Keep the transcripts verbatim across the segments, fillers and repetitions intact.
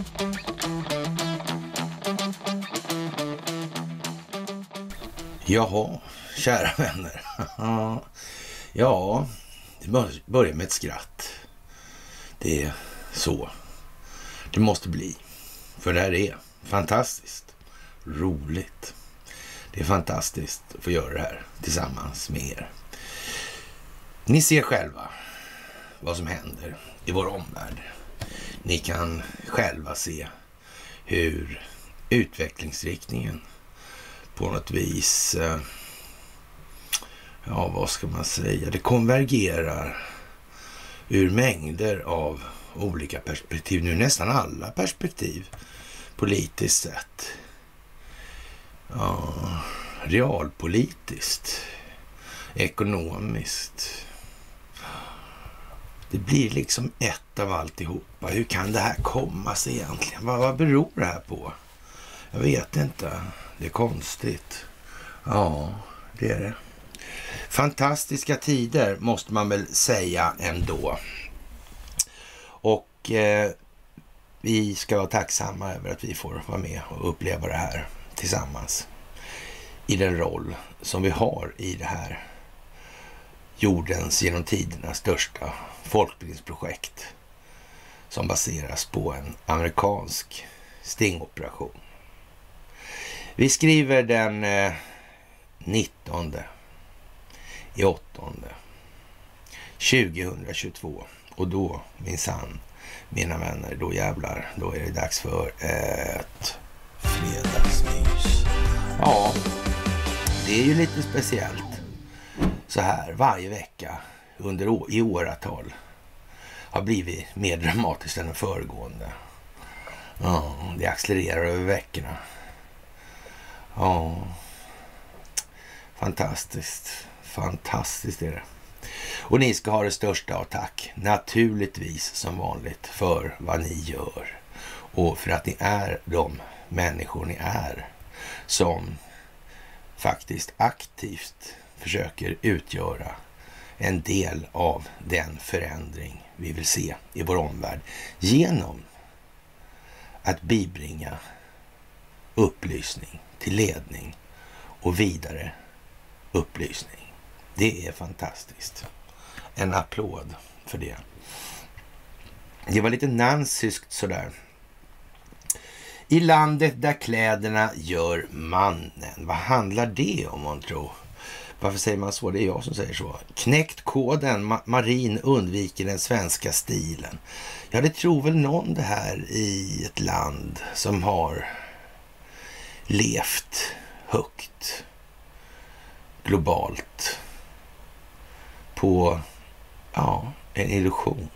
Jaha, kära vänner. Ja, det börjar med ett skratt. Det är så det måste bli. För det här är fantastiskt roligt. Det är fantastiskt att få göra det här tillsammans med er. Ni ser själva vad som händer i vår omvärld. Ni kan själva se hur utvecklingsriktningen på något vis, ja vad ska man säga, det konvergerar ur mängder av olika perspektiv. Nu nästan alla perspektiv politiskt sett. Ja, realpolitiskt, ekonomiskt. Det blir liksom ett av alltihopa. Hur kan det här komma sig egentligen? Vad, vad beror det här på? Jag vet inte. Det är konstigt. Ja, det är det. Fantastiska tider måste man väl säga ändå. Och eh, vi ska vara tacksamma över att vi får vara med och uppleva det här tillsammans. I den roll som vi har i det här jordens genom tiderna största folkbildningsprojekt som baseras på en amerikansk stingoperation. Vi skriver den eh, nittonde i åttonde tjugohundratjugotvå och då minsann, mina vänner, då jävlar, då är det dags för ett fredagsmys. Ja, det är ju lite speciellt så här varje vecka under å- i åratal har blivit mer dramatiskt än den föregående. Ja, det accelererar över veckorna. Ja, fantastiskt. Fantastiskt är det. Och ni ska ha det största av tack. Naturligtvis som vanligt för vad ni gör. Och för att ni är de människor ni är. Som faktiskt aktivt försöker utgöra en del av den förändring vi vill se i vår omvärld. Genom att bibringa upplysning till ledning och vidare upplysning. Det är fantastiskt. En applåd för det. Det var lite nansiskt sådär. I landet där kläderna gör mannen. Vad handlar det om, man tror? Varför säger man så? Det är jag som säger så. Knäckt koden. Ma- Marin undviker den svenska stilen. Ja, det tror väl någon det här i ett land som har levt högt globalt på ja, en illusion.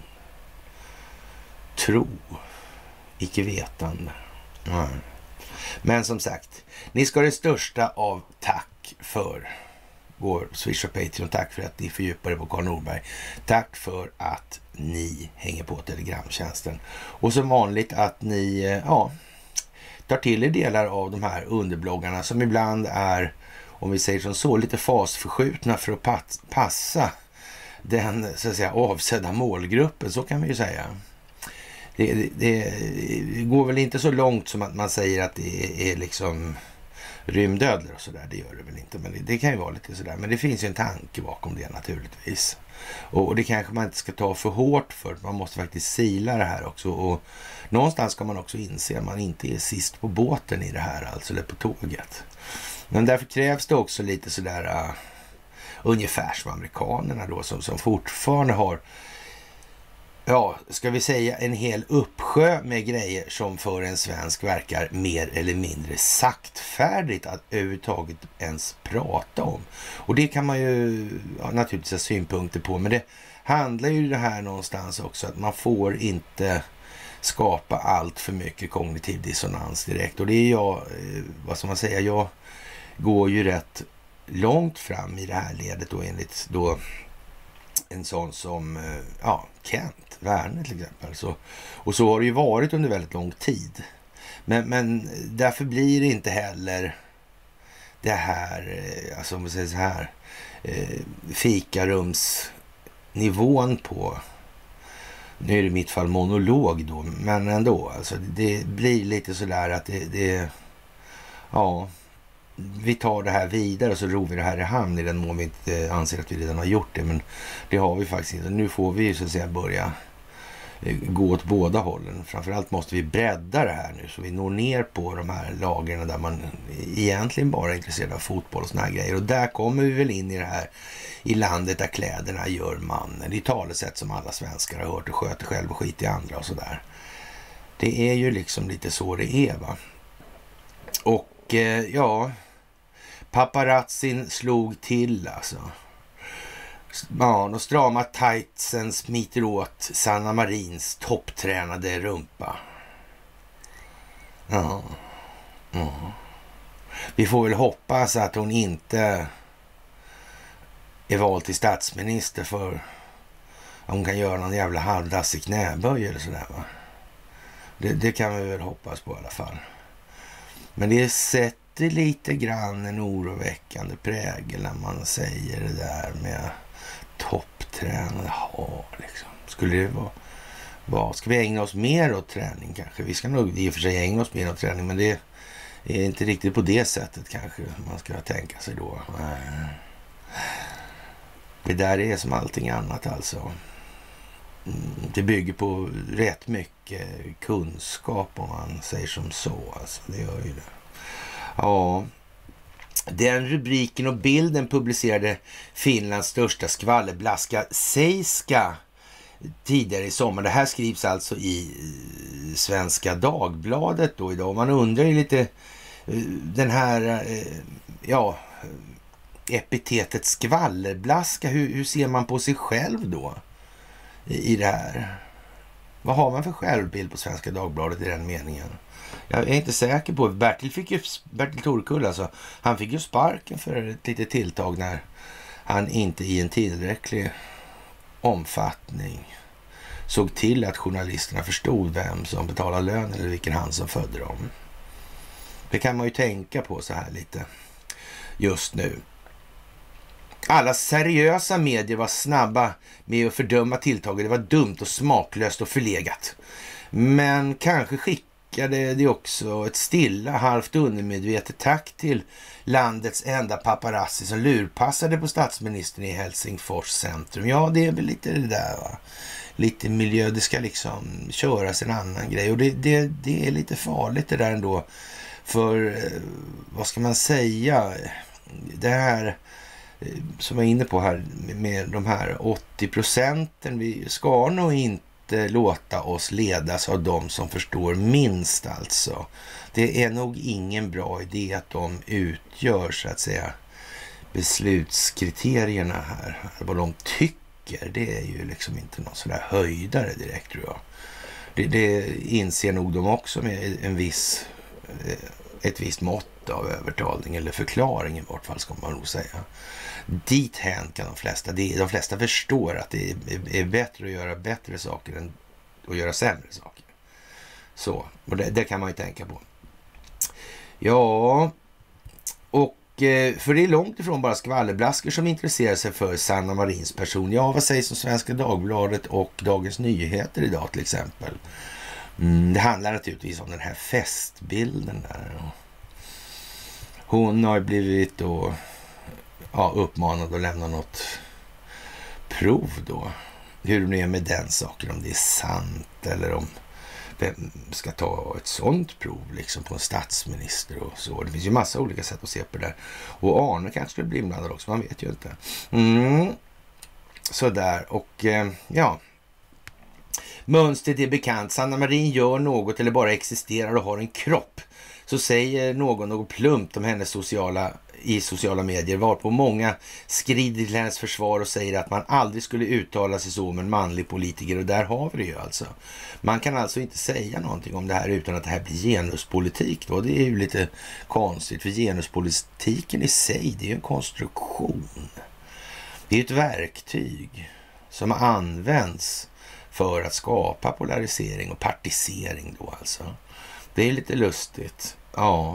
Tro. Icke vetande. Mm. Men som sagt, ni ska ha det största av tack för vår Swish och Patreon. Tack för att ni fördjupar er på Carl Norberg. Tack för att ni hänger på telegramtjänsten. Och som vanligt att ni ja, tar till er delar av de här underbloggarna som ibland är, om vi säger som så, lite fasförskjutna för att passa den så att säga avsedda målgruppen, så kan vi ju säga. Det, det, det går väl inte så långt som att man säger att det är, är liksom rymdödlor och sådär, det gör det väl inte, men det, det kan ju vara lite sådär, men det finns ju en tanke bakom det naturligtvis. Och, och det kanske man inte ska ta för hårt för, man måste faktiskt sila det här också, och någonstans ska man också inse att man inte är sist på båten i det här, alltså, eller på tåget. Men därför krävs det också lite sådär uh, ungefär som amerikanerna då, som, som fortfarande har, ja, ska vi säga en hel uppsjö med grejer som för en svensk verkar mer eller mindre saktfärdigt att överhuvudtaget ens prata om. Och det kan man ju ja, naturligtvis ha synpunkter på, men det handlar ju det här någonstans också att man får inte skapa allt för mycket kognitiv dissonans direkt. Och det är jag, vad ska man säga, jag går ju rätt långt fram i det här ledet då, enligt då en sån som ja, Kent Werner till exempel. Så, och så har det ju varit under väldigt lång tid. Men, men därför blir det inte heller det här, alltså om vi säger så här, fikarumsnivån på Nu är det i mitt fall monolog då, men ändå. Alltså det blir lite sådär att det, det ja, vi tar det här vidare och så ror vi det här i hamn i den mån vi inte anser att vi redan har gjort det. Men det har vi faktiskt inte. Nu får vi så att säga börja gå åt båda hållen. Framförallt måste vi bredda det här nu så vi når ner på de här lagarna där man egentligen bara är intresserad av fotboll och såna här grejer. Och där kommer vi väl in i det här i landet där kläderna gör mannen. Det är talesätt som alla svenskar har hört och sköter själv och skit i andra och sådär. Det är ju liksom lite så det är, va. Och eh, ja, paparazzin slog till alltså. Ja, de strama tightsen smiter åt Sanna Marins topptränade rumpa. Ja. Ja. Vi får väl hoppas att hon inte är vald till statsminister för hon kan göra någon jävla halvdassig knäböj eller sådär, va. Det, det kan vi väl hoppas på i alla fall. Men det sätter lite grann en oroväckande prägel när man säger det där med topptränare. Ja, liksom. Skulle det vara, vad ska vi ägna oss mer åt träning kanske? Vi ska nog i och för sig ägna oss mer åt träning, men det är inte riktigt på det sättet kanske man ska tänka sig då. Det där är som allting annat alltså. Det bygger på rätt mycket kunskap om man säger som så. Alltså, det gör ju det. Ja, den rubriken och bilden publicerade Finlands största skvallerblaska Seiska tidigare i sommar. Det här skrivs alltså i Svenska Dagbladet då idag. Man undrar ju lite den här, ja, epitetet skvallerblaska. Hur, hur ser man på sig själv då i, i det här? Vad har man för självbild på Svenska Dagbladet i den meningen? Jag är inte säker på. Bertil fick ju, Bertil Torkull alltså, han fick ju sparken för ett litet tilltag när han inte i en tillräcklig omfattning såg till att journalisterna förstod vem som betalar lön eller vilken hand som födde dem. Det kan man ju tänka på så här lite just nu. Alla seriösa medier var snabba med att fördöma tilltaget. Det var dumt och smaklöst och förlegat. Men kanske skickade det också ett stilla, halvt undermedvetet tack till landets enda paparazzi som lurpassade på statsministern i Helsingfors centrum. Ja, det är väl lite det där, va. Lite miljö, det ska liksom köras en annan grej. Och det, det, det är lite farligt det där ändå. För, vad ska man säga, det här som jag är inne på här med de här åttio procenten, vi ska nog inte låta oss ledas av de som förstår minst alltså. Det är nog ingen bra idé att de utgör så att säga beslutskriterierna här. Vad de tycker, det är ju liksom inte någon sådär höjdare direkt tror jag. Det, det inser nog de också med en viss, ett visst mått av övertalning eller förklaring i vart fall ska man nog säga. Dithän kan de flesta, de flesta förstår att det är bättre att göra bättre saker än att göra sämre saker. Så, och det, det kan man ju tänka på. Ja, och för det är långt ifrån bara skvallerblaskor som intresserar sig för Sanna Marins person. Ja, vad sägs om Svenska Dagbladet och Dagens Nyheter idag till exempel? Mm, det handlar naturligtvis om den här festbilden där. Hon har blivit då ja, uppmanad att lämna något prov då. Hur det är med den saken, om det är sant eller om vem ska ta ett sånt prov liksom på en statsminister och så. Det finns ju massa olika sätt att se på det där. Och Arne kanske skulle bli inblandad också, man vet ju inte. Mm. Sådär, och eh, ja. Mönstret är bekant. Sanna Marin gör något eller bara existerar och har en kropp. Så säger någon något plumpt om hennes sociala i sociala medier, varpå många skrider till hennes försvar och säger att man aldrig skulle uttala sig så om en manlig politiker, och där har vi det ju alltså. Man kan alltså inte säga någonting om det här utan att det här blir genuspolitik då. Det är ju lite konstigt, för genuspolitiken i sig, det är ju en konstruktion. Det är ett verktyg som används för att skapa polarisering och partisering då alltså. Det är lite lustigt. Ja.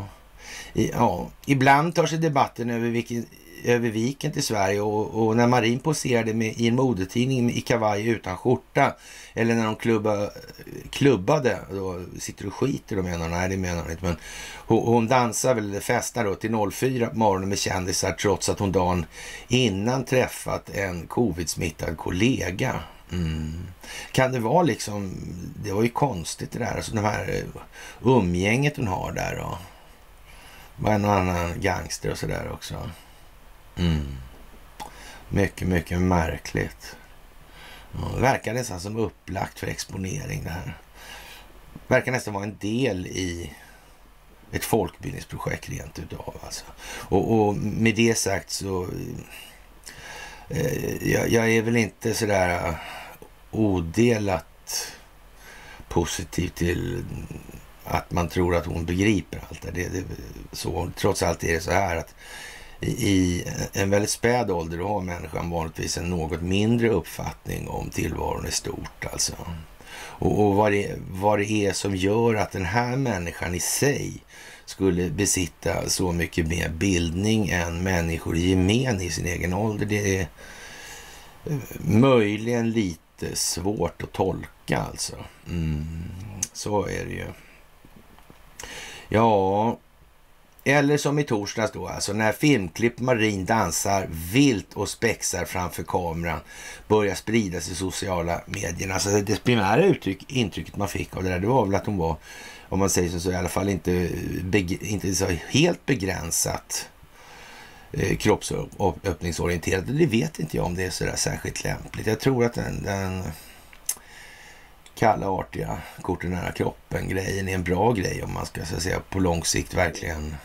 I, ja, ibland tar sig debatten över, vilken, över viken till Sverige och, och när Marin poserade med, i en modetidning i kavaj utan skjorta eller när de klubba, klubbade, då sitter och skiter, de menar, nej det menar de inte, men hon, hon dansar väl eller festar då till noll fyra på morgonen med kändisar trots att hon dagen innan träffat en covid-smittad kollega. Mm. Kan det vara liksom, det var ju konstigt det där, alltså de här umgänget hon har där då. Var en annan gangster och sådär också. Mm. Mycket, mycket märkligt. Ja, verkar nästan som upplagt för exponering det här. Verkar nästan vara en del i ett folkbildningsprojekt rent utav alltså. Och, och med det sagt så eh, jag, jag är väl inte sådär odelat positiv till att man tror att hon begriper allt det. Det, det så, trots allt är det så här att i, i en väldigt späd ålder då har människan vanligtvis en något mindre uppfattning om tillvaron i stort alltså. Och, och vad, det, vad det är som gör att den här människan i sig skulle besitta så mycket mer bildning än människor i gemen i sin egen ålder, det är möjligen lite svårt att tolka alltså. Mm, så är det ju. Ja, eller som i torsdags då, alltså när filmklipp Marin dansar vilt och spexar framför kameran börjar spridas i sociala medierna. Alltså det primära uttryck, intrycket man fick av det där, det var väl att hon var, om man säger så, i alla fall inte, inte så helt begränsat eh, kroppsöppningsorienterad. Det vet inte jag om det är så där särskilt lämpligt. Jag tror att den, den kalla, artiga, korten nära kroppen-grejen är en bra grej om man ska så att säga på lång sikt verkligen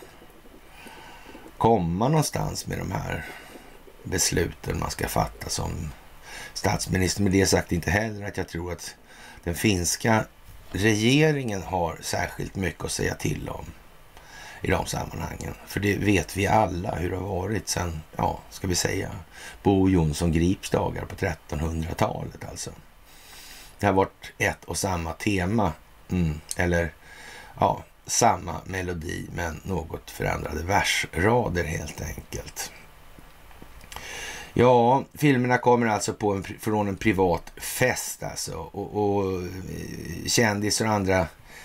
komma någonstans med de här besluten man ska fatta som statsminister. Med det sagt inte heller att jag tror att den finska regeringen har särskilt mycket att säga till om i de sammanhangen. För det vet vi alla hur det har varit sen, ja, ska vi säga, Bo Jonsson Grips dagar på trettonhundratalet alltså. Det har varit ett och samma tema, mm, eller ja, samma melodi men något förändrade versrader helt enkelt. Ja, filmerna kommer alltså på en, från en privat fest alltså, och, och kändisar och andra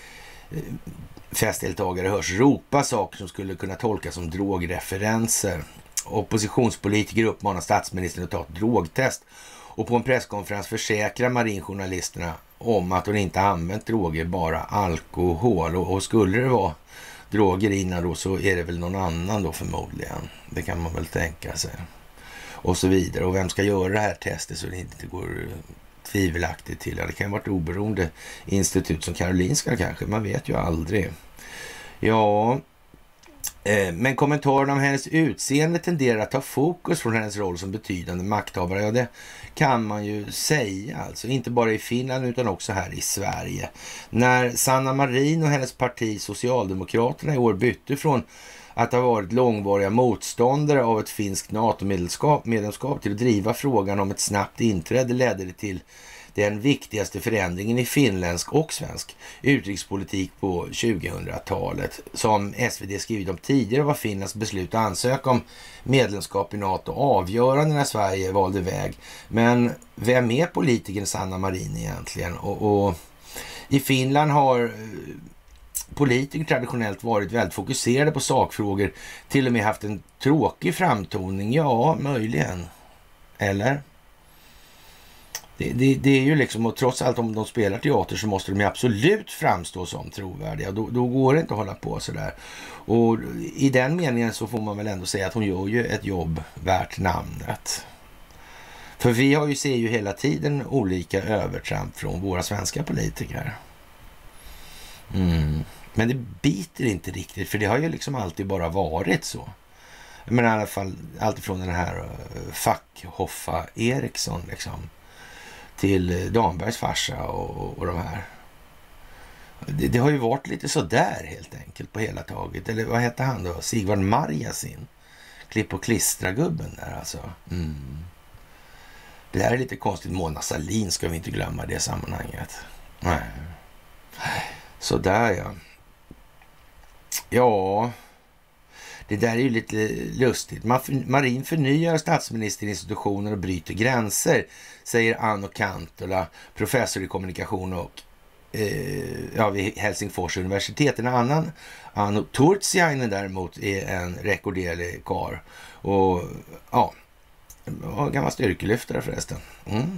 festdeltagare hörs ropa saker som skulle kunna tolkas som drogreferenser. Oppositionspolitiker uppmanar statsministern att ta ett drogtest. Och på en presskonferens försäkrar marinjournalisterna om att hon inte använt droger, bara alkohol. Och, och skulle det vara droger innan då så är det väl någon annan då förmodligen. Det kan man väl tänka sig. Och så vidare. Och vem ska göra det här testet så det inte går tvivelaktigt till? Ja, det kan vara ett oberoende institut som Karolinska kanske. Man vet ju aldrig. Ja... Men kommentarerna om hennes utseende tenderar att ta fokus från hennes roll som betydande makthavare. Ja, det kan man ju säga. Alltså inte bara i Finland utan också här i Sverige. När Sanna Marin och hennes parti Socialdemokraterna i år bytte från att ha varit långvariga motståndare av ett finskt NATO-medlemskap till att driva frågan om ett snabbt inträde ledde det till den viktigaste förändringen i finländsk och svensk utrikespolitik på tjugohundratalet. Som S V D skrivit om tidigare var Finlands beslut att ansöka om medlemskap i NATO avgörande när Sverige valde väg. Men vem är politikern Sanna Marin egentligen? Och, och i Finland har politiker traditionellt varit väldigt fokuserade på sakfrågor, till och med haft en tråkig framtoning. Ja, möjligen. Eller? Det, det, det är ju liksom, och trots allt om de spelar teater så måste de ju absolut framstå som trovärdiga. Då, då går det inte att hålla på sådär. Och i den meningen så får man väl ändå säga att hon gör ju ett jobb värt namnet. För vi har ju, ser ju hela tiden olika övertramp från våra svenska politiker. Mm. Men det biter inte riktigt, för det har ju liksom alltid bara varit så. Men i alla fall allt från den här uh, Fackhoffa Eriksson liksom till Dambergs farsa och, och de här. Det, det har ju varit lite så där helt enkelt på hela taget. Eller vad heter han då? Sigvard Marjasin. Klipp och klistra-gubben där alltså. Mm. Det här är lite konstigt. Mona Sahlin ska vi inte glömma i det sammanhanget. Nej. Så där ja. Ja, Det där är ju lite lustigt. Marin förnyar statsministerinstitutioner och bryter gränser, säger Anno Kantola, professor i kommunikation och eh, ja, vid Helsingfors universitet. En annan, Anno Turtsiainen däremot, är en rekorderlig karl. Och ja, gammal styrkelyftare förresten. Mm.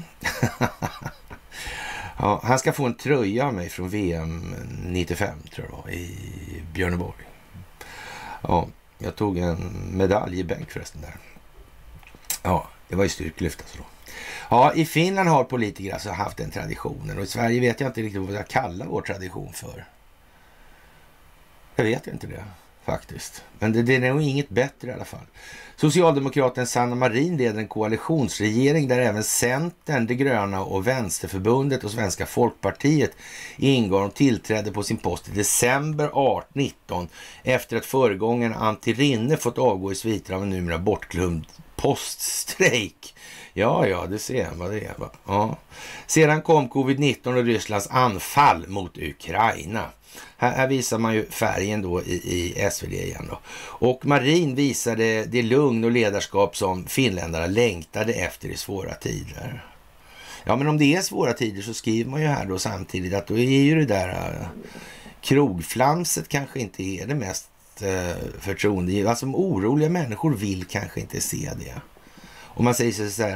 Ja, han ska få en tröja av mig från V M nittiofem, tror jag, i Björneborg. Ja, jag tog en medalj i bänk förresten där. Ja, det var ju styrkelyft alltså då. Ja, i Finland har politiker alltså haft den traditionen. Och i Sverige vet jag inte riktigt vad jag kallar vår tradition för. Jag vet inte det faktiskt. Men det, det är nog inget bättre i alla fall. Socialdemokraten Sanna Marin leder en koalitionsregering där även Centern, De gröna och Vänsterförbundet och Svenska Folkpartiet ingår. och tillträdde på sin post i december arton nitton efter att föregångaren Antti Rinne fått avgå i sviter av en numera bortglömd poststrejk. Ja, ja, det ser man vad det är. Va? Ja. Sedan kom covid nitton och Rysslands anfall mot Ukraina. Här, här visar man ju färgen då i, i S V D igen då. Och Marin visade det lugn och ledarskap som finländarna längtade efter i svåra tider. Ja, men om det är svåra tider så skriver man ju här då samtidigt att då är ju det där uh, krogflamset kanske inte är det mest uh, förtroende. Alltså oroliga människor vill kanske inte se det. Och man säger så här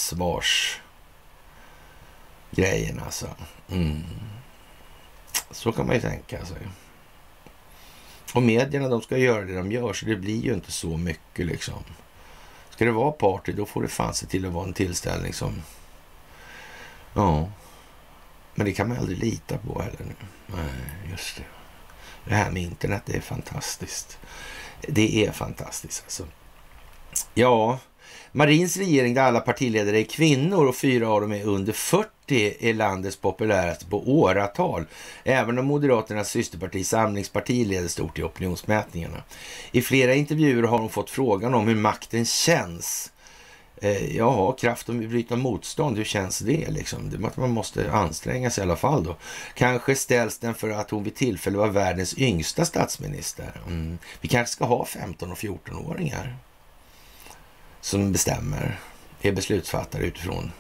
ansvarsgrejen alltså. Mm. Så kan man ju tänka sig. Och medierna, de ska göra det de gör, så det blir ju inte så mycket liksom. Ska det vara party, då får det fan se till att vara en tillställning som... Ja. Men det kan man aldrig lita på heller nu. Nej, just det. Det här med internet, det är fantastiskt. Det är fantastiskt alltså. Ja... Marins regering där alla partiledare är kvinnor och fyra av dem är under fyrtio är landets populäraste på åratal. Även om Moderaternas systerparti Samlingsparti leder stort i opinionsmätningarna. I flera intervjuer har de fått frågan om hur makten känns. Eh, ja, kraft att bryta motstånd, hur känns det liksom? Det är att man måste anstränga sig i alla fall då. Kanske ställs den för att hon vid tillfälle var världens yngsta statsminister. Mm. Vi kanske ska ha femton och fjorton-åringar. Som bestämmer, är beslutsfattare utifrån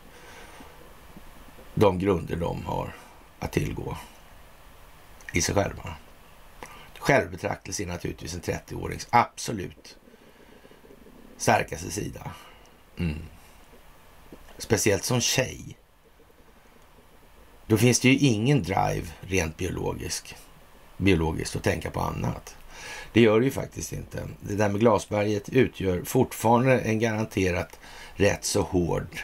de grunder de har att tillgå i sig själva. Självbetraktelse är naturligtvis en trettio-årings absolut starkaste sida. Mm. Speciellt som tjej. Då finns det ju ingen drive rent biologisk, biologiskt att tänka på annat. Det gör det ju faktiskt inte. Det där med glasberget utgör fortfarande en garanterat rätt så hård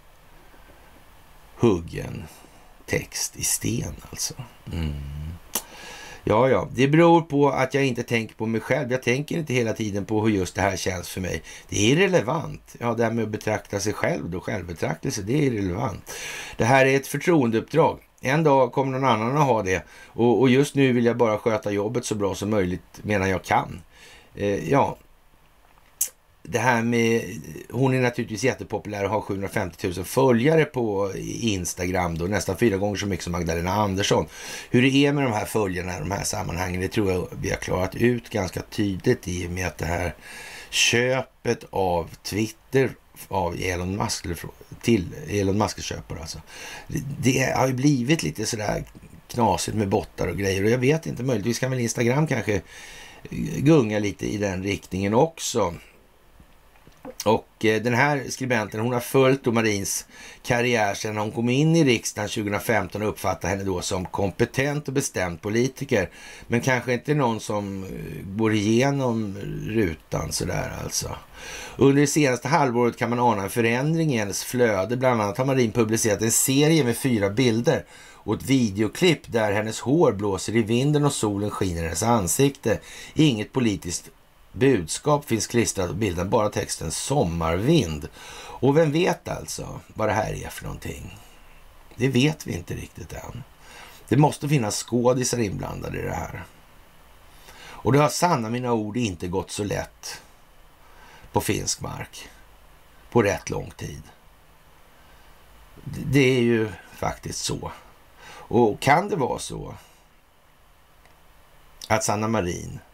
huggen text i sten alltså. Mm. Ja, ja. Det beror på att jag inte tänker på mig själv. Jag tänker inte hela tiden på hur just det här känns för mig. Det är irrelevant. Ja, det här med att betrakta sig själv då, självbetraktelse, det är irrelevant. Det här är ett förtroendeuppdrag. En dag kommer någon annan att ha det. Och, och just nu vill jag bara sköta jobbet så bra som möjligt medan jag kan. Eh, ja. Det här med... Hon är naturligtvis jättepopulär och har sjuhundrafemtio tusen följare på Instagram då. Nästan fyra gånger så mycket som Magdalena Andersson. Hur det är med de här följarna i de här sammanhangen, det tror jag vi har klarat ut ganska tydligt i och med att det här köpet av Twitter av Elon Musk till Elon Musk köper alltså. Det, det har ju blivit lite sådär knasigt med bottar och grejer och jag vet inte, möjligtvis kan väl Instagram kanske gunga lite i den riktningen också. Och eh, den här skribenten, hon har följt då Marins karriär sedan hon kom in i riksdagen tjugohundrafemton och uppfattar henne då som kompetent och bestämd politiker. Men kanske inte någon som går igenom rutan sådär alltså. Under det senaste halvåret kan man ana en förändring i hennes flöde. Bland annat har Marin publicerat en serie med fyra bilder och ett videoklipp där hennes hår blåser i vinden och solen skiner i hennes ansikte. Inget politiskt budskap finns klistrat på bilden, bara texten sommarvind. Och vem vet alltså vad det här är för någonting? Det vet vi inte riktigt än. Det måste finnas skådisar inblandade i det här. Och det har sanna mina ord inte gått så lätt på finsk mark på rätt lång tid. Det är ju faktiskt så. Och kan det vara så att Sanna Marin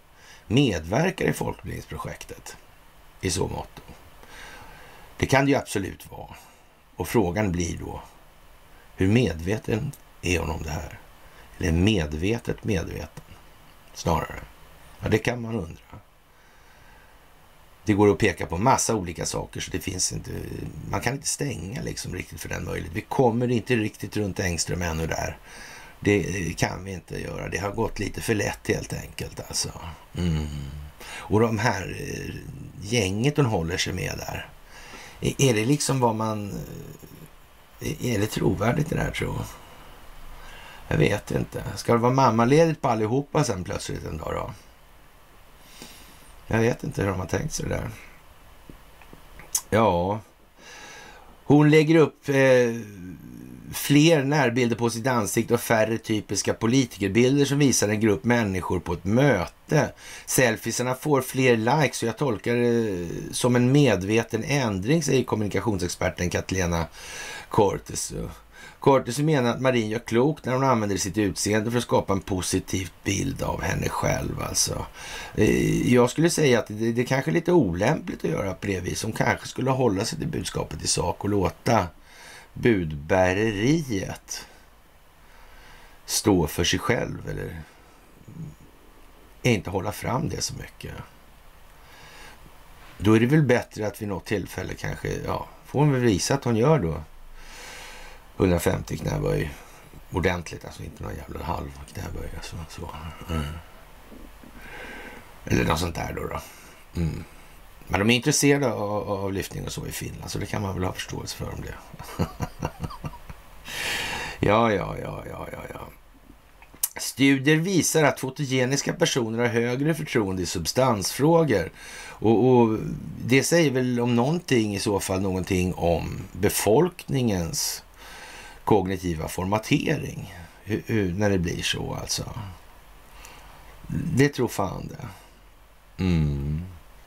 medverkar i folkbildningsprojektet i så mått. Det kan det ju absolut vara. Och frågan blir då, hur medveten är hon om det här? Eller medvetet medveten snarare? Ja, det kan man undra. Det går att peka på massa olika saker, så det finns inte, man kan inte stänga liksom riktigt för den möjligheten. Vi kommer inte riktigt runt Engström ännu där. Det kan vi inte göra. Det har gått lite för lätt helt enkelt alltså. Mm. Och de här gänget hon håller sig med där, är det liksom vad man, är det trovärdigt det där, tror jag? Jag vet inte. Ska det vara mammaledigt på allihopa sen plötsligt en dag då? Jag vet inte hur de har tänkt sig det där. Ja. Hon lägger upp eh, fler närbilder på sitt ansikte och färre typiska politikerbilder som visar en grupp människor på ett möte. Selfiesarna får fler likes och jag tolkar det som en medveten ändring, säger kommunikationsexperten Katlena Cortes. Cortes menar att Marin gör klokt när hon använder sitt utseende för att skapa en positiv bild av henne själv. Alltså. Jag skulle säga att det, det kanske är lite olämpligt att göra på det vis. Hon kanske skulle hålla sig till budskapet i sak och låta budbäreriet stå för sig själv, eller inte hålla fram det så mycket. Då är det väl bättre att vid något tillfälle kanske, ja, får hon väl visa att hon gör då hundrafemtio knäböj ordentligt, alltså inte någon jävla halv knäböj alltså, så. Mm. Eller något sånt där då. då. Mm. Men de är intresserade av, av lyftning och så i Finland, så det kan man väl ha förståelse för om det. ja, ja, ja, ja, ja, ja. Studier visar att fotogeniska personer har högre förtroende i substansfrågor. Och, och det säger väl om någonting i så fall någonting om befolkningens kognitiva formatering. Hur, hur, när det blir så alltså. Det tror fan det. Mm.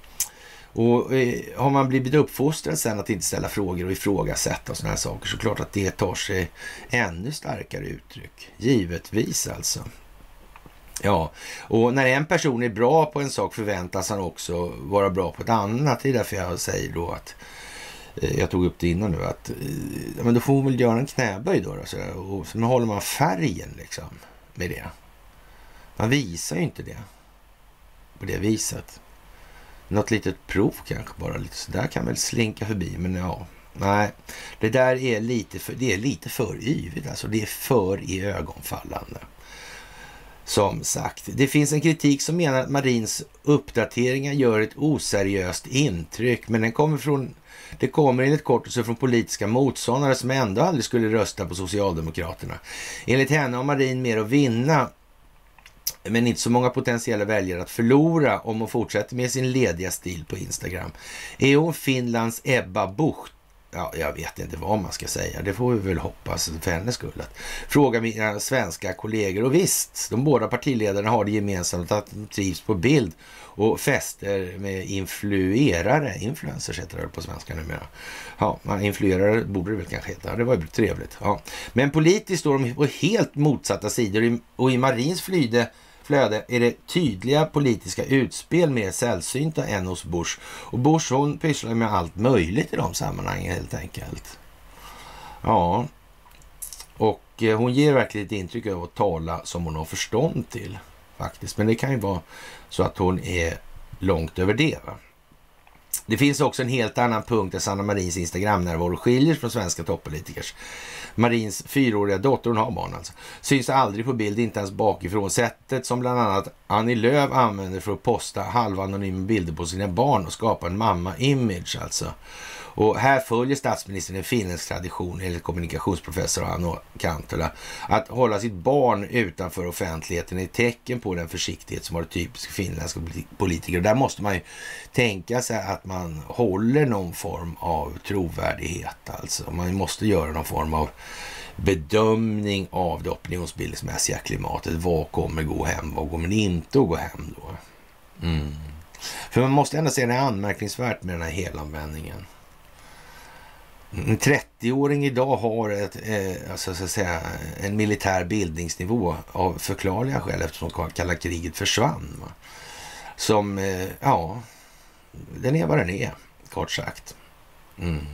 Och eh, har man blivit uppfostrad sen att inte ställa frågor och ifrågasätta och såna här saker, så klart att det tar sig ännu starkare uttryck. Givetvis alltså. Ja, och när en person är bra på en sak förväntas han också vara bra på ett annat. Det är därför jag säger då att eh, jag tog upp det innan nu att eh, men då får man väl göra en knäböj då, då så där, och så håller man färgen liksom med det. Man visar ju inte det på det viset. Något litet prov kanske bara, lite så där kan väl slinka förbi, men ja, nej, det där är lite för, det är lite för yvigt, alltså det är för i ögonfallande. Som sagt, det finns en kritik som menar att Marins uppdateringar gör ett oseriöst intryck, men den kommer från, det kommer enligt Cortes från politiska motståndare som ändå aldrig skulle rösta på Socialdemokraterna. Enligt henne har Marin mer att vinna, men inte så många potentiella väljare att förlora om hon fortsätter med sin lediga stil på Instagram. Är hon Finlands Ebba Busch? Ja, jag vet inte vad man ska säga. Det får vi väl hoppas för hennes skull. Att fråga mina svenska kollegor. Och visst, de båda partiledarna har det gemensamt att de trivs på bild och fester med influerare. Influencers heter det på svenska numera. Ja, influerare borde det väl kanske heta. Det var ju trevligt. Ja. Men politiskt står de på helt motsatta sidor. Och i Marins flyde flöde är det tydliga politiska utspel mer sällsynta än hos Busch. Och Busch, hon pysslar med allt möjligt i de sammanhangen helt enkelt. Ja, och hon ger verkligen ett intryck av att tala som hon har förstånd till faktiskt. Men det kan ju vara så att hon är långt över det, va? Det finns också en helt annan punkt där Sanna Marins Instagram-närvaro skiljer från svenska toppolitikers. Marins fyraåriga dotter, hon har barn alltså, syns aldrig på bild, inte ens bakifrån. Sättet som bland annat Annie Lööf använder för att posta halvanonyma bilder på sina barn och skapa en mamma-image alltså. Och här följer statsministern en finländsk tradition enligt kommunikationsprofessor Hanno Kantola. Att hålla sitt barn utanför offentligheten är ett tecken på den försiktighet som har typisk finländska politiker. Och där måste man ju tänka sig att man håller någon form av trovärdighet. Alltså man måste göra någon form av bedömning av det opinionsbildningsmässiga klimatet. Vad kommer gå hem, vad kommer inte att gå hem då? Mm. För man måste ändå se det anmärkningsvärt med den här helanvändningen. En trettioåring idag har ett, eh, alltså, så att säga, en militär bildningsnivå av förklarliga skäl eftersom kalla kriget försvann. Va? som, eh, ja, den är vad den är, kort sagt. Mm.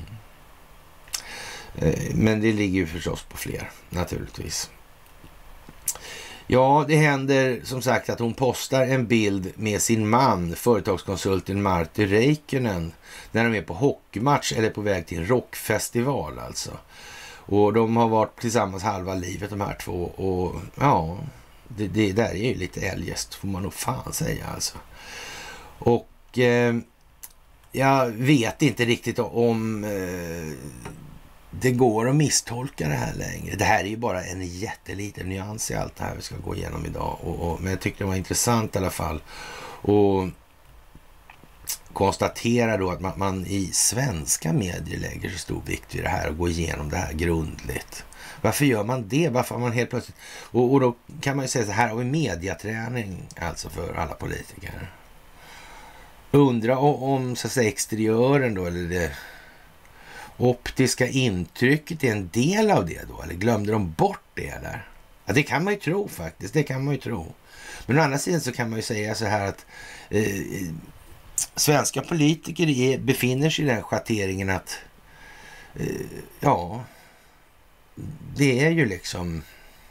Eh, men det ligger ju förstås på fler, naturligtvis. Ja, det händer som sagt att hon postar en bild med sin man, företagskonsulten Martti Räikkönen, när de är på hockeymatch eller på väg till en rockfestival alltså. Och de har varit tillsammans halva livet de här två och ja, det, det där är ju lite eljest får man nog fan säga alltså. Och eh, jag vet inte riktigt om eh, det går att misstolka det här längre. Det här är ju bara en jätteliten nyans i allt det här vi ska gå igenom idag. Och, och, men jag tyckte det var intressant i alla fall. Och konstatera då att man, man i svenska medier lägger så stor vikt vid det här och går igenom det här grundligt. Varför gör man det? Varför har man helt plötsligt... Och, och då kan man ju säga så här, har vi mediaträning alltså för alla politiker. Undra om, om så att säga exteriören då, eller det optiska intrycket är en del av det då, eller glömde de bort det där? Ja, det kan man ju tro faktiskt, det kan man ju tro. Men å andra sidan så kan man ju säga så här att eh, svenska politiker är, befinner sig i den schatteringen att eh, ja, det är ju liksom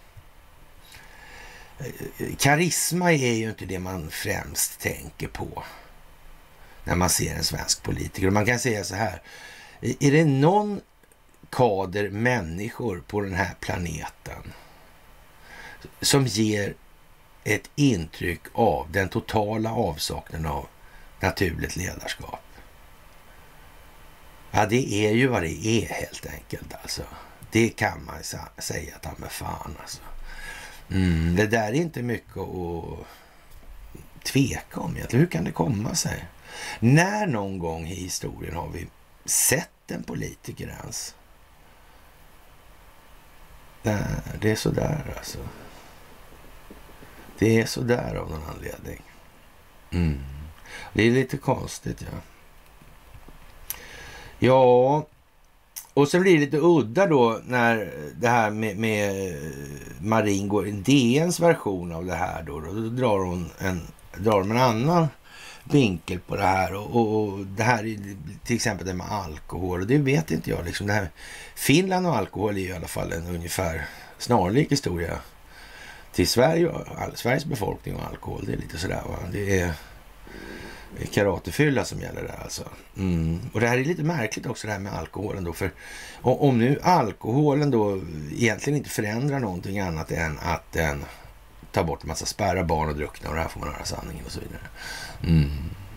eh, karisma är ju inte det man främst tänker på när man ser en svensk politiker. Och man kan säga så här, är det någon kader människor på den här planeten som ger ett intryck av den totala avsaknaden av naturligt ledarskap? Ja, det är ju vad det är helt enkelt alltså. Det kan man säga att han med fan alltså. Mm, det där är inte mycket att tveka om egentligen. Hur kan det komma sig? När någon gång i historien har vi sett en politiker ens? Det är så där alltså. Det är så där av någon anledning. Mm. Det är lite konstigt, ja. Ja, och så blir det lite udda då när det här med, med Marin går in, D N:s version av det här då. Då, då drar hon en, drar de en annan vinkel på det här och, och, och det här är till exempel det med alkohol och det vet inte jag liksom. Det här Finland och alkohol är ju i alla fall en ungefär snarlik historia till Sverige och all, Sveriges befolkning och alkohol. Det är lite sådär, va? Det är karatefylla som gäller där alltså. Mm. Och det här är lite märkligt också det här med alkoholen då, för om nu alkoholen då egentligen inte förändrar någonting annat än att den tar bort en massa spärrar, barn och druckna och det här får man höra sanningen och så vidare. Mm.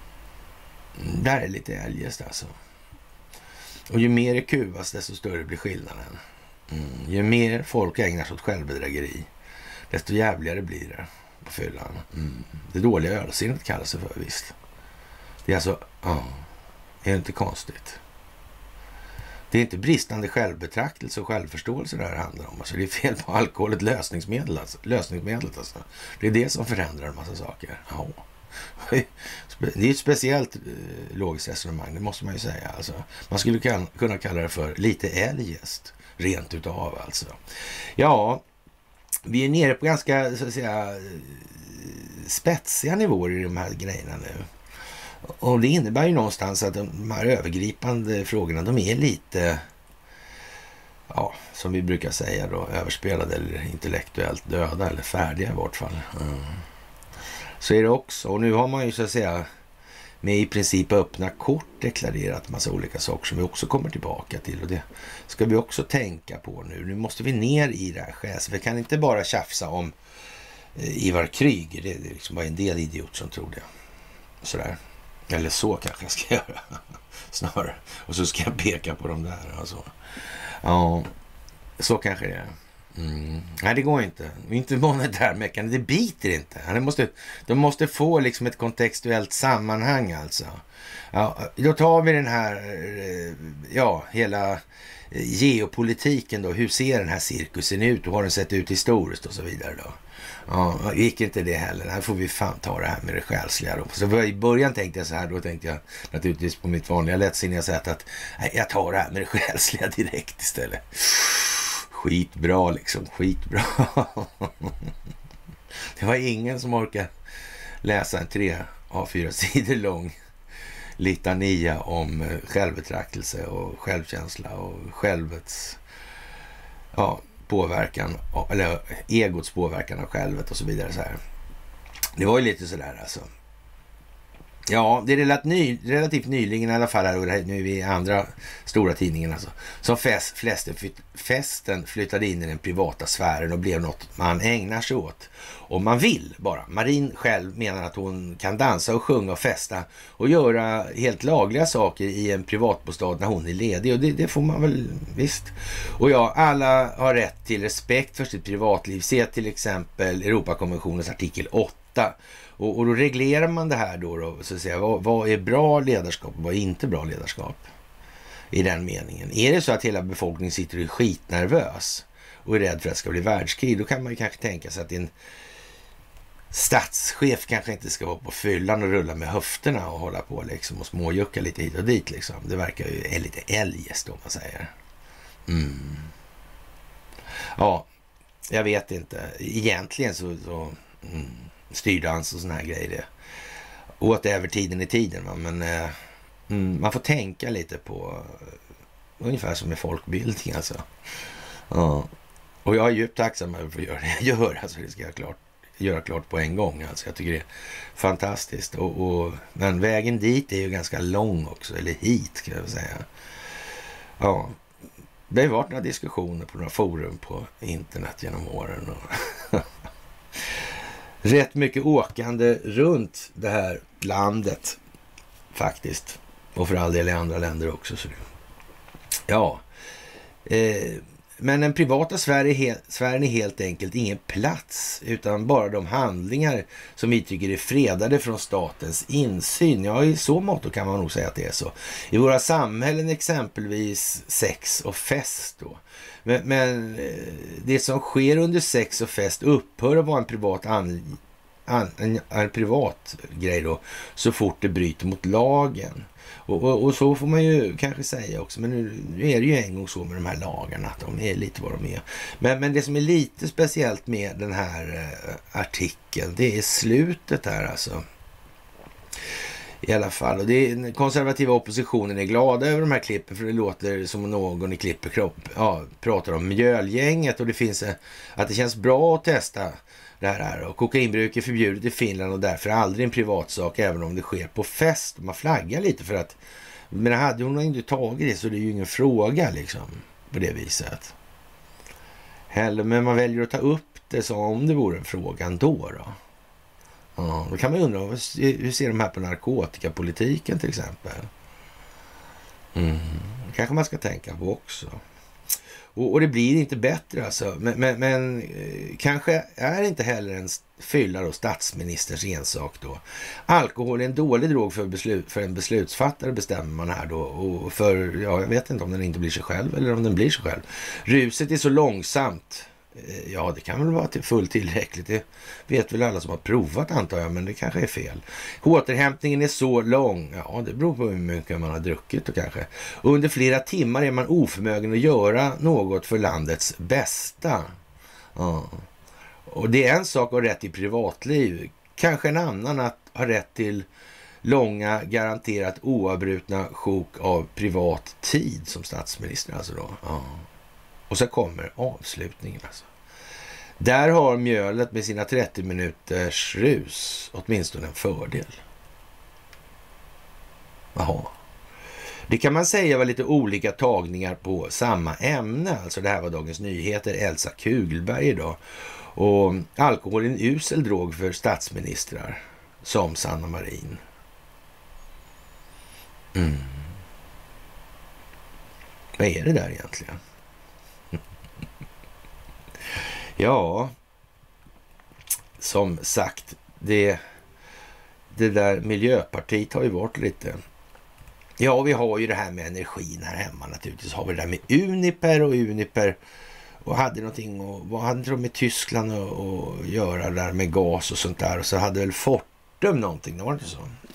Det här är lite eljest alltså. Och ju mer det kuvas desto större blir skillnaden. Mm. Ju mer folk ägnar sig åt självbedrägeri desto jävligare blir det på fyllan. Mm. Det dåliga ölsinnet kallas det för, visst. Det är alltså, ja, är det inte konstigt? Det är inte bristande självbetraktelse och självförståelse det här handlar om. Alltså det är fel på alkohol, ett lösningsmedel alltså. Lösningsmedlet alltså. Det är det som förändrar en massa saker. Ja. Det är ett speciellt eh, logiskt resonemang, det måste man ju säga. Alltså, man skulle kan, kunna kalla det för lite eljest, rent utav alltså. Ja, vi är nere på ganska så att säga spetsiga nivåer i de här grejerna nu. Och det innebär ju någonstans att de här övergripande frågorna, de är lite, ja, som vi brukar säga då, överspelade eller intellektuellt döda eller färdiga i vart fall. Mm. Så är det också. Och nu har man ju så att säga med i princip öppna kort deklarerat massa olika saker som vi också kommer tillbaka till. Och det ska vi också tänka på nu. Nu måste vi ner i det här skäs. Vi kan inte bara tjafsa om eh, Ivar Kryger. Det är liksom bara en del idiot som tror det. Sådär. Eller så kanske jag ska göra. Snarare. Och så ska jag peka på dem där. Alltså. Ja, så kanske det är. Mm. Nej, det går inte. Inte monetärmekanism, det biter inte. De måste, de måste få liksom ett kontextuellt sammanhang alltså. Ja, då tar vi den här, ja, hela geopolitiken då. Hur ser den här cirkusen ut och har den sett ut historiskt och så vidare då. Ja, gick inte det heller. Här får vi fan ta det här med det själsliga då. Så i början tänkte jag så här, då tänkte jag naturligtvis på mitt vanliga lättsinniga sätt att nej, jag tar det här med det själsliga direkt istället. Skitbra liksom, skitbra. Det var ingen som orkade läsa en tre har fyra sidor lång litania om självbetraktelse och självkänsla och självets ja, påverkan, eller egots påverkan av självet och så vidare. Så här. Det var ju lite sådär alltså. Ja, det är relativt, ny, relativt nyligen i alla fall här, och det här, nu är vi i andra stora tidningen alltså, som fest, flesten, festen flyttade in i den privata sfären och blev något man ägnar sig åt. Om man vill bara. Marin själv menar att hon kan dansa och sjunga och festa och göra helt lagliga saker i en privatbostad när hon är ledig. Och det, det får man väl visst. Och ja, alla har rätt till respekt för sitt privatliv. Se till exempel Europakonventionens artikel åtta. Och, och då reglerar man det här då, då så att säga, vad, vad är bra ledarskap och vad är inte bra ledarskap i den meningen. Är det så att hela befolkningen sitter och är skitnervös och är rädd för att det ska bli världskrig, då kan man ju kanske tänka sig att en statschef kanske inte ska vara på fyllan och rulla med höfterna och hålla på liksom och småjucka lite hit och dit liksom. Det verkar ju är lite eljest då man säger. Mm. Ja, jag vet inte. Egentligen så... så mm. styrdans och såna här grejer. Det. Åt över tiden i tiden. Va? Men eh, mm, man får tänka lite på uh, ungefär som med folkbildning alltså. Ja. Och jag är djupt tacksam över att få göra det jag gör. Alltså det ska jag klart, göra klart på en gång. Alltså jag tycker det är fantastiskt. Och, och, men vägen dit är ju ganska lång också. Eller hit kan jag säga. Ja. Det har varit några diskussioner på några forum på internet genom åren. Och rätt mycket åkande runt det här landet faktiskt. Och för all del i andra länder också. Så. Ja. Eh, men den privata sfären är helt enkelt ingen plats. Utan bara de handlingar som vi tycker är fredade från statens insyn. Ja, i så mått kan man nog säga att det är så. I våra samhällen exempelvis sex och fest då. Men, men det som sker under sex och fest upphör att vara en privat, an, an, en, en privat grej då, så fort det bryter mot lagen. Och, och, och så får man ju kanske säga också, men nu, nu är det ju en gång så med de här lagarna att de är lite vad de är. Men, men det som är lite speciellt med den här eh, artikeln, det är slutet här alltså. I alla fall. Och det är, den konservativa oppositionen är glada över de här klippen, för det låter som någon i klipperkropp ja, pratar om mjölgänget, och det finns en, att det känns bra att testa det här. Och kokainbruk är förbjudet i Finland och därför aldrig en privatsak, även om det sker på fest. Man flaggar lite för att, men hade hon inte tagit det så det är ju ingen fråga liksom på det viset. Heller, men man väljer att ta upp det som om det vore en fråga ändå då. Ja, då kan man undra, hur ser de här på narkotikapolitiken till exempel? Mm. Kanske man ska tänka på också. Och, och det blir inte bättre alltså. Men, men, men eh, kanske är inte heller en fylla då statsministerns ensak då. Alkohol är en dålig drog för, beslut, för en beslutsfattare, bestämmer man här då. Och för, ja, jag vet inte om den inte blir sig själv eller om den blir sig själv. Ruset är så långsamt. Ja, det kan väl vara till fullt tillräckligt. Det vet väl alla som har provat antar jag, men det kanske är fel. Återhämtningen är så lång. Ja, det beror på hur mycket man har druckit och kanske. Under flera timmar är man oförmögen att göra något för landets bästa. Ja. Och det är en sak att ha rätt till privatliv. Kanske en annan att ha rätt till långa, garanterat oavbrutna sjok av privat tid som statsminister. Alltså då. Ja. Och så kommer avslutningen alltså. Där har mjölet med sina trettio minuters rus åtminstone en fördel. Jaha. Det kan man säga var lite olika tagningar på samma ämne. Alltså det här var Dagens Nyheter, Elsa Kugelberg idag. Och alkohol är en usel drog för statsministrar som Sanna Marin. Mm. Vad är det där egentligen? Ja, som sagt, det, det där Miljöpartiet har ju varit lite... Ja, vi har ju det här med energin här hemma naturligtvis. Har vi det där med Uniper och Uniper och hade någonting och vad hade de med Tyskland och, och göra där med gas och sånt där. Och så hade väl Fortum någonting, det var inte så.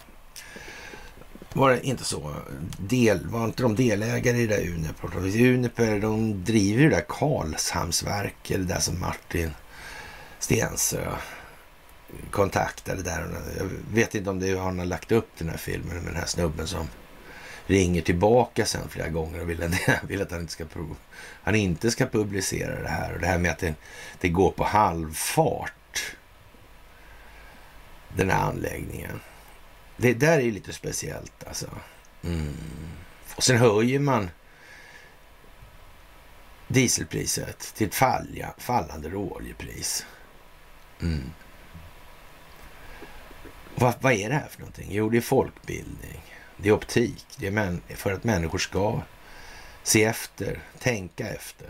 Var det inte så? Del, var inte de delägare i det där Uniper? Uniper, de driver ju det där Karlshamnsverket, det där som Martin Stensö kontaktade där. Jag vet inte om det är han har lagt upp den här filmen med den här snubben som ringer tillbaka sen flera gånger och vill, vill att han inte ska han inte ska publicera det här. Och det här med att det, det går på halvfart, den här anläggningen. Det där är ju lite speciellt alltså. Mm. Och sen höjer man dieselpriset till ett falla, fallande råoljepris. Mm. Vad, vad är det här för någonting? Jo, det är folkbildning. Det är optik. Det är män, för att människor ska se efter, tänka efter.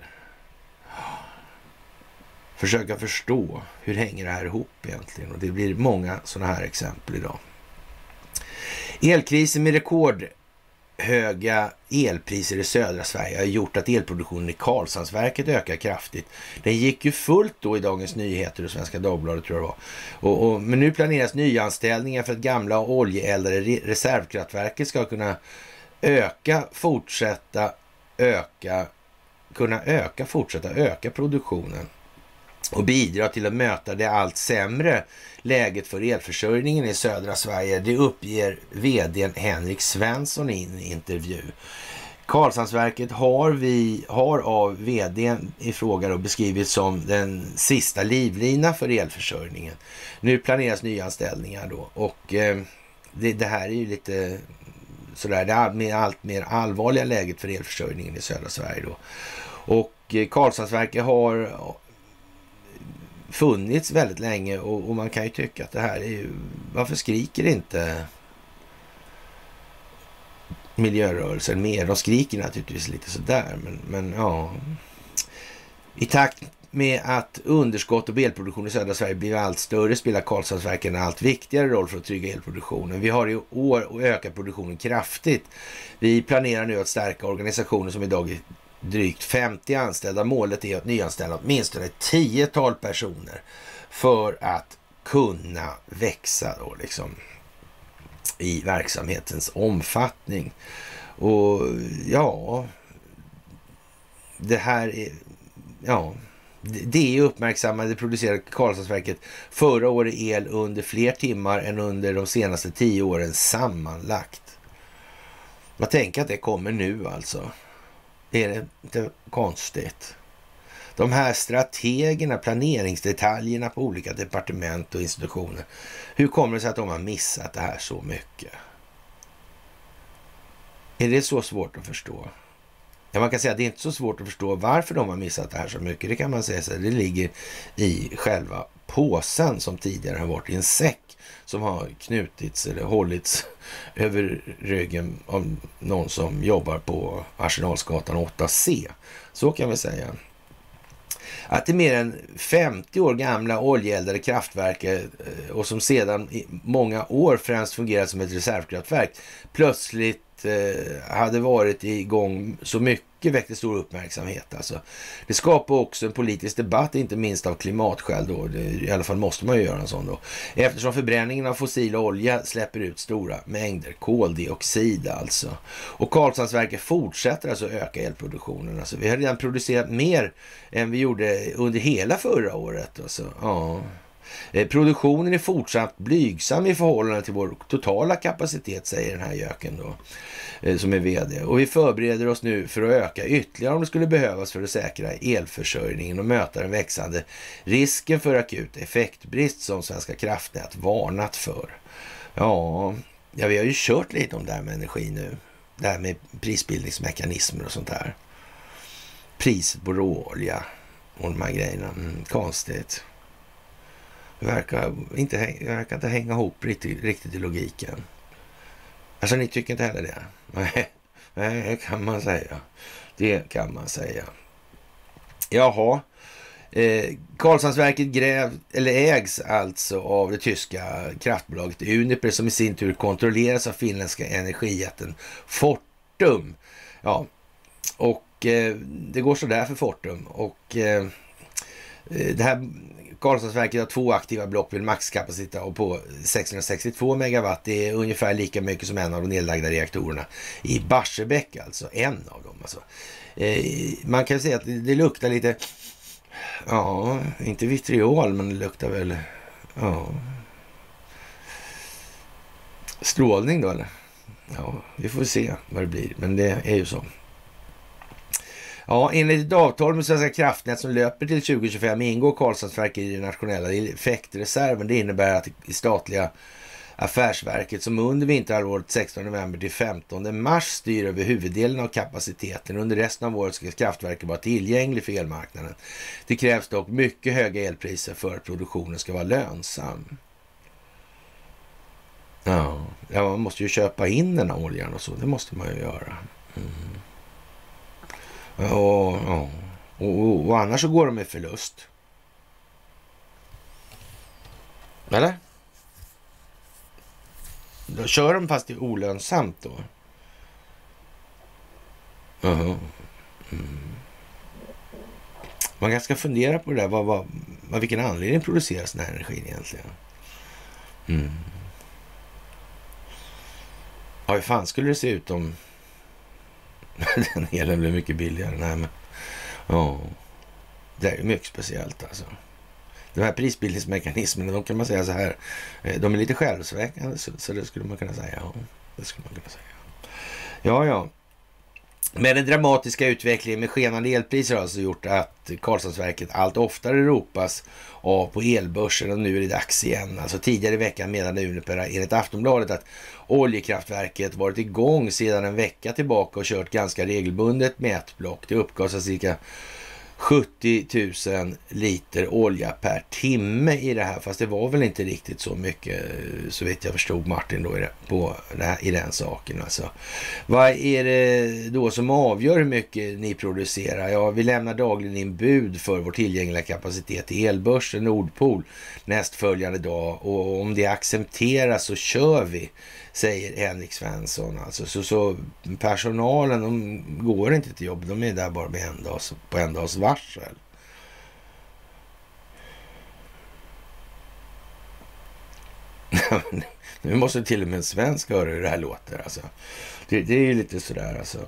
Försöka förstå hur hänger det här ihop egentligen. Och det blir många sådana här exempel idag. Elkrisen med rekordhöga elpriser i södra Sverige har gjort att elproduktionen i Karlshamnsverket ökar kraftigt. Den gick ju fullt då i Dagens Nyheter och Svenska Dagbladet tror jag det var. Och, och, men nu planeras nyanställningar för att gamla oljeeldade reservkraftverket ska kunna öka, fortsätta öka, kunna öka, fortsätta öka produktionen och bidra till att möta det allt sämre läget för elförsörjningen i södra Sverige. Det uppger vdn Henrik Svensson i en intervju. Karlshamnsverket har, vi, har av vdn i fråga då beskrivits som den sista livlina för elförsörjningen. Nu planeras nyanställningar då och eh, det, det här är ju lite sådär, det är med allt mer allvarliga läget för elförsörjningen i södra Sverige då. Och eh, Karlshamnsverket har funnits väldigt länge och, och man kan ju tycka att det här är ju, varför skriker inte miljörörelsen mer? De skriker naturligtvis lite sådär, men, men ja. I takt med att underskott och elproduktion i södra Sverige blir allt större spelar Karlshamnsverken en allt viktigare roll för att trygga elproduktionen. Vi har i år ökat produktionen kraftigt. Vi planerar nu att stärka organisationen som idag är drygt femtio anställda. Målet är att nyanställa åtminstone tiotal personer för att kunna växa då liksom i verksamhetens omfattning. Och ja, det här är ja, det är uppmärksammade. Det producerade Karlshamnsverket förra året el under fler timmar än under de senaste tio åren sammanlagt. Man tänker att det kommer nu alltså. Är det inte konstigt? De här strategerna, planeringsdetaljerna på olika departement och institutioner. Hur kommer det sig att de har missat det här så mycket? Är det så svårt att förstå? Ja, man kan säga att det är inte så svårt att förstå varför de har missat det här så mycket. Det kan man säga så. Det ligger i själva påsen som tidigare har varit i en säck som har knutits eller hållits över ryggen av någon som jobbar på Arsenalsgatan åtta C. Så kan vi säga. Att det är mer än femtio år gamla oljeeldade kraftverk och som sedan i många år främst fungerat som ett reservkraftverk plötsligt hade varit igång så mycket väckte stor uppmärksamhet. Alltså. Det skapar också en politisk debatt, inte minst av klimatskäl då. Det, i alla fall måste man ju göra en sån då. Eftersom förbränningen av fossil olja släpper ut stora mängder koldioxid alltså. Och Karlshamnsverket fortsätter alltså öka elproduktionen. Alltså, vi har redan producerat mer än vi gjorde under hela förra året. Alltså. Ja. Produktionen är fortsatt blygsam i förhållande till vår totala kapacitet, säger den här göken då, som är vd. Och vi förbereder oss nu för att öka ytterligare om det skulle behövas för att säkra elförsörjningen och möta den växande risken för akut effektbrist som Svenska kraftnät varnat för. Ja, ja, vi har ju kört lite om det här med energi nu. Det här med prisbildningsmekanismer och sånt där. Priset på råolja och de här grejerna. Mm, konstigt. Det verkar inte, det verkar inte hänga ihop riktigt, riktigt i logiken. Alltså ni tycker inte heller det? Nej, det kan man säga. Det kan man säga. Jaha. Eh, Karlshamnsverket gräv, eller ägs alltså av det tyska kraftbolaget Uniper som i sin tur kontrolleras av finländska energijätten Fortum. Ja, och eh, det går så där för Fortum. Och eh, det här Karlshamnsverket har två aktiva block med maxkapacitet och på sexhundrasextiotvå megawatt. Det är ungefär lika mycket som en av de nedlagda reaktorerna i Barsebäck, alltså en av dem. Alltså. Eh, man kan säga att det, det luktar lite, ja, inte vitriol, men det luktar väl, ja, strålning då eller? Ja, vi får se vad det blir, men det är ju så. Ja, enligt ett avtal med Svenska kraftnät som löper till tjugo tjugofem ingår Karlshamnsverket i den nationella effektreserven. Det innebär att i statliga affärsverket som under vinterhalvåret sextonde november till femtonde mars styr över huvuddelen av kapaciteten. Under resten av året ska kraftverket vara tillgänglig för elmarknaden. Det krävs dock mycket höga elpriser för att produktionen ska vara lönsam. Ja, ja, man måste ju köpa in den här oljan och så. Det måste man ju göra. Mm. Och, och, och, och annars så går de med förlust. Eller? Då kör de fast det är olönsamt då. Uh-huh. Mm. Man kanske ska fundera på det där. Vad, vad, vad, vilken anledning produceras den här energin egentligen? Mm. Ja, hur fan skulle det se ut om den elen blev mycket billigare? Nej, men ja, det är mycket speciellt alltså. De här prisbildningsmekanismerna, de kan man säga så här, de är lite självsväckande, så, så det skulle man kunna säga. Ja, det skulle man kunna säga. Ja, ja. Men den dramatiska utvecklingen med skenande elpriser har alltså gjort att Karlshamnsverket allt oftare ropas av på elbörsen och nu är det dags igen. Alltså tidigare i veckan meddelade Uniper enligt Aftonbladet att oljekraftverket varit igång sedan en vecka tillbaka och kört ganska regelbundet med ett block. Det uppgavs att cirka sjuttio tusen liter olja per timme i det här, fast det var väl inte riktigt så mycket, så vet jag förstod Martin då i, det, på det här, i den saken alltså. Vad är det då som avgör hur mycket ni producerar? Ja, vi lämnar dagligen in bud för vår tillgängliga kapacitet i elbörsen Nordpol nästföljande dag, och om det accepteras så kör vi, säger Henrik Svensson. Alltså, så, så personalen, de går inte till jobb, de är där bara med en dags, på en dags varsel. Nu måste till och med en svensk höra hur det här låter. Alltså. Det, det är ju lite sådär alltså.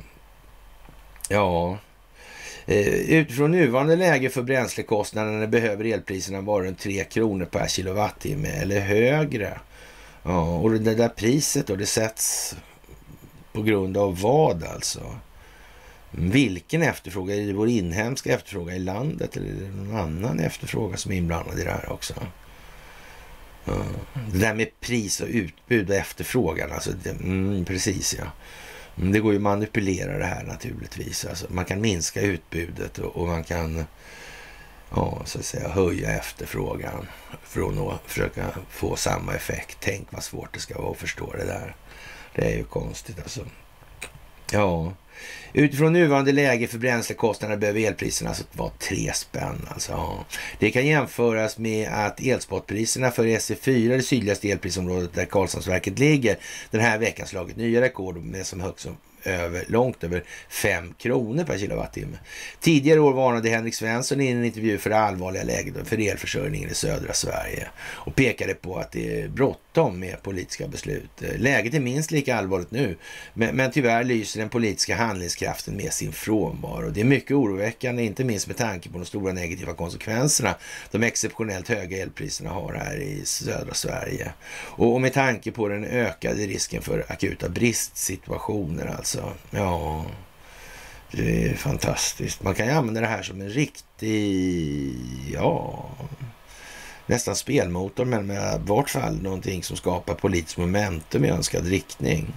Ja. Eh, utifrån nuvarande läge för bränslekostnaderna behöver elpriserna vara runt tre kronor per kilowattimme eller högre. Ja, och det där priset då, det sätts på grund av vad alltså? Vilken efterfrågan? Är det vår inhemska efterfrågan i landet eller är det någon annan efterfrågan som är inblandad i det här också? Ja, det där med pris och utbud och efterfrågan, alltså det, mm, precis ja. Det går ju att manipulera det här naturligtvis. Alltså, man kan minska utbudet och, och man kan ja, så att säga, höja efterfrågan för att nå, försöka få samma effekt. Tänk vad svårt det ska vara att förstå det där. Det är ju konstigt alltså. Ja, utifrån nuvarande läge för bränslekostnader behöver elpriserna alltså vara tre spänn. Alltså, ja. Det kan jämföras med att elspotpriserna för S E fyra, det sydligaste elprisområdet där Karlshamnsverket ligger, den här veckan slagit nya rekord med som högst som över, långt över fem kronor per kilowattimme. Tidigare år varnade Henrik Svensson i en intervju för det allvarliga läget för elförsörjningen i södra Sverige och pekade på att det är bråttom med politiska beslut. Läget är minst lika allvarligt nu, men, men tyvärr lyser den politiska handlingskraften med sin frånvaro. Det är mycket oroväckande, inte minst med tanke på de stora negativa konsekvenserna de exceptionellt höga elpriserna har här i södra Sverige. Och, och med tanke på den ökade risken för akuta bristsituationer alltså. Så, ja, det är fantastiskt. Man kan ju använda det här som en riktig, ja, nästan spelmotor, men med i vart fall någonting som skapar politisk momentum i önskad riktning.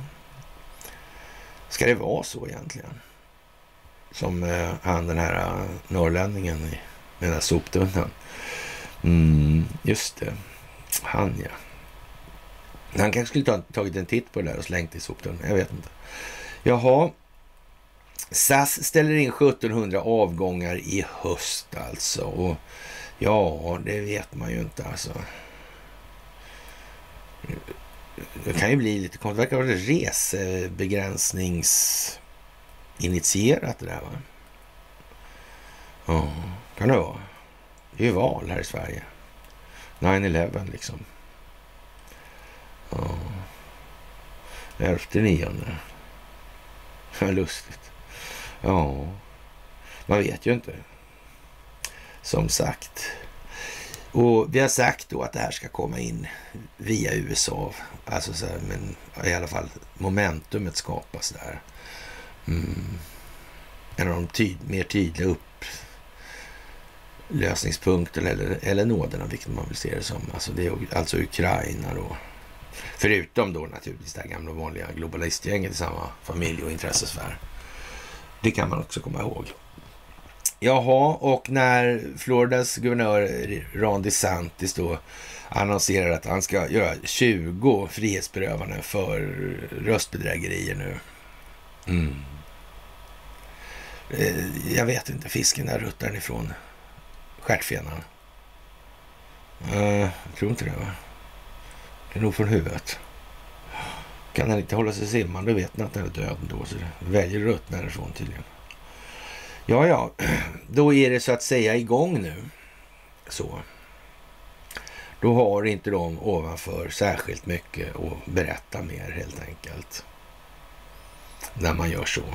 Ska det vara så egentligen? Som eh, han den här uh, norrlänningen i med den här soptunnan. Mm, just det. Han ja. Han kanske skulle ta, tagit en titt på det där och slängt i soptunnan. Jag vet inte. Jaha, S A S ställer in sjuttonhundra avgångar i höst alltså. Och ja, det vet man ju inte alltså. Det kan ju bli lite konstigt. Det verkar vara resebegränsningsinitierat det där va? Ja, kan det vara. Det är ju val här i Sverige. nio elva liksom. Ja. elfte nionde. Vad lustigt. Ja, man vet ju inte. Som sagt. Och vi har sagt då att det här ska komma in via U S A. Alltså så här, men i alla fall momentumet skapas där. Mm. En av de tyd, mer tydliga upplösningspunkterna eller, eller nåderna, vilket man vill se det som. Alltså det är alltså Ukraina då. Förutom då naturligtvis det här gamla vanliga globalistgänget i samma familj och intressesfär. Det kan man också komma ihåg. Jaha, och när Floridas guvernör Ron DeSantis då annonserar att han ska göra tjugo frihetsberövanden för röstbedrägerier nu. Mm. Jag vet inte, fisken där ruttar den ifrån stjärtfenan. Uh, jag tror inte det, va? Det är nog från huvudet. Kan han inte hålla sig simmande, då vet han att den är död då, så det väljer ruttna därifrån tydligen. Ja, ja, då är det så att säga igång nu. Så. Då har inte de ovanför särskilt mycket att berätta mer helt enkelt. När man gör så.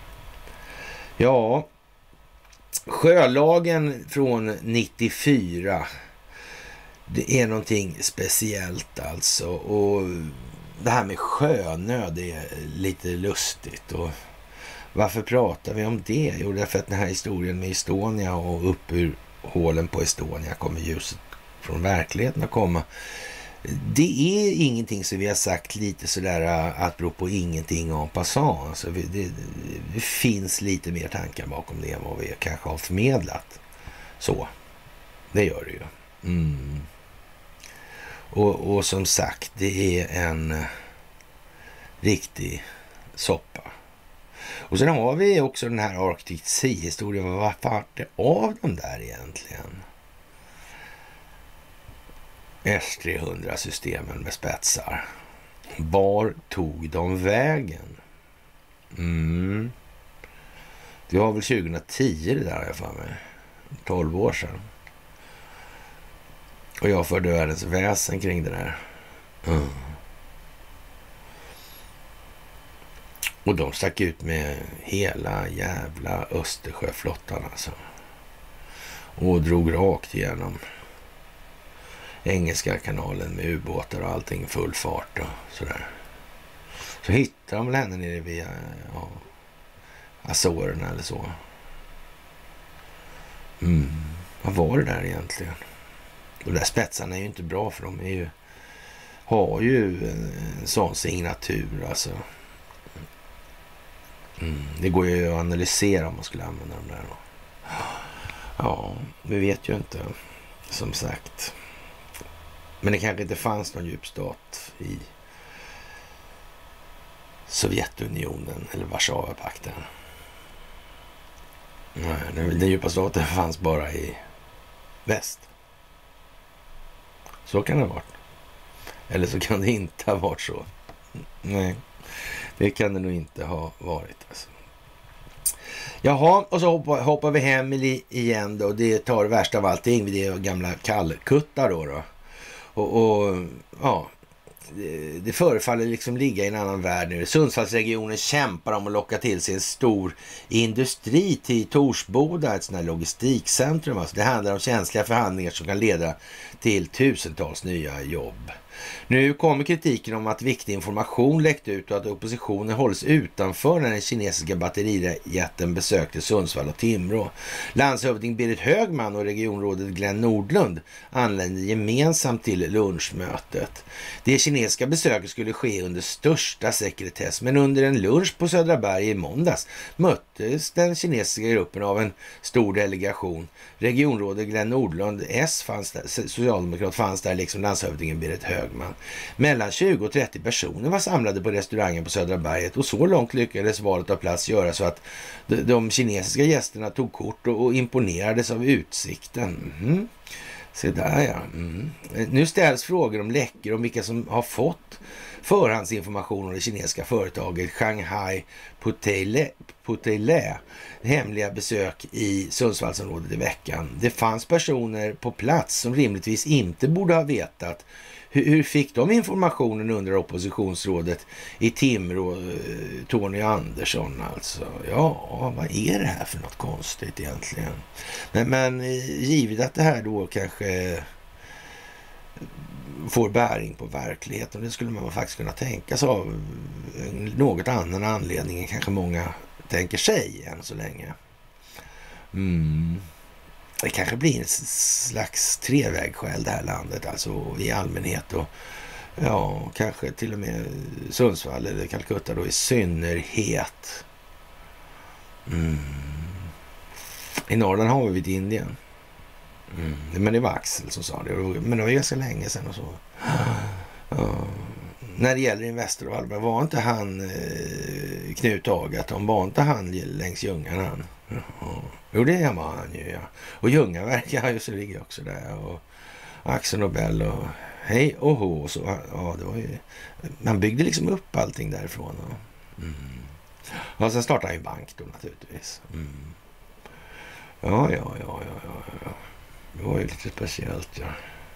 Ja, sjölagen från nittiofyra. Det är någonting speciellt alltså. Och det här med sjönöd är lite lustigt. Och varför pratar vi om det? Jo, därför att den här historien med Estonia och upp ur hålen på Estonia kommer ljuset från verkligheten att komma. Det är ingenting som vi har sagt lite sådär att bero på ingenting en passant. Alltså det, det, det finns lite mer tankar bakom det än vad vi kanske har förmedlat. Så, det gör det ju. Mm. Och, och som sagt, det är en riktig soppa. Och sen har vi också den här Arctic Sea-historien. Vad var det av dem där egentligen? S trehundra-systemen med spetsar. Var tog de vägen? Mm. Det var väl tjugohundratio det där, jag för mig. tolv år sedan. Och jag förde världens väsen kring det där. Mm. Och de stack ut med hela jävla Östersjöflottan alltså. Och drog rakt igenom Engelska kanalen med ubåtar och allting full fart och sådär. Så hittade de väl henne nere via ja, Azorerna eller så. Mm. Vad var det där egentligen? De där spetsarna är ju inte bra, för de är ju, har ju en, en sån signatur alltså. Mm. Det går ju att analysera om man skulle använda dem där då. Ja, vi vet ju inte, som sagt. Men det kanske inte fanns någon djupstat i Sovjetunionen eller Warszawapakten. Nej, den, den djupa staten fanns bara i väst. Så kan det ha varit. Eller så kan det inte ha varit så. Nej, det kan det nog inte ha varit alltså. Jaha, och så hoppar, hoppar vi hem igen då. Det tar värst av allting. Det är gamla kallkuttar då då. Och, och ja, det, det förefaller liksom ligga i en annan värld nu. Sundsvallsregionen kämpar om att locka till sig en stor industri till Torsboda, ett sånt här logistikcentrum. Alltså det handlar om känsliga förhandlingar som kan leda till tusentals nya jobb. Nu kommer kritiken om att viktig information läckt ut och att oppositionen hålls utanför när den kinesiska batterijätten besökte Sundsvall och Timrå. Landshövding Berit Högman och regionrådet Glenn Nordlund anlände gemensamt till lunchmötet. Det kinesiska besöket skulle ske under största sekretess, men under en lunch på Södra Berg i måndags möttes den kinesiska gruppen av en stor delegation. Regionrådet Glenn Nordlund, S fanns där, socialdemokrat, fanns där liksom landshövdingen Berit Högman. Mellan tjugo och trettio personer var samlade på restaurangen på Södra Berget, och så långt lyckades valet av plats göra så att de, de kinesiska gästerna tog kort och, och imponerades av utsikten. Mm. Se där ja. Mm. Nu ställs frågor om läckor om vilka som har fått förhandsinformation om det kinesiska företaget Shanghai Puteilai hemliga besök i Sundsvallsområdet i veckan. Det fanns personer på plats som rimligtvis inte borde ha vetat. Hur, hur fick de informationen under oppositionsrådet i Timrå, Tony Andersson alltså? Ja, vad är det här för något konstigt egentligen? Men, men givet att det här då kanske får bäring på verkligheten. Det skulle man faktiskt kunna tänka sig av något annan anledning än kanske många tänker sig än så länge. Mm. Det kanske blir en slags trevägskäl det här landet, alltså i allmänhet, och ja, kanske till och med Sundsvall eller Calcutta då i synnerhet. Mm. I Norrland har vi vid Indien. Mm. Men det var Axel som sa det, men det var ganska länge sedan och så. Ja. När det gäller Investor och Alba, var inte han eh, Knut Agaton, var inte han längs Ljungan han? Ja. Jo, det var han ju, ja. Och Ljungaverk, ja, just det, ligger också där. Och Axel Nobel och hej och hå och så. Ja, det var ju... Man byggde liksom upp allting därifrån. Och, mm. och sen startade han ju bank då naturligtvis. Mm. Ja, ja, ja, ja, ja, ja. Det var ju lite speciellt, ja.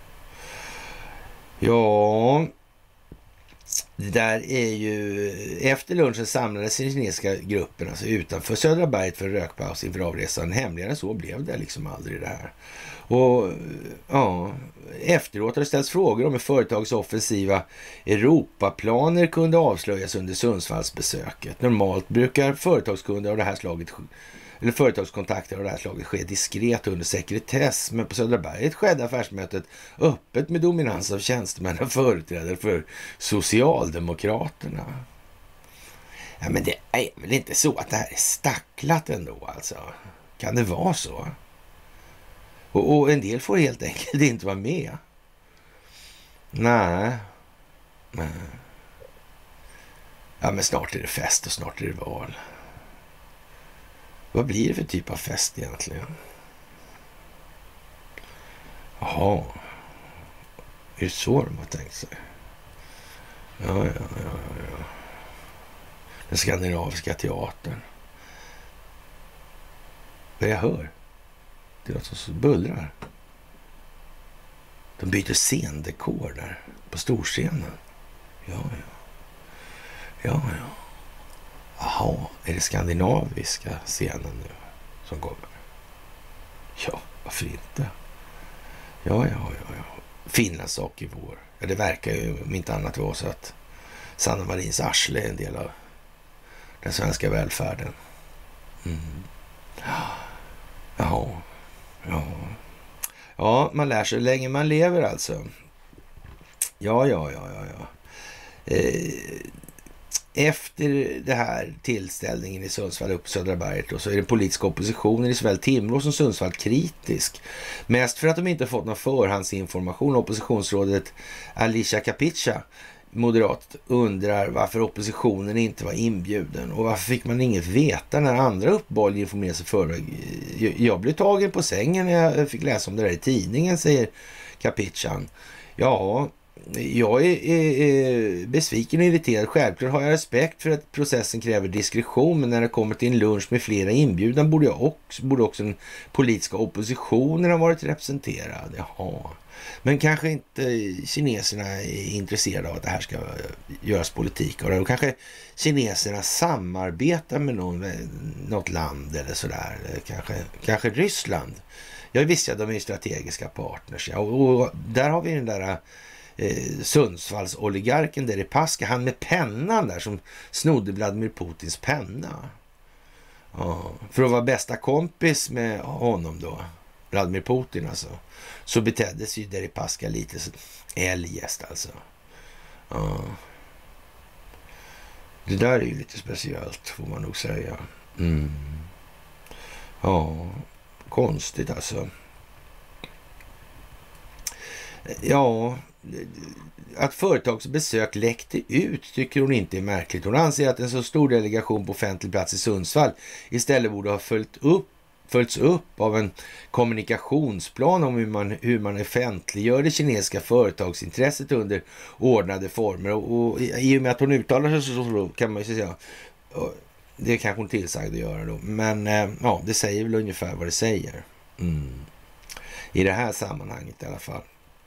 Ja... Det där är ju... Efter lunchen samlades den kinesiska gruppen alltså utanför Södra berget för en rökpaus inför avresan. Hemligare så blev det liksom aldrig det här. Och ja, efteråt har det ställts frågor om hur företagets offensiva Europaplaner kunde avslöjas under Sundsvallsbesöket. Normalt brukar företagskunder av det här slaget, eller företagskontakter av det här slaget ske diskret under sekretess, men på Södra berget skedde affärsmötet öppet med dominans av tjänstemän och företrädare för Socialdemokraterna. Ja, men det är väl inte så att det här är stacklat ändå, alltså. Kan det vara så? Och, och en del får helt enkelt inte vara med. Nej. Nej. Ja, men snart är det fest och snart är det val. Vad blir det för typ av fest egentligen? Jaha. Är det så de har tänkt sig? Ja, ja, ja, ja. Den skandinaviska teatern. Vad jag hör? Det är något som bullrar. De byter scendekor där på storscenen. Ja, ja. Ja, ja. Jaha, är det skandinaviska scenen nu som kommer? Ja, varför inte? Ja, ja, ja, ja. Finlands sak i vår. Ja, det verkar ju om inte annat vara så att Sanna Marins arsle är en del av den svenska välfärden. Mm. Jaha. Ja. Ja, man lär sig länge man lever alltså. Ja, ja, ja, ja, ja. Eh, efter det här tillställningen i Sundsvall upp på Södra berget då, så är den politiska oppositionen i såväl Timrå som Sundsvall kritisk. Mest för att de inte fått någon förhandsinformation. Oppositionsrådet Alicia Kapitsa, moderat, undrar varför oppositionen inte var inbjuden och varför fick man inget veta när andra uppehåll informerade sig förra. Jag blev tagen på sängen när jag fick läsa om det där i tidningen, säger Kapitsan. Ja, jag är, är, är besviken och irriterad. Självklart har jag respekt för att processen kräver diskretion, men när det kommer till en lunch med flera inbjudan borde, jag också, borde också den politiska oppositionen ha varit representerad. Jaha. Men kanske inte kineserna är intresserade av att det här ska göras politik. Och då kanske kineserna samarbetar med någon, något land eller sådär. Kanske, kanske Ryssland. Jag visste att de är strategiska partners. Ja. Och, och där har vi den där eh, Sundsvalls oligarken Deripaska. Han med pennan där som snodde Vladimir Putins penna. Ja, för att vara bästa kompis med honom då. Vladimir Putin alltså. Så betedde sig ju Deripaska lite eljest alltså. Ja. Det där är ju lite speciellt får man nog säga. Mm. Ja, konstigt alltså. Ja, att företagsbesök läckte ut tycker hon inte är märkligt. Hon anser att en så stor delegation på offentlig plats i Sundsvall istället borde ha följt upp följts upp av en kommunikationsplan om hur man, hur man offentliggör det kinesiska företagsintresset under ordnade former. Och, och i och med att hon uttalar sig så, så kan man ju säga, det kanske hon tillsagd att göra då. Men ja, det säger väl ungefär vad det säger. Mm. I det här sammanhanget i alla fall.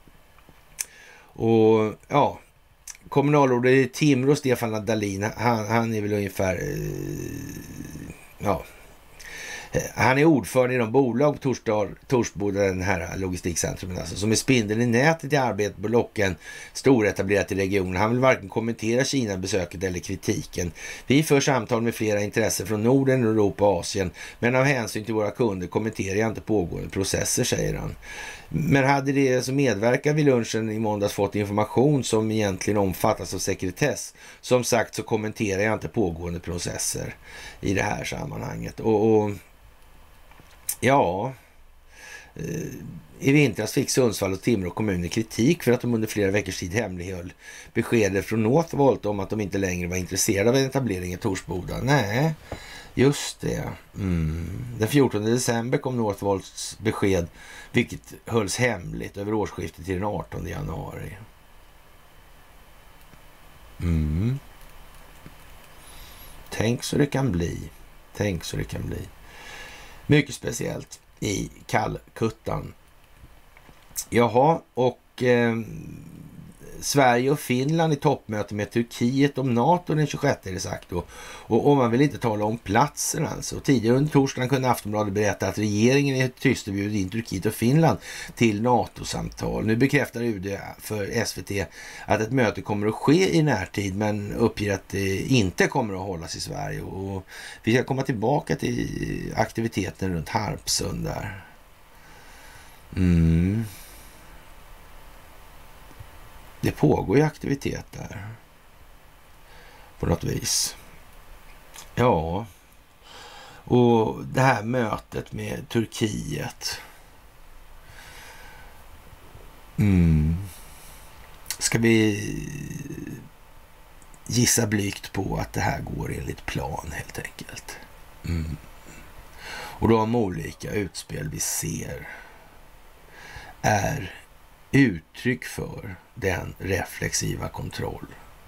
Och ja, kommunalrådet i Timrå, Stefan Dahlin, han, han är väl ungefär ja, Han är ordförande i de bolag på Torsboda, den här logistikcentrumet, alltså, som är spindeln i nätet i arbetet på locken storetablerat i regionen. Han vill varken kommentera Kina-besöket eller kritiken. Vi för samtal med flera intressen från Norden, Europa och Asien, men av hänsyn till våra kunder kommenterar jag inte pågående processer, säger han. Men hade det som medverkar vid lunchen i måndags fått information som egentligen omfattas av sekretess, som sagt så kommenterar jag inte pågående processer i det här sammanhanget. Och, och ja, i vintras fick Sundsvall och Timrå kommuner kritik för att de under flera veckors tid hemlighöll beskedet från Northvolt om att de inte längre var intresserade av en etablering i Torsboda. Nej, just det. Mm. Den fjortonde december kom Northvolts besked, vilket hölls hemligt över årsskiftet till den artonde januari. Mm. Tänk så det kan bli. Tänk så det kan bli. Mycket speciellt i Calcuttan. Jaha, och eh, Sverige och Finland i toppmöte med Turkiet om NATO den tjugosjätte är det sagt då. Och, och man vill inte tala om platsen alltså. Tidigare under torsdagen kunde Aftonbladet berätta att regeringen är tyst och bjudit in Turkiet och Finland till NATO-samtal. Nu bekräftar U D för S V T att ett möte kommer att ske i närtid, men uppger att det inte kommer att hållas i Sverige. Och vi ska komma tillbaka till aktiviteten runt Harpsund där. Mm. Det pågår ju aktivitet där. På något vis. Ja. Och det här mötet med Turkiet. Mm. Ska vi gissa blygt på att det här går enligt plan helt enkelt. Mm. Och de olika utspel vi ser är uttryck för den reflexiva kontroll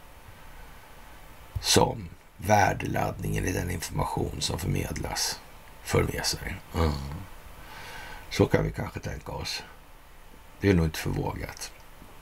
som värdeladdningen i den information som förmedlas för med sig. Mm. Så kan vi kanske tänka oss. Det är nog inte förvågat.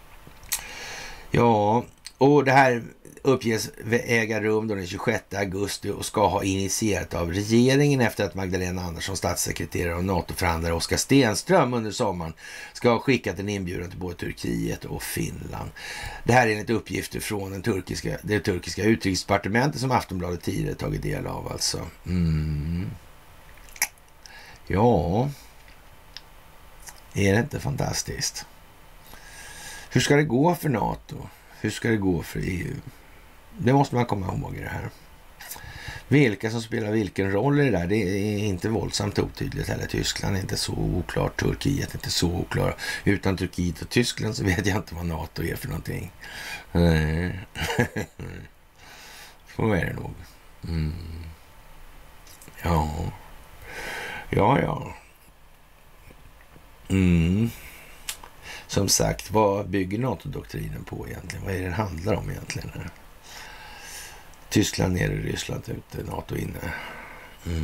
Ja, och det här uppges äga rum den tjugosjätte augusti och ska ha initierat av regeringen efter att Magdalena Andersson, statssekreterare och NATO-förhandlare Oskar Stenström under sommaren ska ha skickat en inbjudan till både Turkiet och Finland. Det här är enligt uppgifter från den turkiska, det turkiska utrikesdepartementet som Aftonbladet tidigare tagit del av alltså. Mm. Ja, är det inte fantastiskt? Hur ska det gå för NATO? Hur ska det gå för E U? Det måste man komma ihåg i det här. Vilka som spelar vilken roll i det där, det är inte våldsamt otydligt heller. Tyskland är inte så oklart, Turkiet är inte så oklart. Utan Turkiet och Tyskland så vet jag inte vad NATO är för någonting. Så är det nog. Mm. Ja. Ja, ja. Mm. Som sagt, vad bygger NATO-doktrinen på egentligen? Vad är det den handlar om egentligen? Tyskland nere, Ryssland ute, NATO inne. Mm.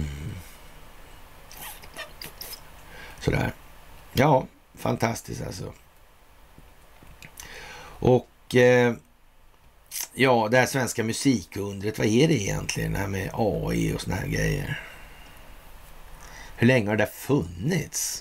Sådär. Ja, fantastiskt alltså. Och eh, ja, det här svenska musikundret, vad är det egentligen? Det här med A I och såna här grejer. Hur länge har det funnits?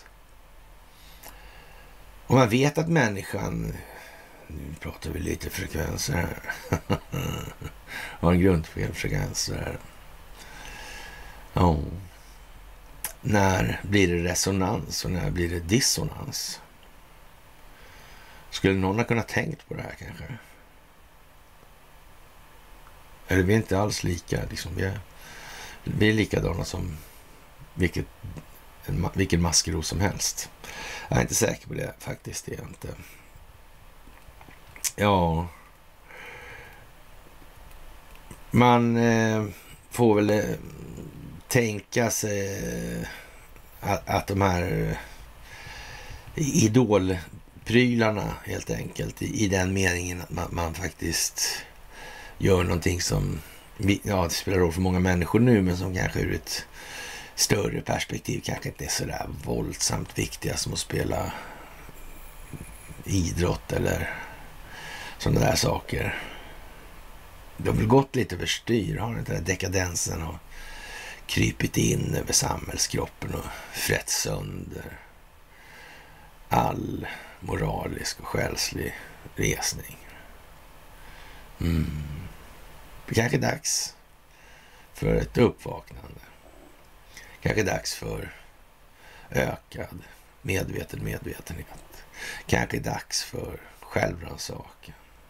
Och man vet att människan, nu pratar vi lite frekvenser här, har en grundfrekvens här. Ja. När blir det resonans och när blir det dissonans? Skulle någon ha kunnat tänkt på det här kanske? Eller vi är inte alls lika, liksom. vi, är, vi är likadana som vilket, vilken maskros som helst. Jag är inte säker på det faktiskt, det är jag inte. Ja. Man eh, får väl eh, tänka sig eh, att, att de här eh, idolprylarna helt enkelt, i, i den meningen att man, man faktiskt gör någonting som, ja, det spelar roll för många människor nu, men som kanske ur ett större perspektiv kanske inte är så där våldsamt viktiga som att spela idrott eller sådana där saker. De har väl gått lite överstyr, har inte den dekadensen och krypit in över samhällskroppen och frätt sönder all moralisk och själslig resning. Mm. Det kanske är dags för ett uppvaknande. Kanske dags för ökad medveten medvetenhet. Kanske dags för självrannsakan.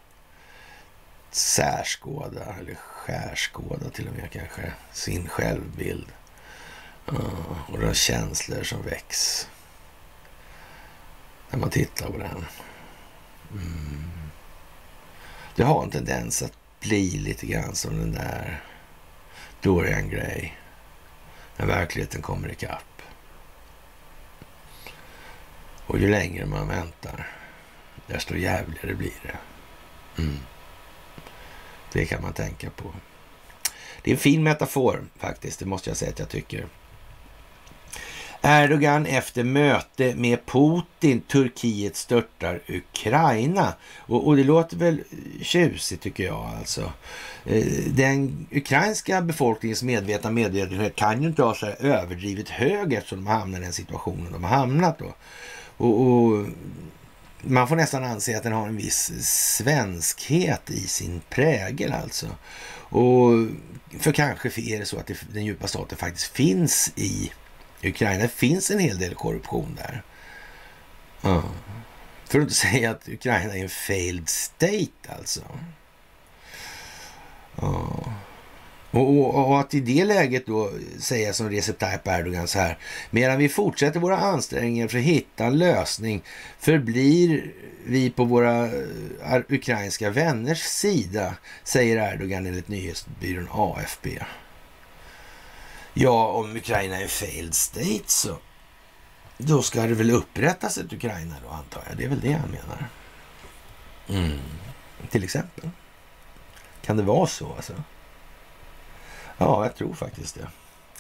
Särskåda eller skärskåda till och med kanske sin självbild. Uh, och de känslor som väcks när man tittar på den. Mm. Det har en tendens att bli lite grann som den där Dorian Gray när verkligheten kommer ikapp. Och ju längre man väntar desto jävligare blir det. Mm. Det kan man tänka på. Det är en fin metafor faktiskt, det måste jag säga att jag tycker. Erdogan efter möte med Putin, Turkiet störtar Ukraina. Och, och det låter väl tjusigt tycker jag alltså. Den ukrainska befolkningens medvetna medvetenhet kan ju inte ha så här överdrivet hög eftersom de hamnar i den situationen de har hamnat då. Och, och man får nästan anse att den har en viss svenskhet i sin prägel alltså. Och för kanske är det så att det, den djupa staten faktiskt finns i Ukraina. Det finns en hel del korruption där. Ja. För att inte säga att Ukraina är en failed state alltså. Ja. Och, och, och att i det läget då säga som Recep Tayyip Erdogan så här: medan vi fortsätter våra ansträngningar för att hitta en lösning förblir vi på våra ukrainska vänners sida, säger Erdogan enligt nyhetsbyrån A F P. Ja, om Ukraina är en failed state så då ska det väl upprättas ett Ukraina då, antar jag. Det är väl det han menar. Mm. Till exempel. Kan det vara så alltså? Ja, jag tror faktiskt det.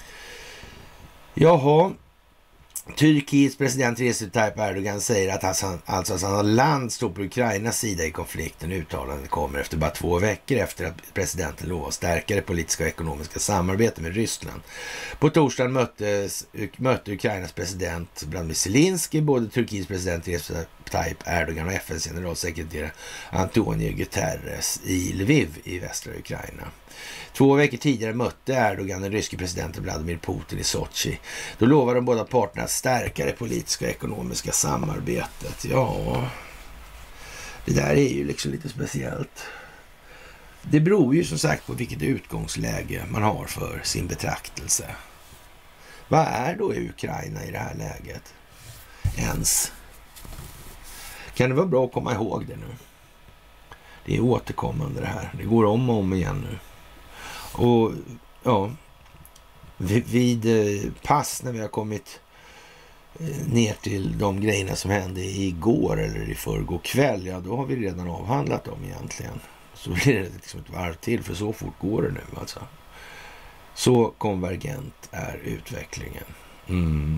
Jaha. Turkiets president Recep Tayyip Erdogan säger att han, alltså att hans land står på Ukrainas sida i konflikten. Uttalandet kommer efter bara två veckor efter att presidenten lovade stärka det politiska och ekonomiska samarbetet med Ryssland. På torsdagen möttes, mötte Ukrainas president Vladimir Zelensky både Turkiets president Recep Tayyip Erdogan och F N:s generalsekreterare Antonio Guterres i Lviv i västra Ukraina. Två veckor tidigare mötte Erdogan den ryske presidenten Vladimir Putin i Sochi. Då lovade de båda parterna att stärka det politiska och ekonomiska samarbetet. Ja, det där är ju liksom lite speciellt. Det beror ju som sagt på vilket utgångsläge man har för sin betraktelse. Vad är då Ukraina i det här läget? Ens. Kan det vara bra att komma ihåg det nu? Det är återkommande det här. Det går om och om igen nu. Och ja, vid pass när vi har kommit ner till de grejerna som hände igår eller i förrgår kväll, ja då har vi redan avhandlat dem egentligen. Så blir det liksom ett varv till, för så fort går det nu alltså. Så konvergent är utvecklingen. Mm.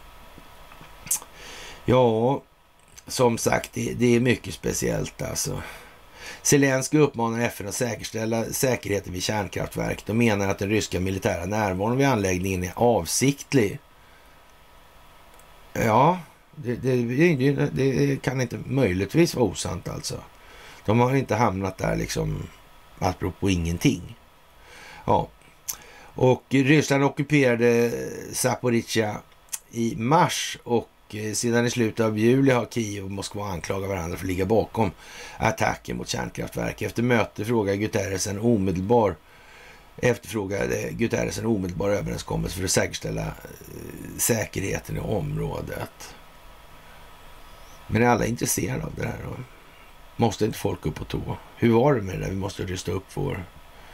Ja, som sagt, det, det är mycket speciellt alltså. Zelensky uppmanar F N att säkerställa säkerheten vid kärnkraftverk. De menar att den ryska militära närvaron vid anläggningen är avsiktlig. Ja, det, det, det, det kan inte möjligtvis vara osant alltså. De har inte hamnat där liksom apropå ingenting. Ja, och Ryssland ockuperade Zaporizjzja i mars och sedan i slutet av juli har Kiev och Moskva anklagat varandra för att ligga bakom attacken mot kärnkraftverk. Efter möte frågade Guterres en omedelbar efterfrågade Guterres en omedelbar överenskommelse för att säkerställa säkerheten i området. Men är alla intresserade av det här då? Måste inte folk upp på tå? Hur var det med det där? Vi måste rusta upp vår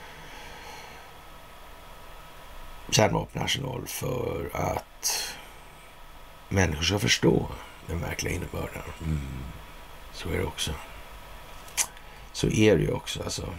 kärnvapenarsenal för att människor ska förstå den verkliga innebörden. Mm. Så är det också. Så är det ju också alltså.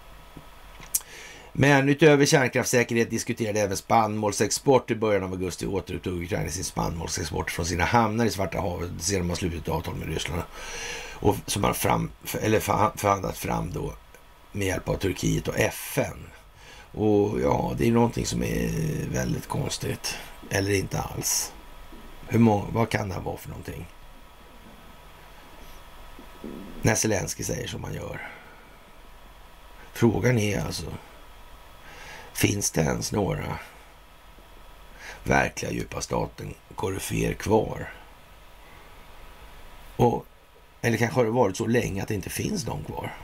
Men utöver kärnkraftssäkerhet diskuterade även spannmålsexport. I början av augusti återupptog Ukraina sin spannmålsexport från sina hamnar i Svarta havet sedan man slutit avtal med Ryssland. Och som man fram, eller förhandlat fram då med hjälp av Turkiet och F N. Och ja, det är någonting som är väldigt konstigt. Eller inte alls. Hur många, vad kan det här vara för någonting? När Zelensky säger som man gör. Frågan är alltså, finns det ens några verkliga djupa staten koryféer kvar? Och, eller kanske har det varit så länge att det inte finns någon kvar?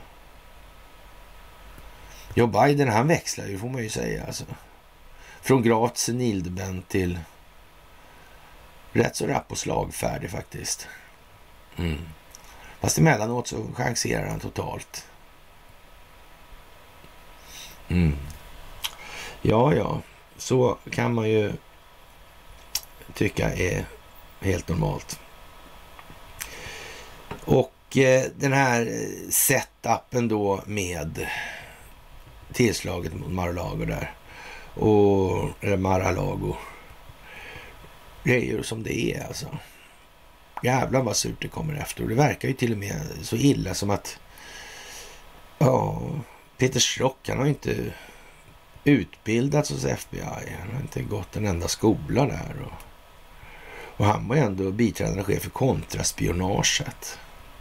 Joe Biden, han växlar ju, får man ju säga. Alltså. Från gravt senildement till rätt så rapp och slagfärdig faktiskt. Mm. Fast emellanåt så chanserar han totalt. Mm. Ja, ja. Så kan man ju tycka är helt normalt. Och eh, den här setupen då med tillslaget mot Mar-a-Lago där. Och, eller Mar-a-Lago. Det är ju som det är alltså. Jävlar vad surt det kommer efter. Och det verkar ju till och med så illa som att ja, Peter Schrock, han har ju inte utbildats hos F B I. Han har inte gått en enda skola där. Och, och han var ju ändå biträdande chef för kontraspionaget.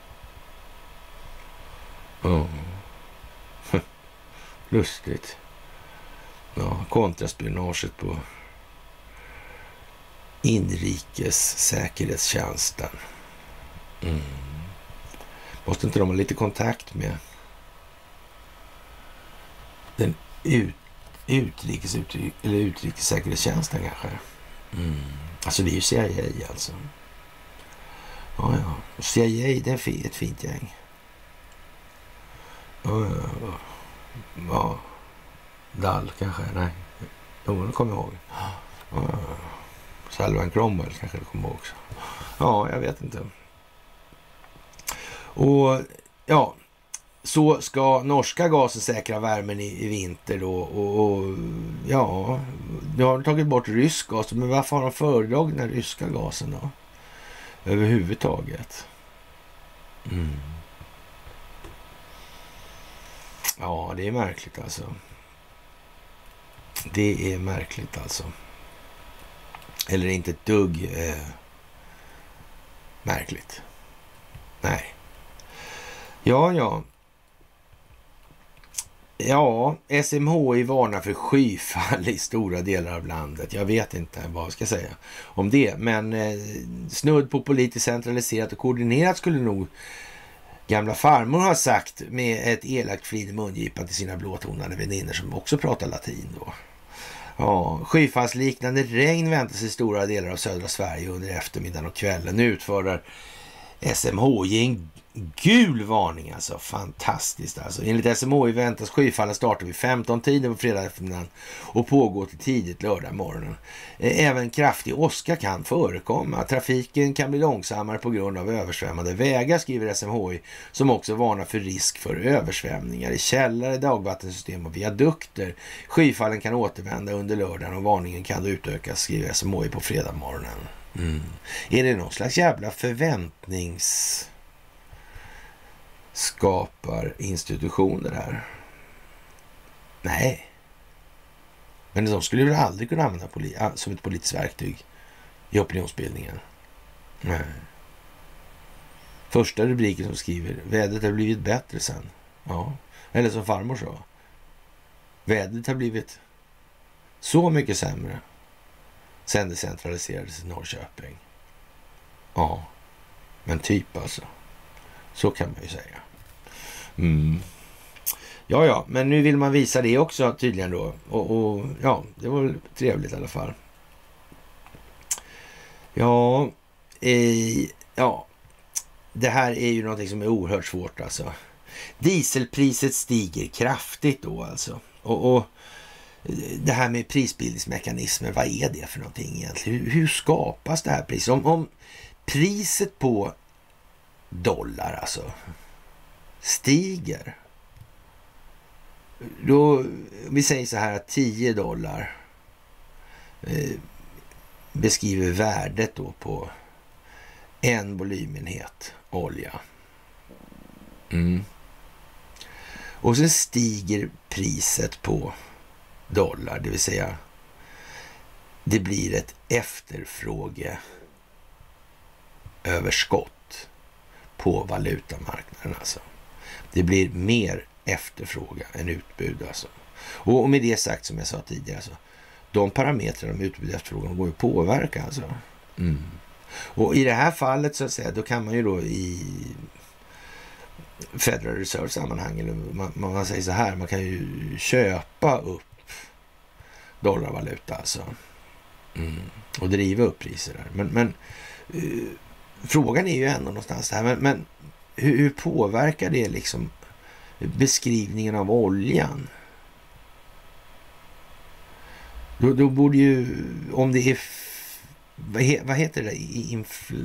Ja. Lustigt. Ja, kontraspionaget på inrikes säkerhetstjänsten. Mm. Måste inte de ha lite kontakt med den ut, utrikes, utrik, eller utrikes säkerhetstjänsten kanske? Mm. Alltså det är ju C I A alltså. Ja, ja. C I A, det är ett fint gäng. Ja, ja, ja. Ja. Dall kanske, nej. Jo, det kommer jag ihåg. Ja, ja. Salvan Cromwell kanske det kommer ihåg också. Ja, jag vet inte. Och ja, så ska norska gasen säkra värmen i, i vinter då. Och, och ja, nu har de tagit bort rysk gas. Men varför har de föredragit den ryska gasen då? Överhuvudtaget. Mm. Ja, det är märkligt alltså. Det är märkligt alltså. Eller inte ett dugg eh, märkligt. Nej. Ja, ja. Ja, S M H I varnar för skyfall i stora delar av landet. Jag vet inte vad jag ska säga om det. Men eh, snudd på politiskt centraliserat och koordinerat skulle nog gamla farmor ha sagt med ett elakt flin i mungipan till sina blåtonade vänner som också pratar latin då. Ja, skyfallsliknande regn väntas i stora delar av södra Sverige under eftermiddagen och kvällen. Nu utförar S M H I en gul varning alltså. Fantastiskt alltså. Enligt S M H I väntas skyfallen starta vid femton-tiden på fredag eftermiddagen och pågå till tidigt lördag morgonen. Även kraftig åska kan förekomma. Trafiken kan bli långsammare på grund av översvämmade vägar, skriver S M H I, som också varnar för risk för översvämningar i källare, dagvattensystem och viadukter. Skyfallen kan återvända under lördagen och varningen kan då utökas, skriver S M H I på fredag morgonen. Mm. Är det någon slags jävla förväntnings skapar institutioner här? Nej. Men de skulle ju aldrig kunna använda poli- som ett politiskt verktyg i opinionsbildningen. Nej. Första rubriken som skriver vädret har blivit bättre sen. Ja. Eller som farmor sa. Vädret har blivit så mycket sämre sen det centraliserades i Norrköping. Ja. Men typ alltså. Så kan man ju säga. Mm. Ja, ja. Men nu vill man visa det också tydligen då. Och, och ja, det var väl trevligt i alla fall. Ja. Eh, ja. Det här är ju någonting som är oerhört svårt alltså. Dieselpriset stiger kraftigt då alltså. Och, och det här med prisbildningsmekanismer, vad är det för någonting egentligen? Hur, hur skapas det här priset? Om, om priset på dollar alltså stiger, då, vi säger så här att tio dollar eh, beskriver värdet då på en volymenhet olja. Mm. Och sen stiger priset på dollar, det vill säga det blir ett efterfrågeöverskott på valutamarknaden alltså. Det blir mer efterfrågan än utbud alltså. Och med det sagt, som jag sa tidigare, alltså, de parametrarna med utbud och efterfrågan går ju att påverka alltså. Mm. Och i det här fallet så att säga, då kan man ju då i Federal Reserve-sammanhang, eller man, man säger så här, man kan ju köpa upp dollarvaluta alltså. Mm. Och driva upp priser där. Men, men uh, frågan är ju ändå någonstans här, men, men hur, hur påverkar det liksom beskrivningen av oljan? Då, då borde ju, om det är f- vad, he, vad heter det? Infl,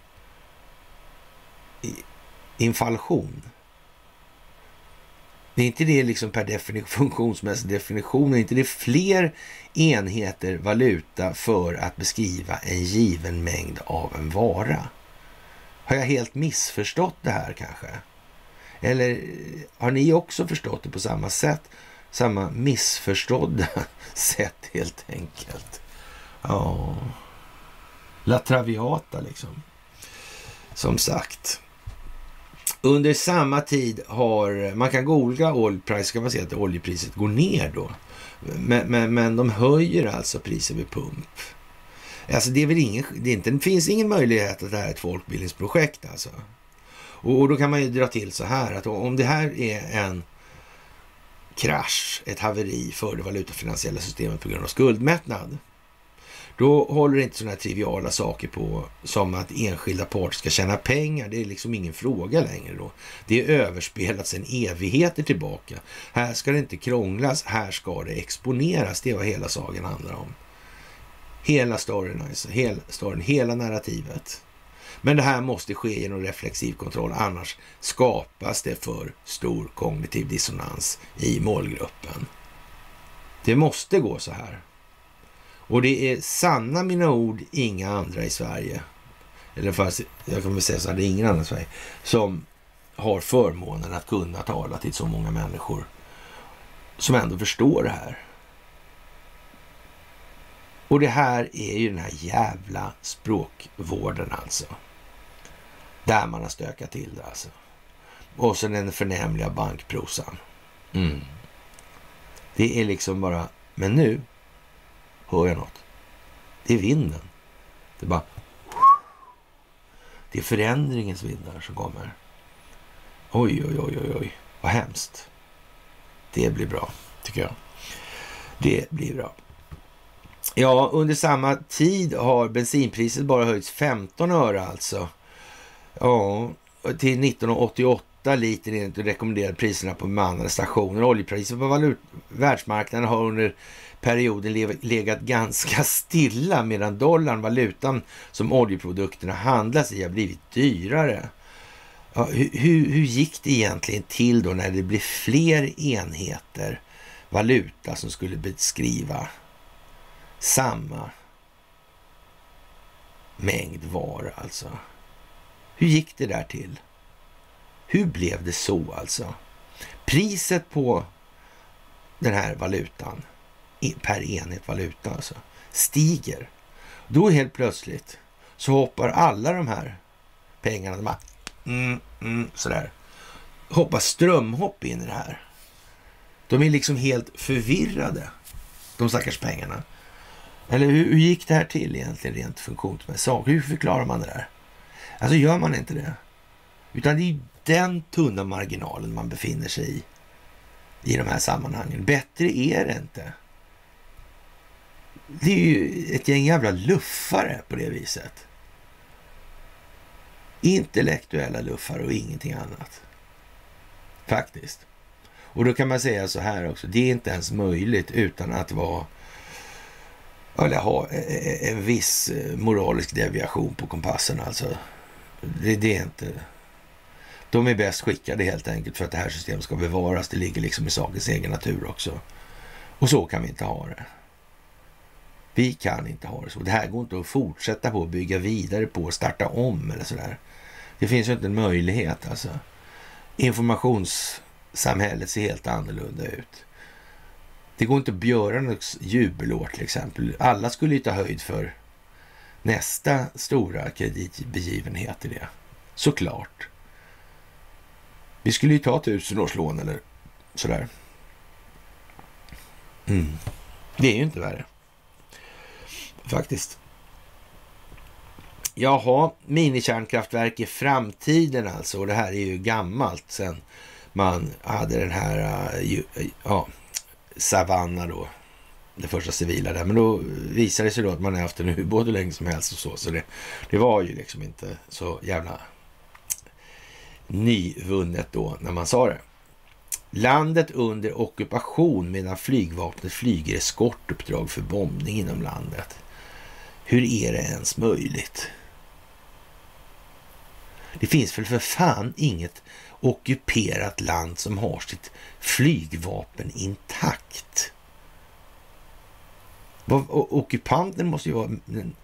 inflation. Det är inte det liksom per definition, funktionsmässig definition, är inte det fler enheter valuta för att beskriva en given mängd av en vara? Har jag helt missförstått det här kanske? Eller har ni också förstått det på samma sätt? Samma missförstådda sätt helt enkelt. Ja. La Traviata liksom. Som sagt. Under samma tid har, man kan googla oljepris, kan man se att oljepriset går ner då. Men, men, men de höjer alltså priset vid pump. Alltså det är väl ingen, det, är inte, det finns ingen möjlighet att det här är ett folkbildningsprojekt alltså. Och, och då kan man ju dra till så här att om det här är en krasch, ett haveri för det valutafinansiella systemet på grund av skuldmättnad, då håller inte sådana här triviala saker på som att enskilda parter ska tjäna pengar. Det är liksom ingen fråga längre då. Det är överspelat sedan evigheter tillbaka. Här ska det inte krånglas, här ska det exponeras. Det är vad hela sagan handlar om. Hela storyn, alltså. hela, storyn, hela narrativet. Men det här måste ske genom reflexiv kontroll, annars skapas det för stor kognitiv dissonans i målgruppen. Det måste gå så här. Och det är sanna mina ord, inga andra i Sverige, eller fast jag kan väl säga så här, det är ingen annan i Sverige som har förmånen att kunna tala till så många människor som ändå förstår det här. Och det här är ju den här jävla språkvården alltså. Där man har stökat till det alltså. Och så den förnämliga bankprosan. Mm. Det är liksom bara, men nu hör jag något. Det är vinden. Det är bara, det är förändringens vindar som kommer. Oj, oj, oj, oj, oj. Vad hemskt. Det blir bra, tycker jag. Det blir bra. Ja, under samma tid har bensinpriset bara höjts femton öre alltså. Ja, till nitton åttioåtta liter enligt de rekommenderade priserna på bemannade stationer. Oljepriset på valut- världsmarknaden har under perioden le- legat ganska stilla, medan dollarn, valutan som oljeprodukterna handlas i, har blivit dyrare. Ja, hur, hur, hur gick det egentligen till då när det blev fler enheter valuta som skulle beskriva samma mängd varor alltså? Hur gick det där till? Hur blev det så alltså? Priset på den här valutan per enhet valuta alltså stiger. Då helt plötsligt så hoppar alla de här pengarna, de här, mm, mm, sådär, hoppar strömhopp in i det här. De är liksom helt förvirrade, de stackars pengarna. Eller hur, hur gick det här till egentligen rent funktionsmässigt? Hur förklarar man det där? Alltså gör man inte det. Utan det är den tunna marginalen man befinner sig i i de här sammanhangen. Bättre är det inte. Det är ju ett gäng jävla luffare på det viset. Intellektuella luffare och ingenting annat. Faktiskt. Och då kan man säga så här också. Det är inte ens möjligt utan att vara, eller ha en viss moralisk deviation på kompassen. Alltså, det, det är inte... De är bäst skickade helt enkelt för att det här systemet ska bevaras. Det ligger liksom i sakens egen natur också. Och så kan vi inte ha det. Vi kan inte ha det så. Det här går inte att fortsätta på att bygga vidare på och starta om eller sådär. Det finns ju inte en möjlighet alltså. Informationssamhället ser helt annorlunda ut. Det går inte att göra något jubelår till exempel. Alla skulle ju ta höjd för nästa stora kreditbegivenhet i det. Såklart. Vi skulle ju ta tusenårslån eller sådär. Mm. Det är ju inte värre. Faktiskt. Jaha, minikärnkraftverk i framtiden alltså. Och det här är ju gammalt sen man hade den här uh, ja, Savanna då. Det första civila där. Men då visade det sig då att man har haft en ubåt hur länge som helst och så. Så det, det var ju liksom inte så jävla nyvunnet då när man sa det. Landet under ockupation medan flygvapnet flyger eskortuppdrag för bombning inom landet. Hur är det ens möjligt? Det finns väl för fan inget ockuperat land som har sitt flygvapen intakt. Ockupanten måste ju vara den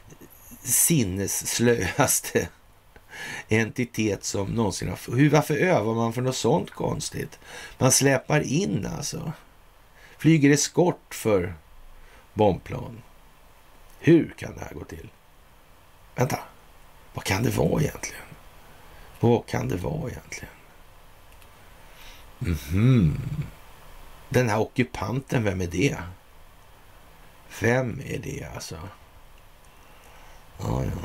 sinnesslöaste entitet som någonsin har... Hur, varför övar man för något sånt konstigt? Man släpar in alltså. Flyger eskort för bombplan. Hur kan det här gå till? Vänta, vad kan det vara egentligen? Vad kan det vara egentligen? Mhm. Den här ockupanten, vem är det? Vem är det alltså? Ja, ja.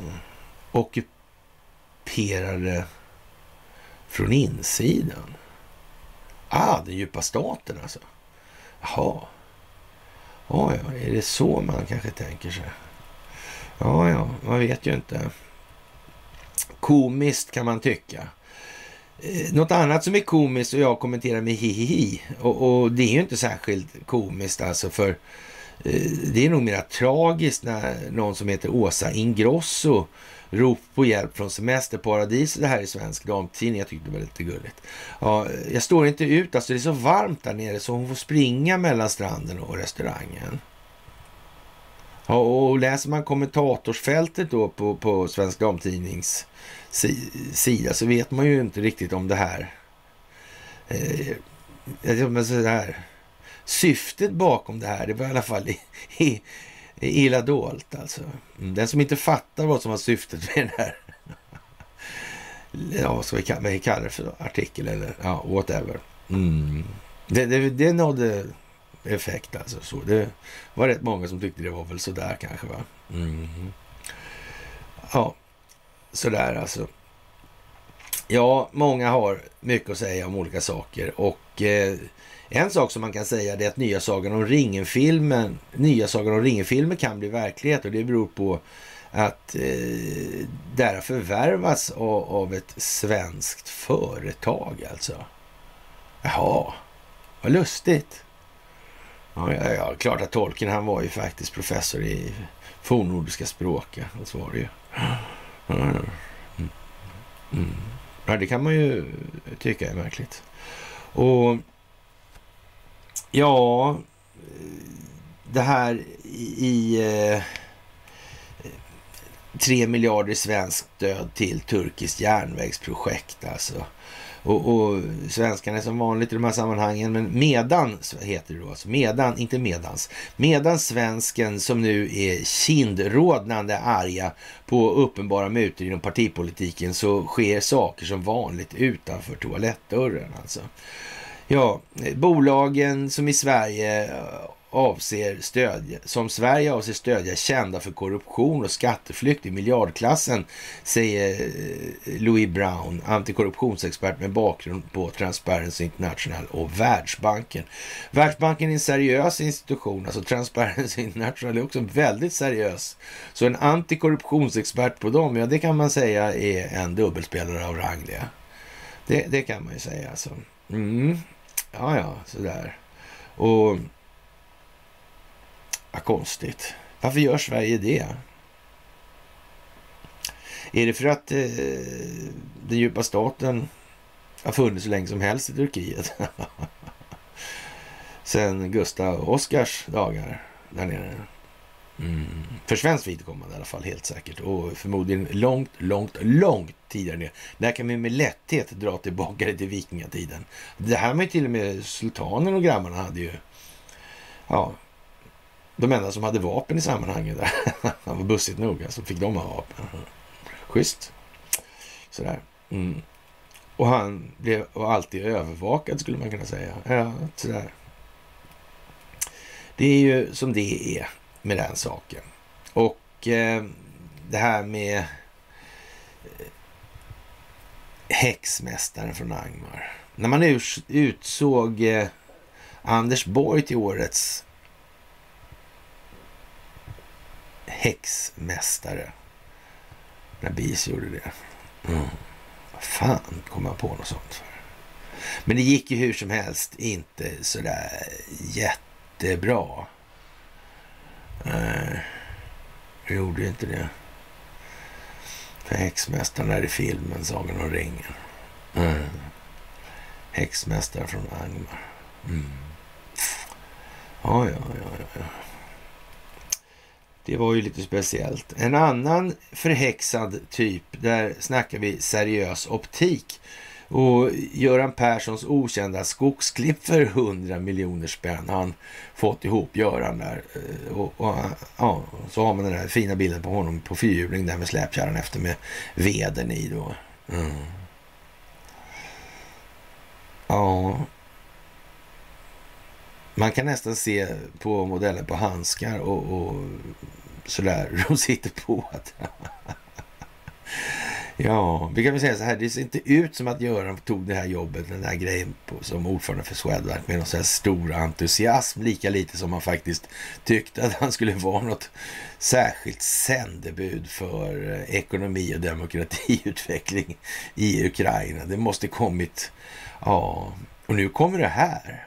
Ockuperade från insidan. Ah, den djupa staten alltså. Jaha. Ja, ja, är det så man kanske tänker sig? Ja, ja, man vet ju inte. Komiskt kan man tycka. Eh, något annat som är komiskt och jag kommenterar med hihihi. Och, och det är ju inte särskilt komiskt alltså för eh, det är nog mer tragiskt när någon som heter Åsa Ingrosso rop på hjälp från semesterparadiset. Det här är svensk damtidning. Jag tyckte det var lite gulligt. Ja, jag står inte ut. Alltså det är så varmt där nere så hon får springa mellan stranden och restaurangen. Ja, och läser man kommentatorsfältet då på, på Svensk Damtidnings sida så vet man ju inte riktigt om det här. Eh, men så där. Syftet bakom det här, det var i alla fall i, i, illa dolt alltså. Den som inte fattar vad som var syftet med den här ja, vad ska vi kalla, vad vi kallar det för artikel eller ja, whatever. Mm. Det, det, det nådde effekt alltså. Så det var rätt många som tyckte det var väl sådär kanske va. Mm. Ja, sådär alltså. Ja, många har mycket att säga om olika saker och eh, en sak som man kan säga är att nya Sagan om ringen-filmen nya Sagan om ringen-filmen kan bli verklighet och det beror på att eh, där har förvärvats av, av ett svenskt företag alltså. Jaha, vad lustigt. Ja, ja, ja, klart att Tolkien han var ju faktiskt professor i fornnordiska språk. Så var det ju. Mm. Mm. Ja, det kan man ju tycka är märkligt. Och ja, det här i, i eh, tre miljarder svenskt stöd till turkiskt järnvägsprojekt alltså. Och, och svenskarna är som vanligt i de här sammanhangen, men medan heter det då, alltså medan, inte medans, medan svensken som nu är kindrodnande arga på uppenbara mutor inom partipolitiken så sker saker som vanligt utanför toalettdörren alltså. Ja, bolagen som i Sverige avser stödja, som Sverige avser stödja kända för korruption och skatteflykt i miljardklassen, säger Louis Brown, antikorruptionsexpert med bakgrund på Transparency International och Världsbanken. Världsbanken är en seriös institution, alltså Transparency International är också väldigt seriös. Så en antikorruptionsexpert på dem, ja det kan man säga är en dubbelspelare av rang det. Det, det kan man ju säga alltså. Mm. Ja, ja, sådär. Och vad konstigt. Varför gör Sverige det? Är det för att eh, den djupa staten har funnits så länge som helst i Turkiet? Sen Gustav Oskars dagar där nere. Mm. För svensk vidkommande i alla fall, helt säkert. Och förmodligen långt, långt, långt tidigare ner. Där kan vi med lätthet dra tillbaka det till vikingatiden. Det här med till och med sultanen och grabbarna hade ju ja, de enda som hade vapen i sammanhanget där, han var bussigt noga, så fick de ha vapen. Schysst. Sådär. Mm. Och han blev alltid övervakad, skulle man kunna säga. Ja, sådär. Det är ju som det är med den saken. Och eh, det här med eh, häxmästaren från Angmar. När man ut, utsåg eh, Anders Borg till årets häxmästare. När B I S gjorde det. Mm. Vad fan kom man på något sånt för? Men det gick ju hur som helst inte sådär jättebra. Nej, jag gjorde inte det. För häxmästaren där i filmen Sagan om ringen. Mm. Häxmästaren från Angmar. Mm. Ja, ja, ja, ja. Det var ju lite speciellt. En annan förhäxad typ, där snackar vi seriös optik. Och Göran Perssons okända skogsklipp för hundra miljoner spänn. Han fått ihop Göran där. Och, och ja, så har man den där fina bilden på honom på fyrhjuling där med släpkärran efter med veden i då. Mm. Ja. Man kan nästan se på modellen på handskar och, och sådär. De sitter på att... Ja, vi kan väl säga så här. Det ser inte ut som att Göran tog det här jobbet, den här grejen på, som ordförande för Swedbank med någon så här stor entusiasm. Lika lite som man faktiskt tyckte att han skulle vara något särskilt sändebud för ekonomi och demokratiutveckling i Ukraina. Det måste kommit... Ja, och nu kommer det här.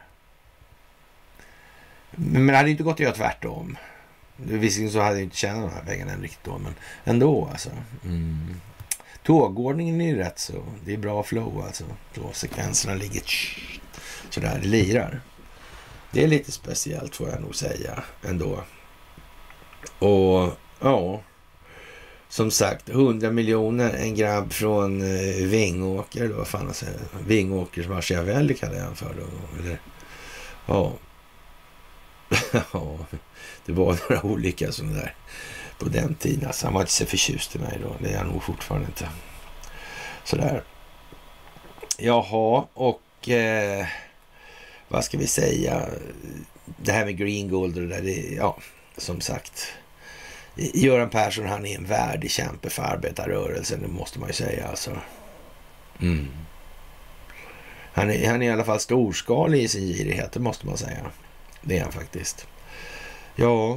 Men det hade inte gått att göra tvärtom. Visserligen så hade jag inte tjänat de här pengarna än riktigt då, men ändå alltså. Mm. Tågordningen är ju rätt så. Det är bra flow alltså. Så sekvenserna ligger sådär, det lirar. Det är lite speciellt får jag nog säga ändå. Och ja, som sagt, hundra miljoner, en grabb från eh, Vingåker, eller vad fan jag säger. Vingåkers Machiavelli kallar jag för då. Eller, ja. Ja, det var några olika sådana där på den tiden. Alltså, han var inte så förtjust i mig då. Det är han nog fortfarande inte. Sådär. Jaha, och eh, vad ska vi säga? Det här med Green Gold och det där, det, ja, som sagt. Göran Persson, han är en värdig kämpe för arbetarrörelsen, det måste man ju säga alltså. Mm. Han är, han är i alla fall storskalig i sin girighet, det måste man säga. Det är han faktiskt. Ja.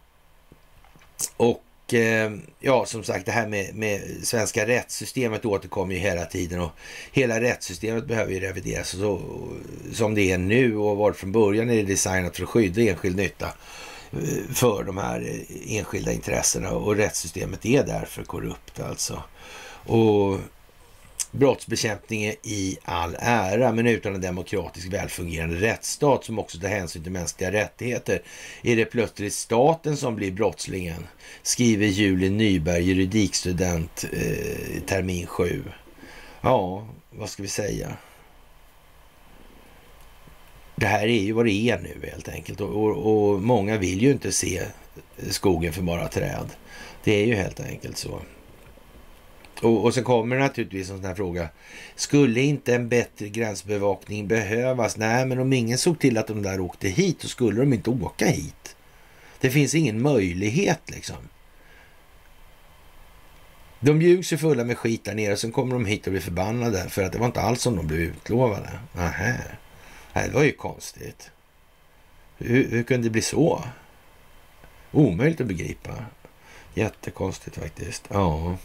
Och eh, ja, som sagt, det här med, med svenska rättssystemet återkommer ju hela tiden. Och hela rättssystemet behöver ju revideras. Så, som det är nu och varit från början är det designat för att skydda enskild nytta för de här enskilda intressena. Och rättssystemet är därför korrupt alltså. Och brottsbekämpning i all ära, men utan en demokratisk välfungerande rättsstat som också tar hänsyn till mänskliga rättigheter är det plötsligt staten som blir brottslingen, skriver Julie Nyberg, juridikstudent, eh, termin sju. Ja, vad ska vi säga? Det här är ju vad det är nu helt enkelt, och, och, och många vill ju inte se skogen för bara träd. Det är ju helt enkelt så. Och, och sen kommer det naturligtvis en sån här fråga. Skulle inte en bättre gränsbevakning behövas? Nej, men om ingen såg till att de där åkte hit, så skulle de inte åka hit. Det finns ingen möjlighet liksom. De bjugs ju fulla med skit där nere, och sen kommer de hit och blir förbannade för att det var inte alls som de blev utlovade. Nähä. Det var ju konstigt. Hur, hur kunde det bli så? Omöjligt att begripa. Jättekonstigt faktiskt. Ja.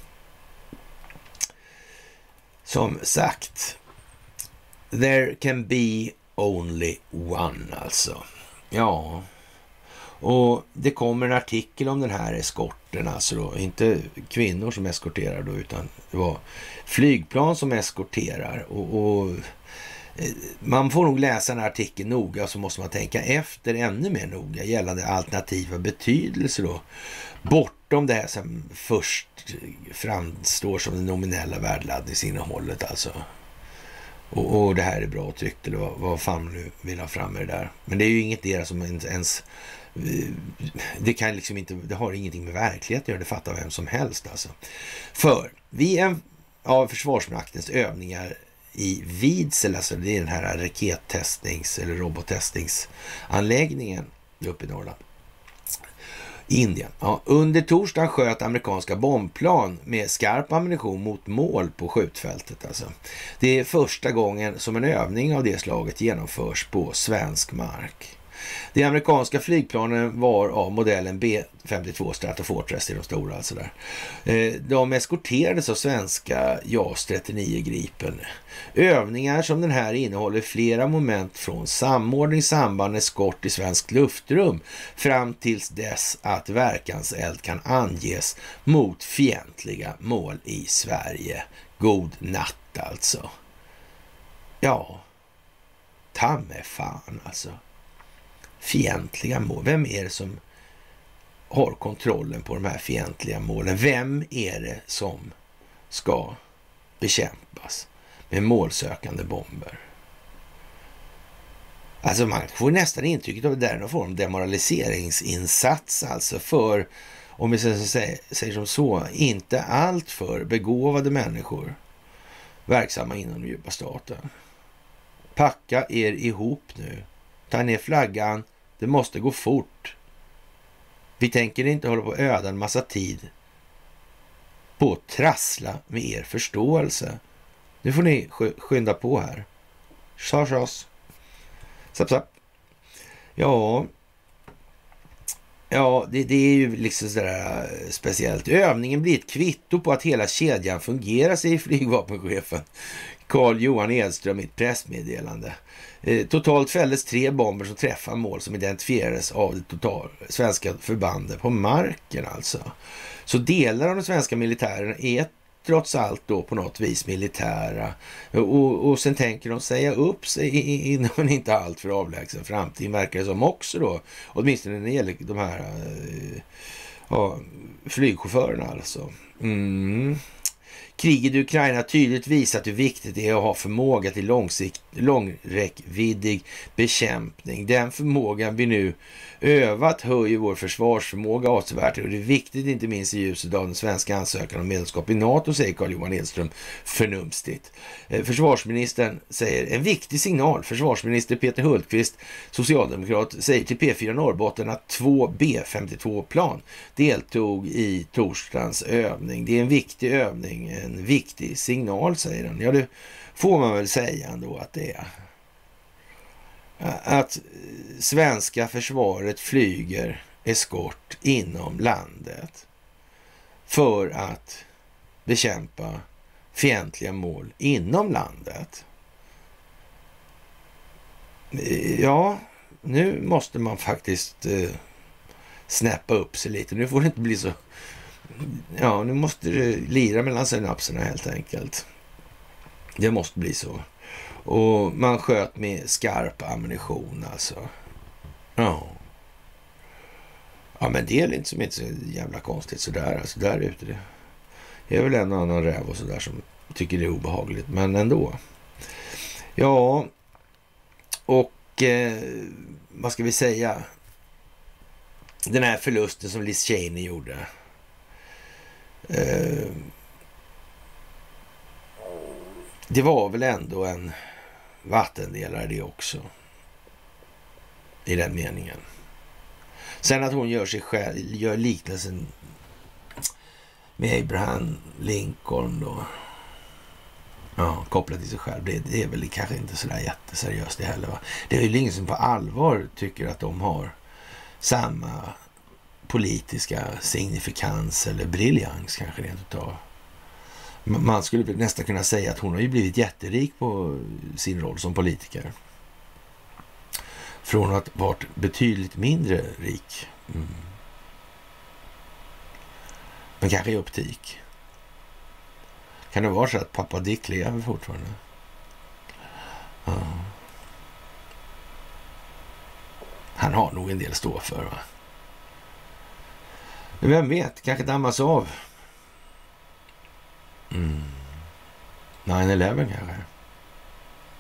Som sagt, there can be only one alltså. Ja, och det kommer en artikel om den här eskorten, alltså då, inte kvinnor som eskorterar då, utan det var flygplan som eskorterar. Och, och man får nog läsa den här artikeln noga, så måste man tänka efter ännu mer noga gällande alternativa betydelser då. Bortom det här som först framstår som det nominella värdeladdningsinnehållet alltså. Och, och det här är bra tryckt, eller vad, vad fan nu vill ha fram med det där. Men det är ju inget deras som ens, ens det kan liksom inte, det har ingenting med verklighet att göra, det fattar vem som helst alltså. För vid en av Försvarsmaktens övningar i Vidsel, alltså det är den här rakettestnings eller robottestningsanläggningen uppe i Norrland, Indien. Ja, under torsdagen sköt amerikanska bombplan med skarp ammunition mot mål på skjutfältet. Alltså. Det är första gången som en övning av det slaget genomförs på svensk mark. De amerikanska flygplanen var av modellen B femtiotvå Stratofortress i de stora. Alltså där. De eskorterades av svenska JAS trettionio Gripen. Övningar som den här innehåller flera moment från samordning, samband, eskort i svenskt luftrum fram tills dess att verkanseld kan anges mot fientliga mål i Sverige. God natt alltså. Ja, ta med fan alltså. Fientliga mål. Vem är det som har kontrollen på de här fientliga målen? Vem är det som ska bekämpas med målsökande bomber? Alltså man får nästan intrycket av det där någon form demoraliseringsinsats alltså för, om vi säger, säger som så, inte allt för begåvade människor verksamma inom den djupa staten. Packa er ihop nu. Ta ner flaggan. Det måste gå fort. Vi tänker inte hålla på att öda en massa tid på att trassla med er förståelse. Nu får ni skynda på här. Tja, tjas. Sapp, sapp. Ja, ja det, det är ju liksom sådär speciellt. Övningen blir ett kvitto på att hela kedjan fungerar, säger flygvapenchefen Carl Johan Edström i ett pressmeddelande. Eh, totalt fälldes tre bomber som träffade mål som identifierades av det total, svenska förbandet på marken alltså. Så delar av den svenska militären är trots allt då på något vis militära. Och, och sen tänker de säga upp sig inom en inte allt för avlägsen framtid, verkar det som också då. Åtminstone när det gäller de här eh, ja, flygchaufförerna alltså. Mm. Kriget i Ukraina tydligt visat hur viktigt det är att ha förmåga till långsikt, långräckviddig bekämpning. Den förmågan vi nu övat höjer vår försvarsförmåga avsevärt, och det är viktigt inte minst i ljuset av den svenska ansökan om medlemskap i NATO, säger Carl Johan Edström förnumstigt. Försvarsministern säger en viktig signal. Försvarsminister Peter Hultqvist, socialdemokrat, säger till P fyra Norrbotten att två B femtiotvå-plan deltog i torsdagens övning. Det är en viktig övning, en viktig signal, säger han. Ja, det får man väl säga ändå att det är. Att svenska försvaret flyger eskort inom landet för att bekämpa fientliga mål inom landet. Ja, nu måste man faktiskt eh, snäppa upp sig lite. Nu får det inte bli så... Ja, nu måste det lira mellan synapserna helt enkelt. Det måste bli så. Och man sköt med skarp ammunition alltså. Ja. Ja, men det är inte som inte så jävla konstigt sådär. Alltså där ute det. Det är väl en och annan räv och sådär som tycker det är obehagligt. Men ändå. Ja. Och eh, vad ska vi säga? Den här förlusten som Liz Cheney gjorde. Eh, det var väl ändå en vattendelare det också. I den meningen. Sen att hon gör sig själv, gör liknelsen med Abraham Lincoln då. Ja, kopplat till sig själv. Det, det är väl kanske inte sådär jätteseriöst det heller, va? Det är ju ingen som på allvar tycker att de har samma politiska signifikans eller briljans kanske rent utav. Man skulle nästan kunna säga att hon har ju blivit jätterik på sin roll som politiker. Från att ha varit betydligt mindre rik. Mm. Men kanske i optik. Kan det vara så att pappa Dick lever fortfarande? Ja. Han har nog en del att stå för, va? Men vem vet, kanske dammas av. Mm. nio elva kanske.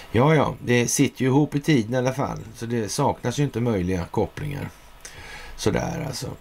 Ja, ja, det sitter ju ihop i tiden i alla fall. Så det saknas ju inte möjliga kopplingar. Sådär alltså.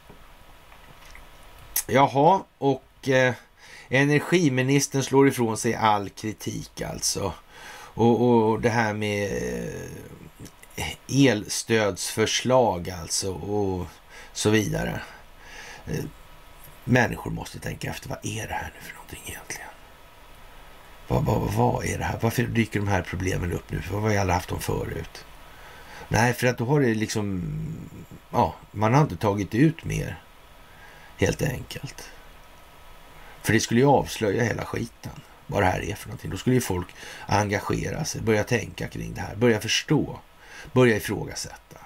Jaha, och eh, energiministern slår ifrån sig all kritik alltså. Och, och det här med eh, elstödsförslag alltså och så vidare. Eh, människor måste tänka efter, vad är det här nu för någonting egentligen? Vad, vad, vad är det här? Varför dyker de här problemen upp nu? För vad har vi aldrig haft dem förut? Nej, för att då har det liksom, ja, man har inte tagit ut mer. Helt enkelt. För det skulle ju avslöja hela skiten. Vad det här är för någonting. Då skulle ju folk engagera sig. Börja tänka kring det här. Börja förstå. Börja ifrågasätta.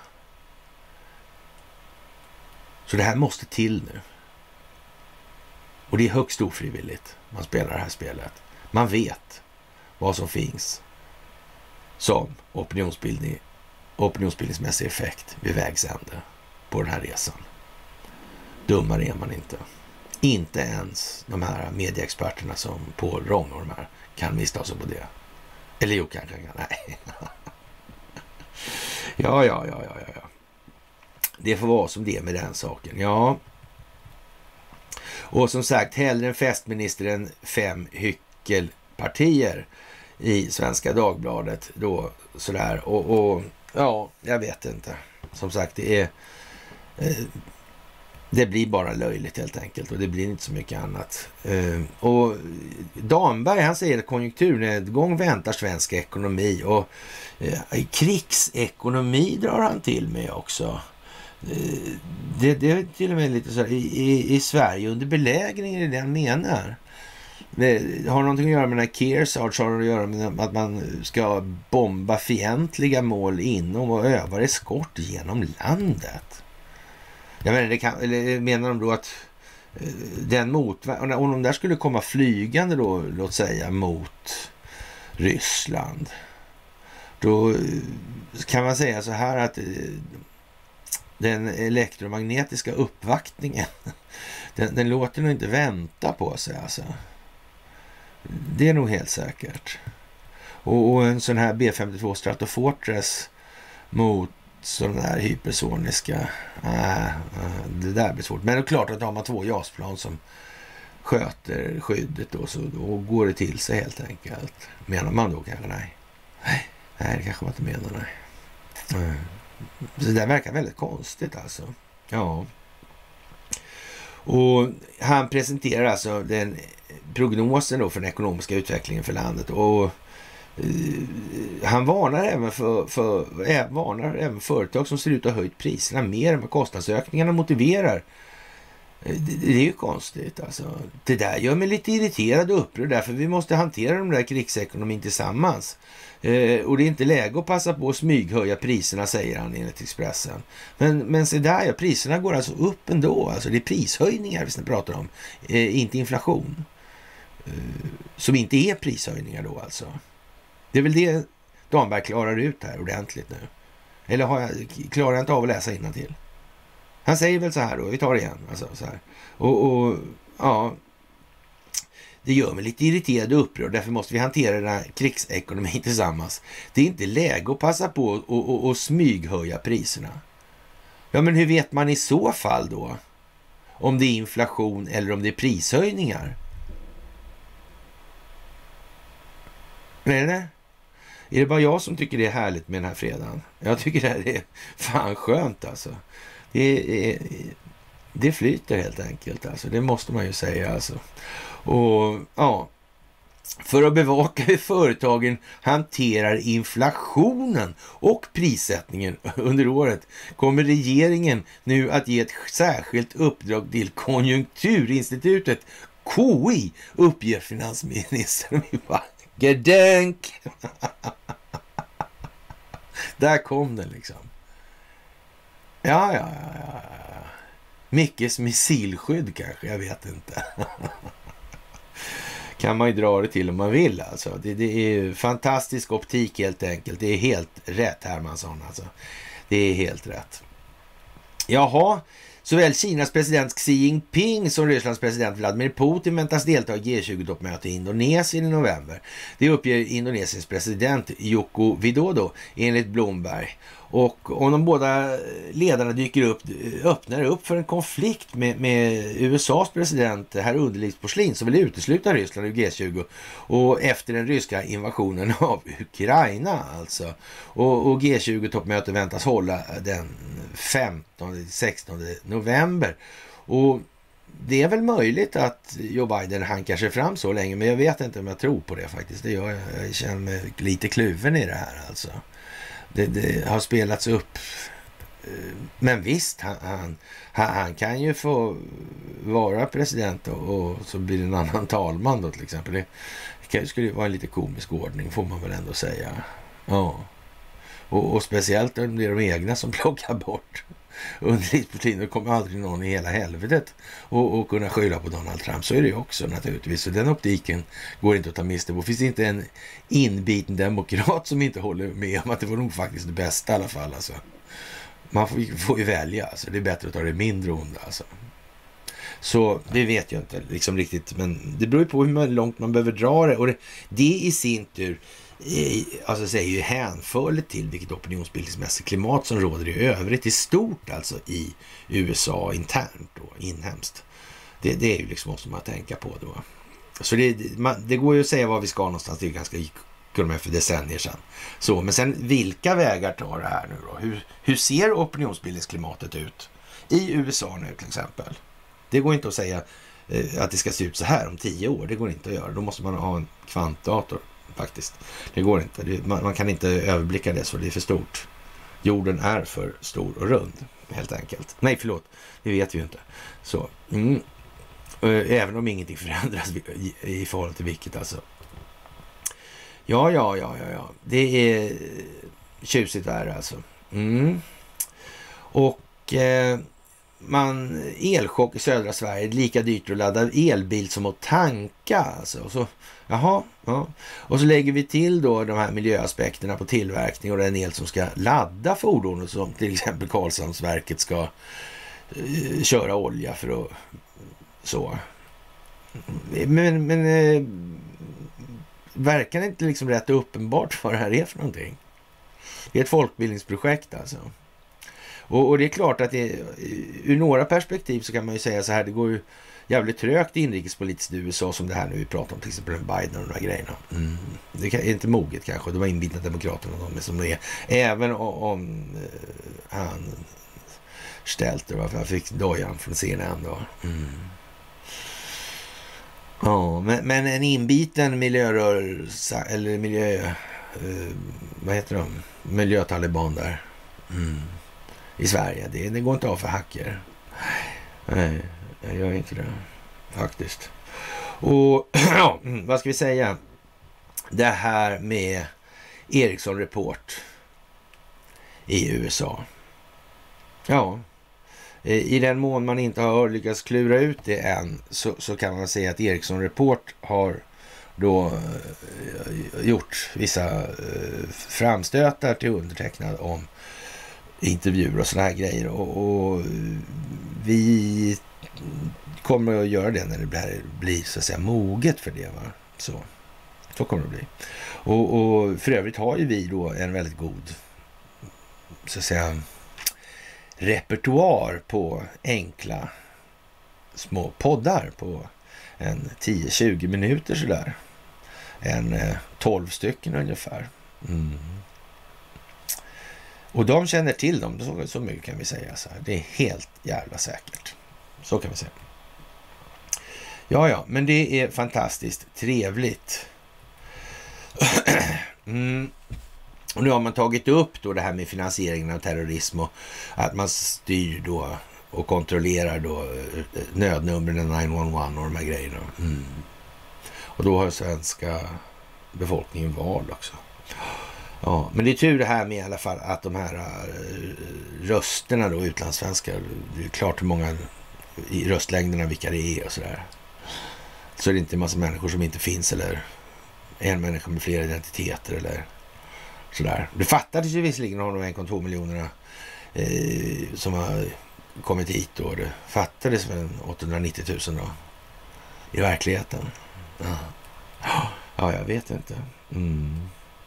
Så det här måste till nu. Och det är högst ofrivilligt. Man spelar det här spelet. Man vet vad som finns som opinionsbildning, opinionsbildningsmässig effekt vid vägs ände på den här resan. Dummare är man inte. Inte ens de här medieexperterna som Paul Wrong och de här kan missta sig på det. Eller jo, kanske kan. Nej. ja, ja, ja, ja, ja. Det får vara som det är med den saken. Ja. Och som sagt, hellre en festminister än fem hyckelpartier i Svenska Dagbladet då sådär. Och, och ja, jag vet inte. Som sagt, det är eh, det blir bara löjligt helt enkelt och det blir inte så mycket annat. Eh, och Damberg, han säger att konjunkturnedgång väntar svensk ekonomi och eh, krigsekonomi drar han till med också. Eh, det, det är till och med lite så här, i, i, i Sverige under belägringen är det han menar. Det har någonting att göra med den här Kearsarge, har det att göra med att man ska bomba fientliga mål inom och öva eskort genom landet. Jag menar, det kan, eller menar de då att eh, den mot, om de där skulle komma flygande då, låt säga, mot Ryssland, då kan man säga så här att eh, den elektromagnetiska uppvaktningen, den, den låter nog inte vänta på sig alltså. Det är nog helt säkert. Och, och en sån här B femtiotvå Stratofortress mot sådana här hypersoniska, äh, äh, det där blir svårt. Men det är klart att har man två jasplan som sköter skyddet då, så då går det till sig helt enkelt. Menar man då kanske? Nej. Nej, nej det kanske man inte menar, nej. Mm. Så det där verkar väldigt konstigt alltså. Ja. Och han presenterar alltså den prognosen då för den ekonomiska utvecklingen för landet och han varnar även för, för äh, varnar även företag som ser ut att ha höjt priserna mer än vad kostnadsökningarna motiverar. Det, det är ju konstigt alltså. Det där gör mig lite irriterad och upprörd därför vi måste hantera de där krigsekonomin tillsammans. Eh, och det är inte läge att passa på att smyghöja priserna, säger han enligt Expressen. Men, men se där, ja, priserna går alltså upp ändå. Alltså det är prishöjningar vi pratar om, eh, inte inflation. Eh, som inte är prishöjningar då alltså. Det är väl det Damberg klarar ut här ordentligt nu. Eller har jag, klarar jag inte av att läsa innantill? Han säger väl så här då, vi tar det igen. Alltså, så här. Och, och ja, det gör mig lite irriterad och upprörd. Därför måste vi hantera den här krigsekonomin tillsammans. Det är inte läge att passa på och, och, och smyghöja priserna. Ja, men hur vet man i så fall då? Om det är inflation eller om det är prishöjningar? Nej, nej. Är det bara jag som tycker det är härligt med den här fredagen? Jag tycker det här är fan skönt alltså. Det, är, det flyter helt enkelt alltså. Det måste man ju säga alltså. Och ja, för att bevaka hur företagen hanterar inflationen och prissättningen under året kommer regeringen nu att ge ett särskilt uppdrag till Konjunkturinstitutet, K I, uppger finansministern. Gedänk! Där kom den liksom. Ja, ja, ja, ja. Mickes missilskydd kanske, jag vet inte. Kan man ju dra det till om man vill alltså. Det, det är fantastisk optik helt enkelt. Det är helt rätt, Hermansson alltså. Det är helt rätt. Jaha, Såväl Kinas president Xi Jinping som Rysslands president Vladimir Putin väntas delta i G tjugo-toppmöte i Indonesien i november. Det uppger Indonesiens president Joko Widodo enligt Bloomberg. Och om de båda ledarna dyker upp, öppnar upp för en konflikt med, med U S A:s president herr Underlivsporslin som vill utesluta Ryssland ur G tjugo och efter den ryska invasionen av Ukraina alltså. Och, och G tjugo-toppmötet väntas hålla den femtonde till sextonde november. Och det är väl möjligt att Joe Biden hankar sig fram så länge, men jag vet inte om jag tror på det faktiskt. Det gör jag, jag känner mig lite kluven i det här alltså. Det, det har spelats upp. Men visst, han, han, han kan ju få vara president och, och så blir det en annan talman då till exempel. Det, det skulle ju vara en lite komisk ordning får man väl ändå säga. Ja. Och, och speciellt om det är de egna som plockar bort underlivsporslin. Då kommer aldrig någon i hela helvetet och, och kunna skylla på Donald Trump. Så är det ju också naturligtvis. Så den optiken går inte att ta miste på. Finns det inte en inbiten demokrat som inte håller med om att det var nog faktiskt det bästa i alla fall. Alltså. Man får, får ju välja. Alltså. Det är bättre att ta det mindre onda. Alltså. Så det vet jag inte liksom riktigt. Men det beror ju på hur långt man behöver dra det. Och det, det i sin tur alltså säger ju hänförligt till vilket opinionsbildningsmässigt klimat som råder i övrigt i stort alltså i U S A internt och inhemskt. Det, det är ju liksom måste man tänka på då. Så det, man, det går ju att säga vad vi ska någonstans, det är ganska kunde för decennier sedan. Så, men sen vilka vägar tar det här nu då? Hur, hur ser opinionsbildningsklimatet ut i U S A nu till exempel? Det går inte att säga eh, att det ska se ut så här om tio år, det går inte att göra. Då måste man ha en kvantdator. Faktiskt. Det går inte. Det, man, man kan inte överblicka det så det är för stort. Jorden är för stor och rund helt enkelt. Nej, förlåt. Det vet vi ju inte. Så. Mm. Även om ingenting förändras i, i förhållande till vilket alltså. Ja, ja, ja, ja, ja. Det är tjusigt där alltså. Mm. Och eh, man elchock i södra Sverige. Lika dyrt att ladda elbil som att tanka alltså. Och så Jaha, ja. Och så lägger vi till då de här miljöaspekterna på tillverkning och den el som ska ladda fordonet som till exempel Karlshamnsverket ska eh, köra olja för att så. Men, men eh, verkar det inte liksom rätt uppenbart vad det här är för någonting? Det är ett folkbildningsprojekt alltså. Och, och det är klart att det, ur några perspektiv så kan man ju säga så här, det går ju jävligt trögt inrikespolitiskt i U S A som det här nu vi pratar om, till exempel Biden och de här grejerna. Mm. Det är inte moget kanske, de var inbitna demokraterna de är som det är. Även om, om eh, han ställt varför han fick dojan från C N N då. Mm. Ja, men, men en inbiten miljörörelse eller miljö eh, vad heter de? Miljötaliban där. Mm. I Sverige, det, det går inte av för hacker. Nej, jag gör inte det faktiskt. Och ja, vad ska vi säga? Det här med Ericsson Report i U S A. Ja, i den mån man inte har lyckats klura ut det än så, så kan man säga att Ericsson Report har då gjort vissa framstötar till undertecknad om intervjuer och sådana här grejer. Och, och vi kommer att göra det när det blir, blir så att säga moget för det. Va? Så, så kommer det bli. Och, och för övrigt har ju vi då en väldigt god så att säga repertoar på enkla små poddar på en tio till tjugo minuter sådär. En eh, tolv stycken ungefär. Mm. Och de känner till dem, så, så mycket kan vi säga. Så här. Det är helt jävla säkert. Så kan vi säga. Ja, ja, men det är fantastiskt trevligt. mm. Och nu har man tagit upp då det här med finansieringen av terrorism och att man styr då och kontrollerar då nödnumren nio ett ett och de här grejerna. Mm. Och då har svenska befolkningen val också. Ja, men det är tur det här med i alla fall att de här rösterna då, utlandssvenskar, det är klart hur många i röstlängderna vilka det är och sådär. Så är det inte en massa människor som inte finns eller en människa med flera identiteter eller sådär. Det fattades ju visserligen av de en komma två miljonerna eh, som har kommit hit då. Det fattades väl åttahundranittio tusen då. I verkligheten. Ja, ja jag vet inte. Mm.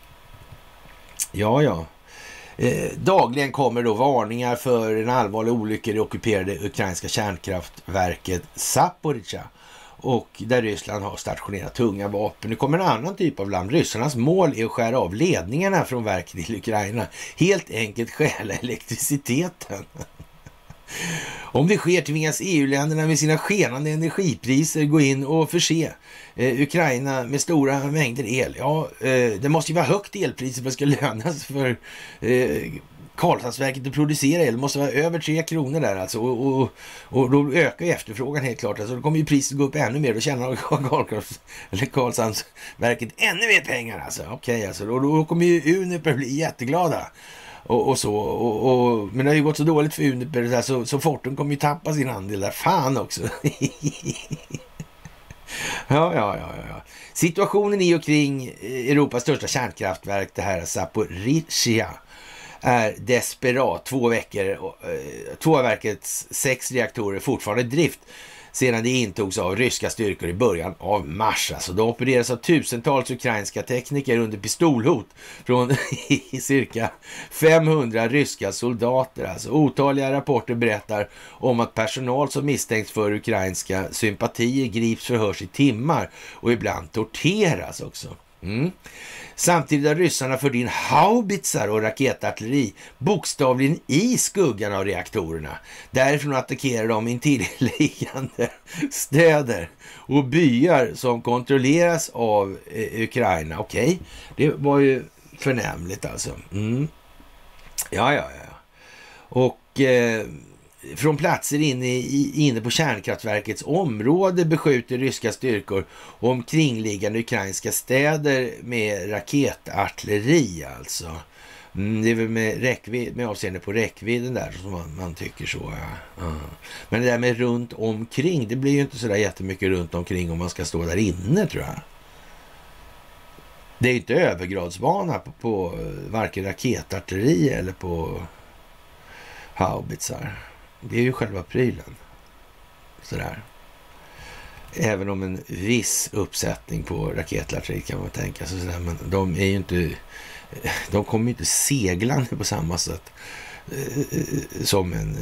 Ja, ja. Eh, dagligen kommer då varningar för en allvarlig olycka i det ockuperade ukrainska kärnkraftverket Zaporizjzja. Och där Ryssland har stationerat tunga vapen. Nu kommer en annan typ av land. Ryssarnas mål är att skära av ledningarna från verket i Ukraina. Helt enkelt stjäla elektriciteten. Om det sker tvingas E U-länderna med sina skenande energipriser gå in och förse eh, Ukraina med stora mängder el. Ja, eh, det måste ju vara högt elpris för att det ska lönas för eh, Karlshamnsverket att producera el. Det måste vara över tre kronor där alltså. Och, och, och då ökar ju efterfrågan helt klart. Alltså då kommer ju priset gå upp ännu mer. Då tjänar Karlshamnsverket ännu mer pengar alltså. Okej okay, alltså. Då, då kommer ju Uniper bli jätteglada. Och, och så, och, och, men det har ju gått så dåligt för Uniper där, så, så Fortum kommer ju tappa sin andel där. Fan också. ja, ja, ja, ja. Situationen i och kring Europas största kärnkraftverk, det här Zaporizjzja, är desperat. Två veckor, två av verkets sex reaktorer fortfarande i drift sedan det intogs av ryska styrkor i början av mars. Alltså, det opereras av tusentals ukrainska tekniker under pistolhot från cirka femhundra ryska soldater. Alltså, otaliga rapporter berättar om att personal som misstänks för ukrainska sympatier grips, förhörs i timmar och ibland torteras också. Mm. Samtidigt har ryssarna fört in haubitsar och raketartilleri bokstavligen i skuggan av reaktorerna. Därifrån attackerar de intilliggande städer och byar som kontrolleras av eh, Ukraina. Okej, okay. Det var ju förnämligt alltså. Mm. Ja, ja, ja. Och eh, från platser inne, i, inne på kärnkraftverkets område beskjuter ryska styrkor omkringliggande ukrainska städer med raketartilleri alltså. Mm, det är väl med, räckvidd, med avseende på räckvidden där som man, man tycker så. Ja. Uh. Men det där med runt omkring, det blir ju inte så där jättemycket runt omkring om man ska stå där inne tror jag. Det är ju inte övergradsbana på, på varken raketartilleri eller på haubitsar. Det är ju själva prylen. Sådär. Även om en viss uppsättning på raketartilleri kan man tänka sig. Sådär. Men de är ju inte... De kommer ju inte seglande på samma sätt som en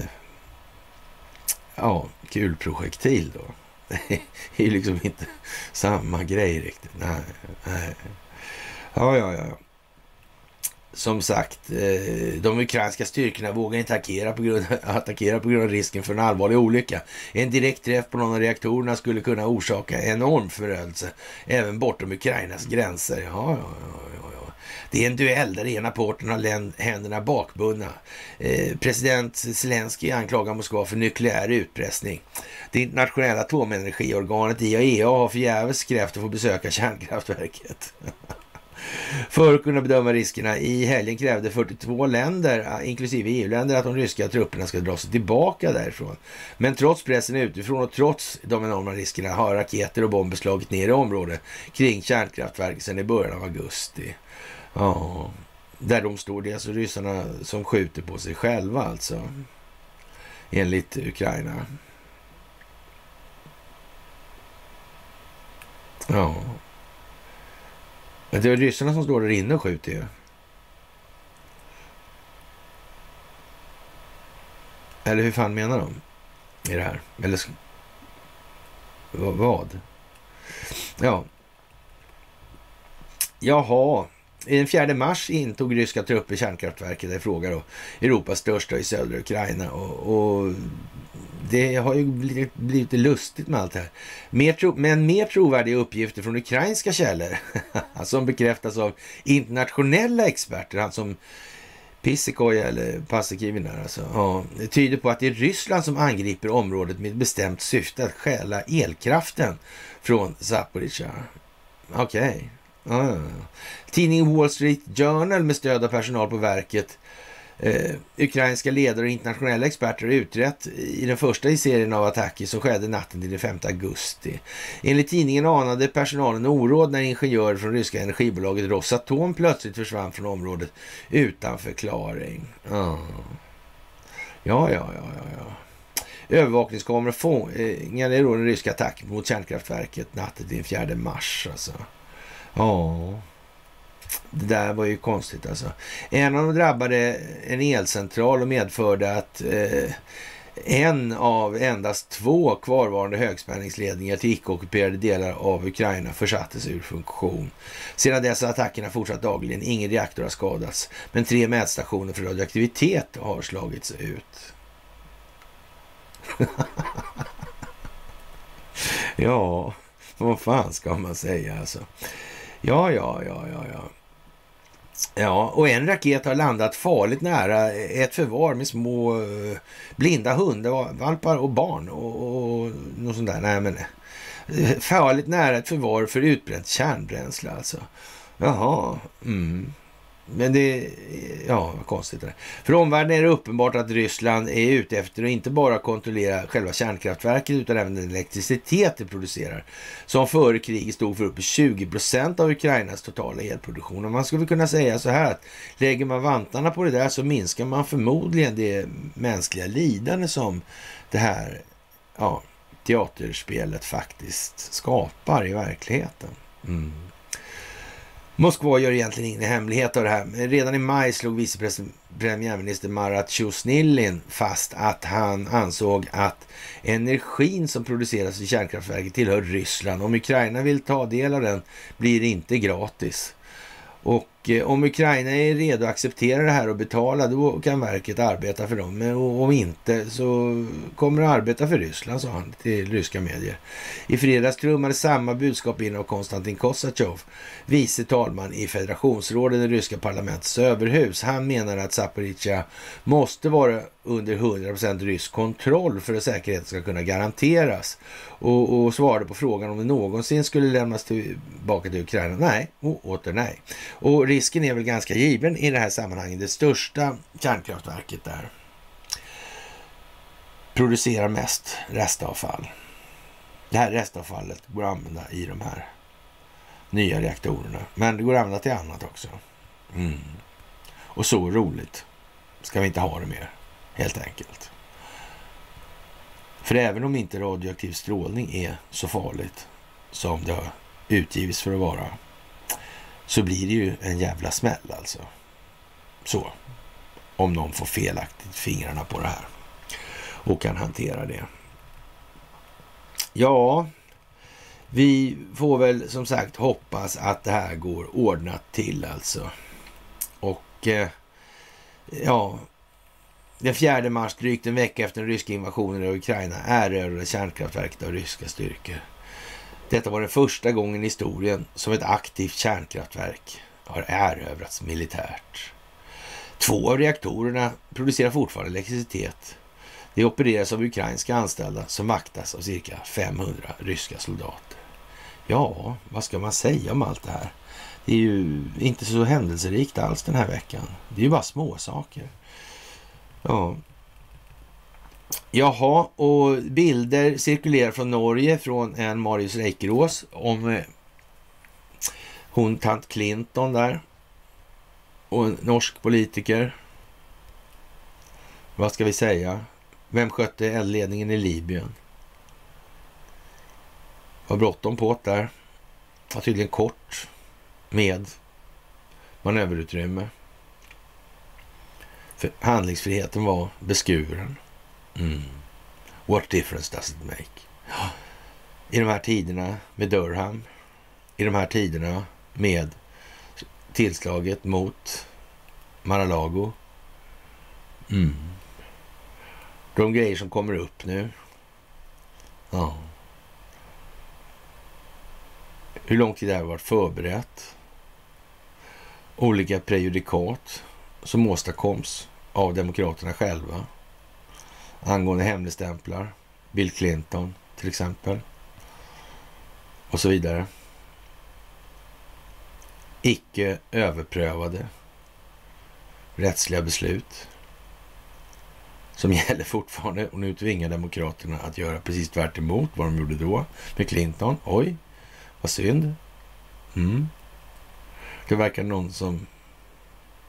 ja, kulprojektil då. Det är ju liksom inte samma grej riktigt. Nej, nej. Ja, ja, ja. Som sagt, de ukrainska styrkorna vågar inte attackera på, grund, attackera på grund av risken för en allvarlig olycka. En direkt träff på någon av reaktorerna skulle kunna orsaka enorm förödelse även bortom Ukrainas gränser. Ja, ja, ja, ja. Det är en duell där ena parten har händerna bakbundna. Eh, president Zelensky anklagar Moskva för nukleär utpressning. Det internationella atomenergiorganet I A E A har förgäves krävt att få besöka kärnkraftverket. För att kunna bedöma riskerna i helgen krävde fyrtiotvå länder, inklusive E U-länder, att de ryska trupperna ska dra sig tillbaka därifrån. Men trots pressen utifrån och trots de enorma riskerna har raketer och bomber slagit ner i området kring kärnkraftverket sedan i början av augusti. Ja, där de står, det är alltså ryssarna som skjuter på sig själva alltså, enligt Ukraina. Ja. Men det är ryssarna som står där inne och skjuter ju. Eller hur fan menar de i det här? Eller vad? Ja. Jaha. Den fjärde mars intog ryska trupper kärnkraftverket där fråga då. Europas största i södra Ukraina. Och, och det har ju blivit, blivit lustigt med allt det här. Mer tro, men mer trovärdiga uppgifter från ukrainska källor som bekräftas av internationella experter, han som Pissekoja eller Passekivin där alltså. Ja, det tyder på att det är Ryssland som angriper området med ett bestämt syfte att stjäla elkraften från Zaporizjzja. Okej. Okay. Ah. Tidningen Wall Street Journal med stöd av personal på verket, eh, ukrainska ledare och internationella experter har utrett i den första i serien av attacker som skedde natten till den femte augusti. Enligt tidningen anade personalen oråd när ingenjörer från ryska energibolaget Rosatom plötsligt försvann från området utan förklaring. Ah. Ja, ja, ja, ja, ja. övervakningskameror fångade då den ryska attacken mot kärnkraftverket natten till den fjärde mars. Alltså. Ja, det där var ju konstigt alltså. En av dem drabbade en elcentral och medförde att eh, en av endast två kvarvarande högspänningsledningar till icke-ockuperade delar av Ukraina försattes ur funktion. Sedan dess har attackerna fortsatt dagligen. Ingen reaktor har skadats, men tre mätstationer för radioaktivitet har slagits ut. Ja, vad fan ska man säga alltså? Ja, ja, ja, ja, ja. Ja, och en raket har landat farligt nära ett förvar med små uh, blinda hundar, valpar och barn och, och något sånt där. Nej, men farligt nära ett förvar för utbränt kärnbränsle alltså. Jaha, mm. Men det, ja, vad konstigt det är. För omvärlden är det uppenbart att Ryssland är ute efter att inte bara kontrollera själva kärnkraftverket utan även den elektricitet det producerar. Som före kriget stod för upp till tjugo procent av Ukrainas totala elproduktion. Och man skulle kunna säga så här att lägger man vantarna på det där så minskar man förmodligen det mänskliga lidande som det här ja, teaterspelet faktiskt skapar i verkligheten. Mm. Moskva gör egentligen ingen hemlighet av det här. Redan i maj slog vice premiärminister Marat Tjusnilin fast att han ansåg att energin som produceras i kärnkraftverket tillhör Ryssland. Om Ukraina vill ta del av den blir det inte gratis. Och eh, om Ukraina är redo att acceptera det här och betala, då kan verket arbeta för dem. Men om inte så kommer det att arbeta för Ryssland, sa han till ryska medier. I fredags trummade samma budskap in av Konstantin Kosachev, vice talman i federationsrådet i det ryska parlamentets överhus. Han menar att Zaporizjzja måste vara under hundra procent rysk kontroll för att säkerheten ska kunna garanteras. Och, och svarade på frågan om det någonsin skulle lämnas tillbaka till Ukraina. Nej, och åter nej. Och risken är väl ganska given i det här sammanhanget. Det största kärnkraftverket där producerar mest restavfall. Det här restavfallet går att använda i de här nya reaktorerna. Men det går att använda till annat också. Mm. Och så roligt ska vi inte ha det mer, helt enkelt. För även om inte radioaktiv strålning är så farligt som det har utgivits för att vara, så blir det ju en jävla smäll alltså. Så. Om någon får felaktigt fingrarna på det här och kan hantera det. Ja, vi får väl som sagt hoppas att det här går ordnat till alltså. Och eh, ja, den fjärde mars, drygt en vecka efter den ryska invasionen av Ukraina, erövrade kärnkraftverket av ryska styrkor. Detta var den första gången i historien som ett aktivt kärnkraftverk har erövrats militärt. Två av reaktorerna producerar fortfarande elektricitet. Det opereras av ukrainska anställda som vaktas av cirka femhundra ryska soldater. Ja, vad ska man säga om allt det här? Det är ju inte så händelserikt alls den här veckan. Det är ju bara små saker. Ja. Jaha, och bilder cirkulerar från Norge från en Marius Reikerås om eh, hon tant Clinton där. Och en norsk politiker. Vad ska vi säga? Vem skötte eldledningen i Libyen? Var bråttom på det där. Var tydligen kort med manöverutrymme. För handlingsfriheten var beskuren. Mm. What difference does it make? I de här tiderna med Durham, i de här tiderna med tillslaget mot Mar-a-Lago. Mm. De grejer som kommer upp nu. Ja. Hur lång tid det har varit förberett. Olika prejudikat som åstadkoms av demokraterna själva. Angående hemligstämplar. Bill Clinton till exempel. Och så vidare. Icke överprövade rättsliga beslut som gäller fortfarande, och nu tvingar demokraterna att göra precis tvärt emot vad de gjorde då med Clinton. Oj, vad synd. Mm. Det verkar någon som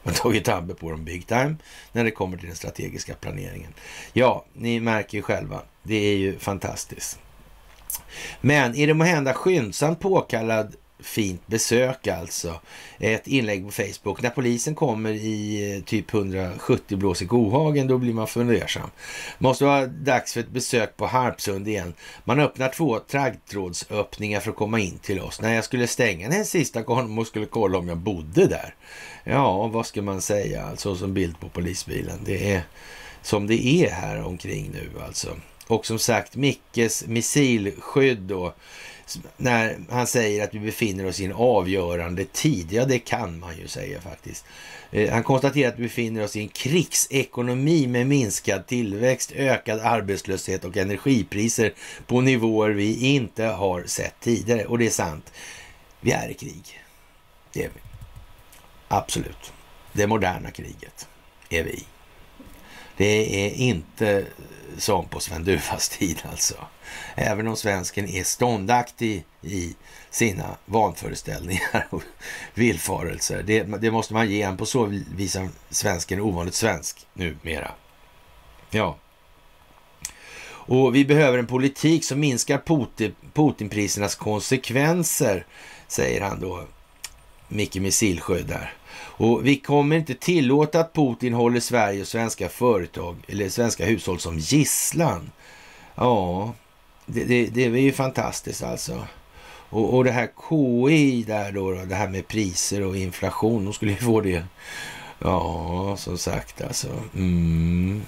Man har tagit tabbe på dem big time när det kommer till den strategiska planeringen. Ja, ni märker ju själva. Det är ju fantastiskt. Men är det måhända skyndsamt påkallad fint besök alltså? Ett inlägg på Facebook. När polisen kommer i typ hundrasjuttio blås i Kohagen, då blir man fundersam. Måste vara dags för ett besök på Harpsund igen. Man öppnar två traggtrådsöppningar för att komma in till oss. När jag skulle stänga den sista gången och skulle kolla om jag bodde där. Ja, vad ska man säga? Alltså som bild på polisbilen. Det är som det är här omkring nu alltså. Och som sagt, Mickes missilskydd då, när han säger att vi befinner oss i en avgörande tid. Ja, det kan man ju säga faktiskt. Eh, han konstaterar att vi befinner oss i en krigsekonomi med minskad tillväxt, ökad arbetslöshet och energipriser på nivåer vi inte har sett tidigare. Och det är sant. Vi är i krig. Det är vi. Absolut. Det moderna kriget är vi i. Det är inte som på Sven Dufvas tid alltså. Även om svensken är ståndaktig i sina vanföreställningar och villfarelser. Det, det måste man ge en på så visar svensken ovanligt svensk numera. Ja. Och vi behöver en politik som minskar Putin, Putinprisernas konsekvenser, säger han då, Micke Missilsjö där. Och vi kommer inte tillåta att Putin håller Sverige och svenska företag eller svenska hushåll som gisslan. Ja, det, det, det är ju fantastiskt alltså. Och, och det här K I där då, det här med priser och inflation, de skulle ju få det. Ja, som sagt alltså. Mm.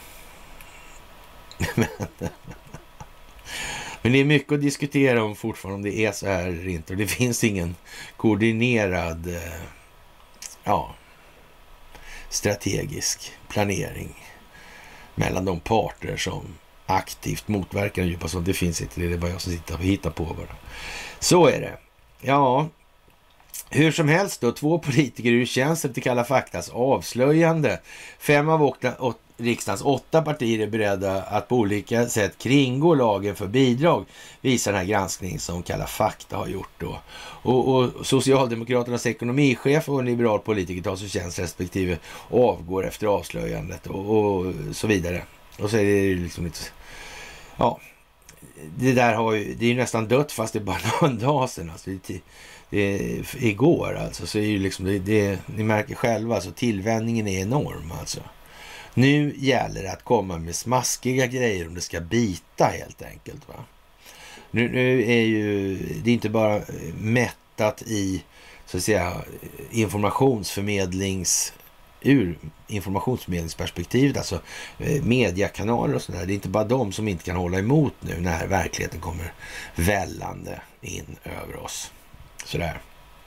Men det är mycket att diskutera om fortfarande, om det är så här eller inte. Och det finns ingen koordinerad ja, strategisk planering mellan de parter som aktivt motverkar den djupa. Så det finns inte, det är bara jag som sitter och hittar på bara. Så är det. Ja, hur som helst då, två politiker ur tjänsten till Kalla faktas avslöjande. Fem av åtta, åt, riksdagens åtta partier är beredda att på olika sätt kringgå lagen för bidrag, visar den här granskningen som Kalla fakta har gjort då. Och, och Socialdemokraternas ekonomichef och en liberal politiker tas ur tjänst respektive avgår efter avslöjandet och, och så vidare. Och så är det liksom lite, ja, det där har ju, det är ju nästan dött fast det är bara någon dag sedan alltså. Det, det, igår alltså, så är ju liksom det, det, ni märker själva alltså, tillvänningen är enorm alltså. Nu gäller det att komma med smaskiga grejer om det ska bita helt enkelt va. Nu, nu är ju det är inte bara mättat i så att säga informationsförmedlings ur informationsförmedlingsperspektivet, alltså eh, mediekanaler och sådär. Det är inte bara de som inte kan hålla emot nu när verkligheten kommer vällande in över oss. Sådär.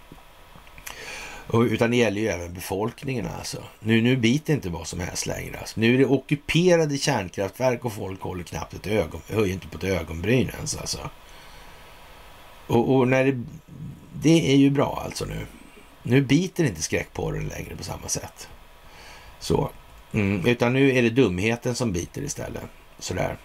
Och, utan det gäller ju även befolkningen alltså. Nu, nu biter inte vad som helst längre. Alltså. Nu är det ockuperade kärnkraftverk och folk håller knappt ett ögon, höjer inte på ett ögonbryn ens alltså. Och, och när det, det är ju bra alltså nu. Nu biter inte skräckporren längre på samma sätt. Så. Mm, utan nu är det dumheten som biter istället. Sådär.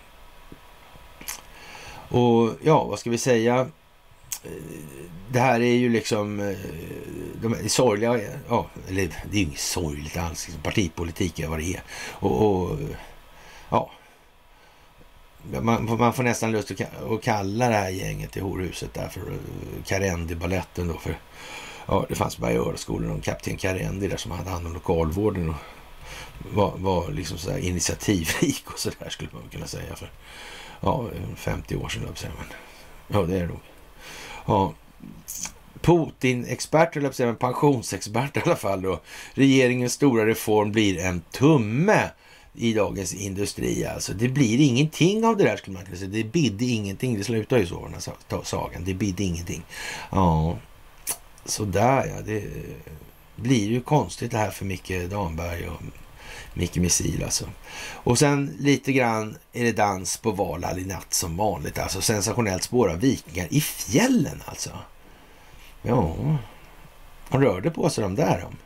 Och ja, vad ska vi säga? Det här är ju liksom de är sorgliga, ja, eller det är ju inget sorgligt alls, partipolitik är vad det är. Och, och ja, man, man får nästan lust att kalla det här gänget i horhuset där för Karendi-balletten då, för ja, det fanns Bergörsskolan och kapten Karendi där som hade hand om lokalvården och var, var liksom så här initiativrik och så där skulle man kunna säga för ja, femtio år sedan, men ja, det är det nog. Ja, Putin-expert, eller säga, en pensionsexpert i alla fall då. Regeringens stora reform blir en tumme i Dagens Industri. Alltså, det blir ingenting av det där skulle man kunna säga. Det bidde ingenting. Det slutar ju så, den här sagan. Det bidde ingenting. Ja, så där ja. Det blir ju konstigt det här för Micke Damberg och Micke Missil alltså. Och sen lite grann är det dans på Valhall i natt som vanligt. Alltså sensationellt spår av vikingar i fjällen alltså. Ja, de rörde på sig de där. De.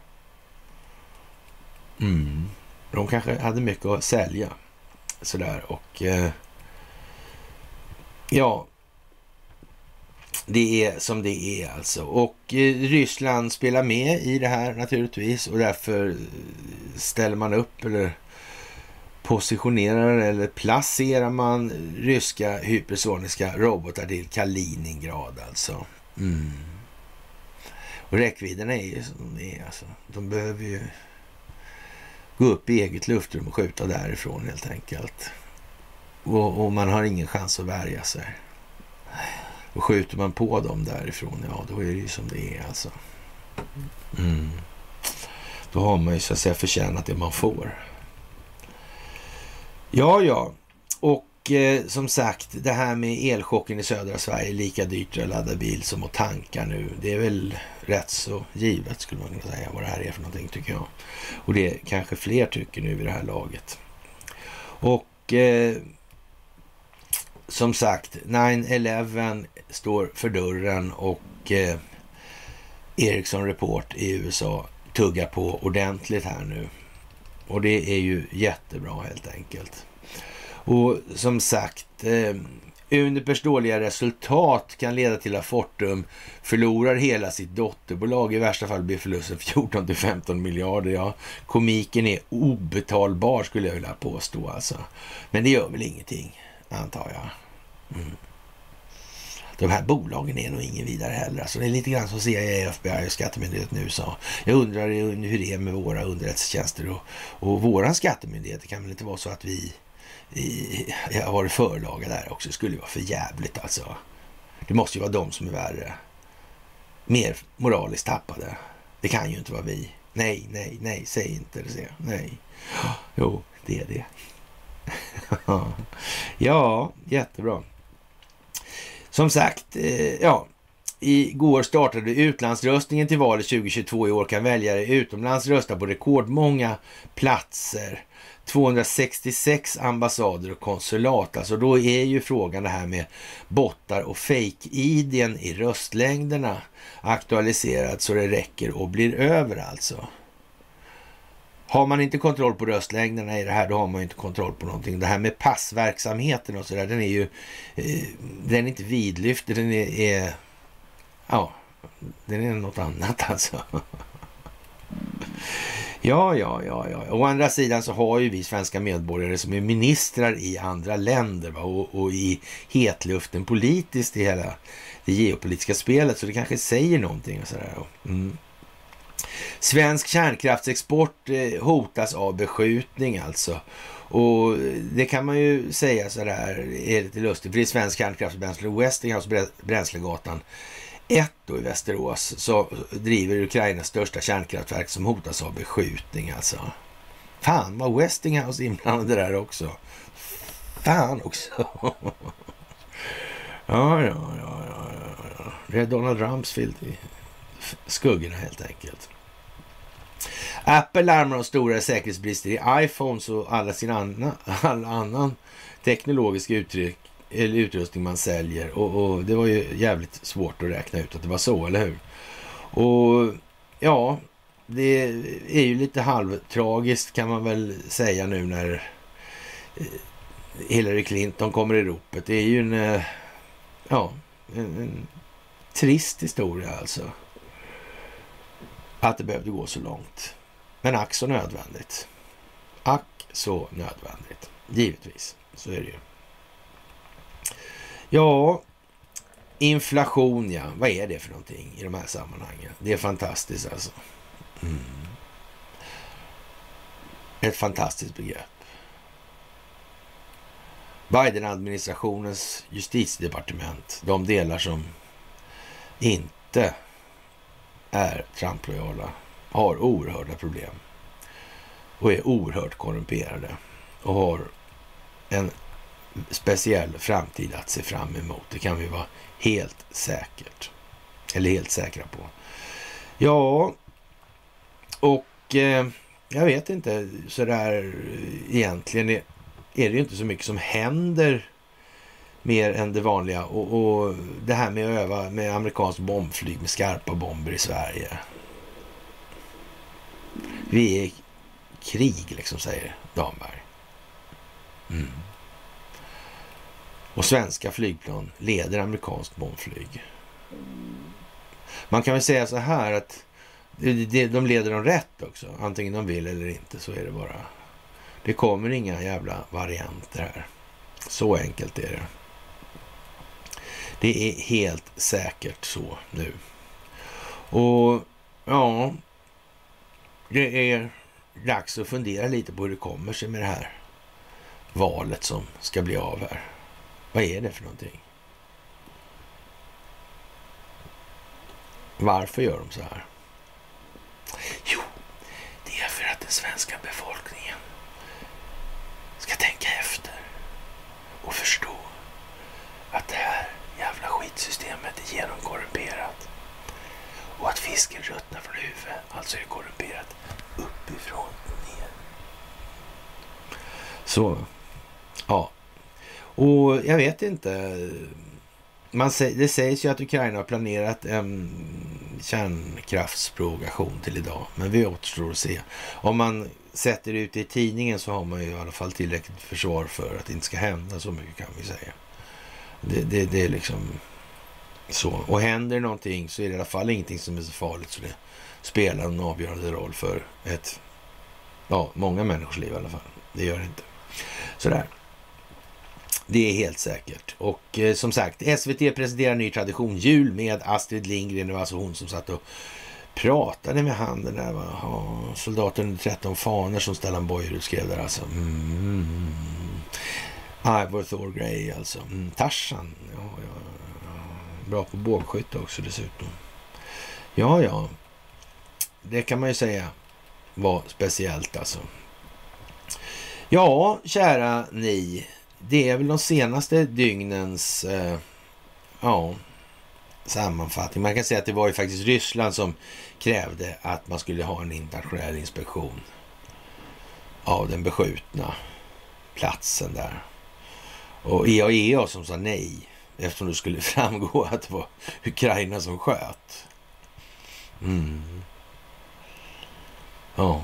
Mm. De kanske hade mycket att sälja. Sådär och eh, ja, det är som det är alltså. Och eh, Ryssland spelar med i det här naturligtvis. Och därför ställer man upp eller positionerar eller placerar man ryska hypersoniska robotar till Kaliningrad alltså. Mm. Och räckvidderna är ju som det är alltså. De behöver ju gå upp i eget luftrum och skjuta därifrån helt enkelt. Och, och man har ingen chans att värja sig. Och skjuter man på dem därifrån, ja då är det ju som det är alltså. Mm. Då har man ju så att säga förtjänat det man får. Ja, ja. Och eh, som sagt, det här med elchocken i södra Sverige är lika dyrt att ladda bil som att tanka nu. Det är väl rätt så givet skulle man kunna säga vad det här är för någonting tycker jag. Och det kanske fler tycker nu i det här laget. Och eh, som sagt, nine eleven står för dörren och eh, Ericsson Report i U S A tuggar på ordentligt här nu. Och det är ju jättebra helt enkelt. Och som sagt, eh, Unipers dåliga resultat kan leda till att Fortum förlorar hela sitt dotterbolag. I värsta fall blir förlusten fjorton till femton miljarder. Ja, komiken är obetalbar skulle jag vilja påstå alltså. Men det gör väl ingenting, antar jag. Mm. De här bolagen är nog ingen vidare heller. Alltså det är lite grann som C I A, F B I och Skattemyndigheten i U S A. Jag undrar hur det är med våra underrättelsetjänster och, och våran skattemyndighet. Det kan väl inte vara så att vi i, jag har varit förlaga där också. Det skulle ju vara för jävligt alltså. Det måste ju vara de som är värre. Mer moraliskt tappade. Det kan ju inte vara vi. Nej, nej, nej, säg inte det. Nej. Jo, det är det. Ja, jättebra. Som sagt, eh, ja, igår startade utlandsröstningen till valet tjugo tjugotvå. I år kan väljare utomlands rösta på rekordmånga platser. tvåhundrasextiosex ambassader och konsulat. Alltså då är ju frågan det här med bottar och fake-idén i röstlängderna aktualiserat så det räcker och blir över alltså. Har man inte kontroll på röstlängderna i det här, då har man ju inte kontroll på någonting. Det här med passverksamheten och sådär, den är ju eh, den är inte vidlyft, den är, är ja, den är något annat alltså. Ja, ja, ja, ja. Å andra sidan så har ju vi svenska medborgare som är ministrar i andra länder va? Och, och i hetluften politiskt i hela det geopolitiska spelet, så det kanske säger någonting och sådär. Mm. Svensk kärnkraftsexport eh, hotas av beskjutning alltså. Och det kan man ju säga sådär, är lite lustigt. För det är svensk kärnkraftsbränsle Westinghouse Bränslegatan ett då i Västerås så driver Ukrainas största kärnkraftverk som hotas av beskjutning alltså. Fan, var Westinghouse inblandade där också? Fan också. ja, ja, ja, ja, ja. Det är Donald Rumsfeld i skuggorna helt enkelt. Apple larmar om stora säkerhetsbrister i iPhones och alla sin anna, all annan teknologisk uttryck eller utrustning man säljer. Och, och det var ju jävligt svårt att räkna ut att det var så, eller hur? Och ja, det är ju lite halvtragiskt kan man väl säga nu när Hillary Clinton kommer i ropet. Det är ju en, ja, en, en trist historia alltså. Att det behövde gå så långt. Men ack så nödvändigt. Ack så nödvändigt. Givetvis, så är det ju. Ja, inflation ja. Vad är det för någonting i de här sammanhangen? Det är fantastiskt alltså. Mm. Ett fantastiskt begrepp. Biden-administrationens justitiedepartement, de delar som inte är Trump-lojala, har oerhörda problem och är oerhört korrumperade och har en speciell framtid att se fram emot. Det kan vi vara helt säkert eller helt säkra på. Ja, och eh, jag vet inte så där egentligen är, är det ju inte så mycket som händer mer än det vanliga och, och det här med att öva med amerikanskt bombflyg med skarpa bomber i Sverige. Vi är i krig liksom, säger Damberg. Mm. Och svenska flygplan leder amerikanskt bombflyg. man kan väl säga så här att de leder dem rätt också. Antingen de vill eller inte, så är det bara. Det kommer inga jävla varianter här. Så enkelt är det. Det är helt säkert så nu. Och ja, det är dags att fundera lite på hur det kommer sig med det här valet som ska bli av här. Vad är det för någonting? Varför gör de så här? Jo, det är för att den svenska befolkningen ska tänka efter och förstå att det här jävla skitsystemet är genomkorrumperat och att fisken ruttnar från huvudet, alltså är det korrumperat uppifrån och ner. Så, ja. Och jag vet inte, man säger, det sägs ju att Ukraina har planerat en kärnkraftsprovokation till idag, men vi återstår att se. Om man sätter ut i tidningen så har man ju i alla fall tillräckligt försvar för att det inte ska hända, så mycket kan vi säga. Det, det, det är liksom så. Och händer någonting så är det i alla fall ingenting som är så farligt så det spelar en avgörande roll för ett, ja, många människors liv i alla fall. Det gör det inte. Sådär. Det är helt säkert. Och eh, som sagt, S V T presenterar en ny tradition, jul med Astrid Lindgren. Det var alltså hon som satt och pratade med han, den där, ja, soldaten under tretton faner som Stellan Boyer skrev där alltså. Mm. Ivor Thor Grey alltså. Mm. Tarzan. Ja, ja, ja. Bra på bågskytte också dessutom. Ja, ja. Det kan man ju säga var speciellt alltså. Ja, kära ni. Det är väl de senaste dygnens eh, ja, sammanfattning. Man kan säga att det var ju faktiskt Ryssland som krävde att man skulle ha en internationell inspektion av den beskjutna platsen där. Och I A E A som sa nej, eftersom det skulle framgå att det var Ukraina som sköt. Mm. Ja.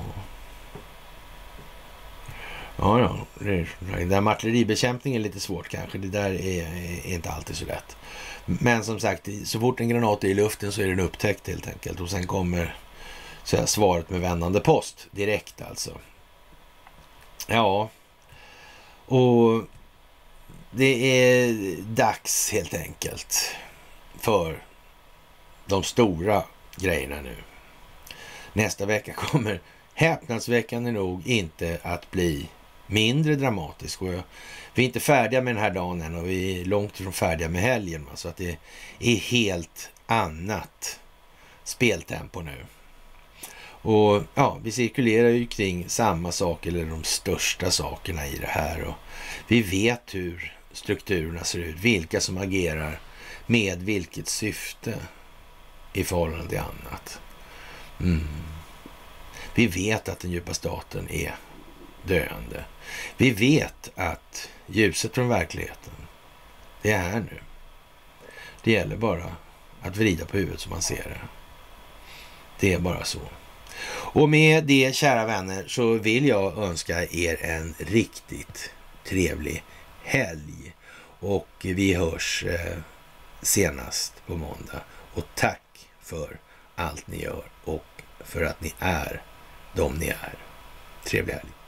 Ja, ja. Det där med artilleribekämpning är lite svårt kanske. Det där är, är inte alltid så lätt. Men som sagt, så fort en granat är i luften så är den upptäckt helt enkelt. Och sen kommer så här, svaret med vändande post direkt alltså. Ja. Och det är dags helt enkelt för de stora grejerna nu. Nästa vecka kommer häpnadsväckande nog inte att bli mindre dramatisk. Och vi är inte färdiga med den här dagen än och vi är långt ifrån färdiga med helgen. Så att det är helt annat speltempo nu. Och ja, vi cirkulerar ju kring samma sak eller de största sakerna i det här. Och vi vet hur strukturerna ser ut, vilka som agerar med vilket syfte i förhållande till annat. Mm. Vi vet att den djupa staten är döende. Vi vet att ljuset från verkligheten, det är här nu. Det gäller bara att vrida på huvudet så man ser det. Det är bara så. Och med det, kära vänner, så vill jag önska er en riktigt trevlig helg. Och vi hörs eh, senast på måndag. Och tack för allt ni gör och för att ni är de ni är. Trevlig helg.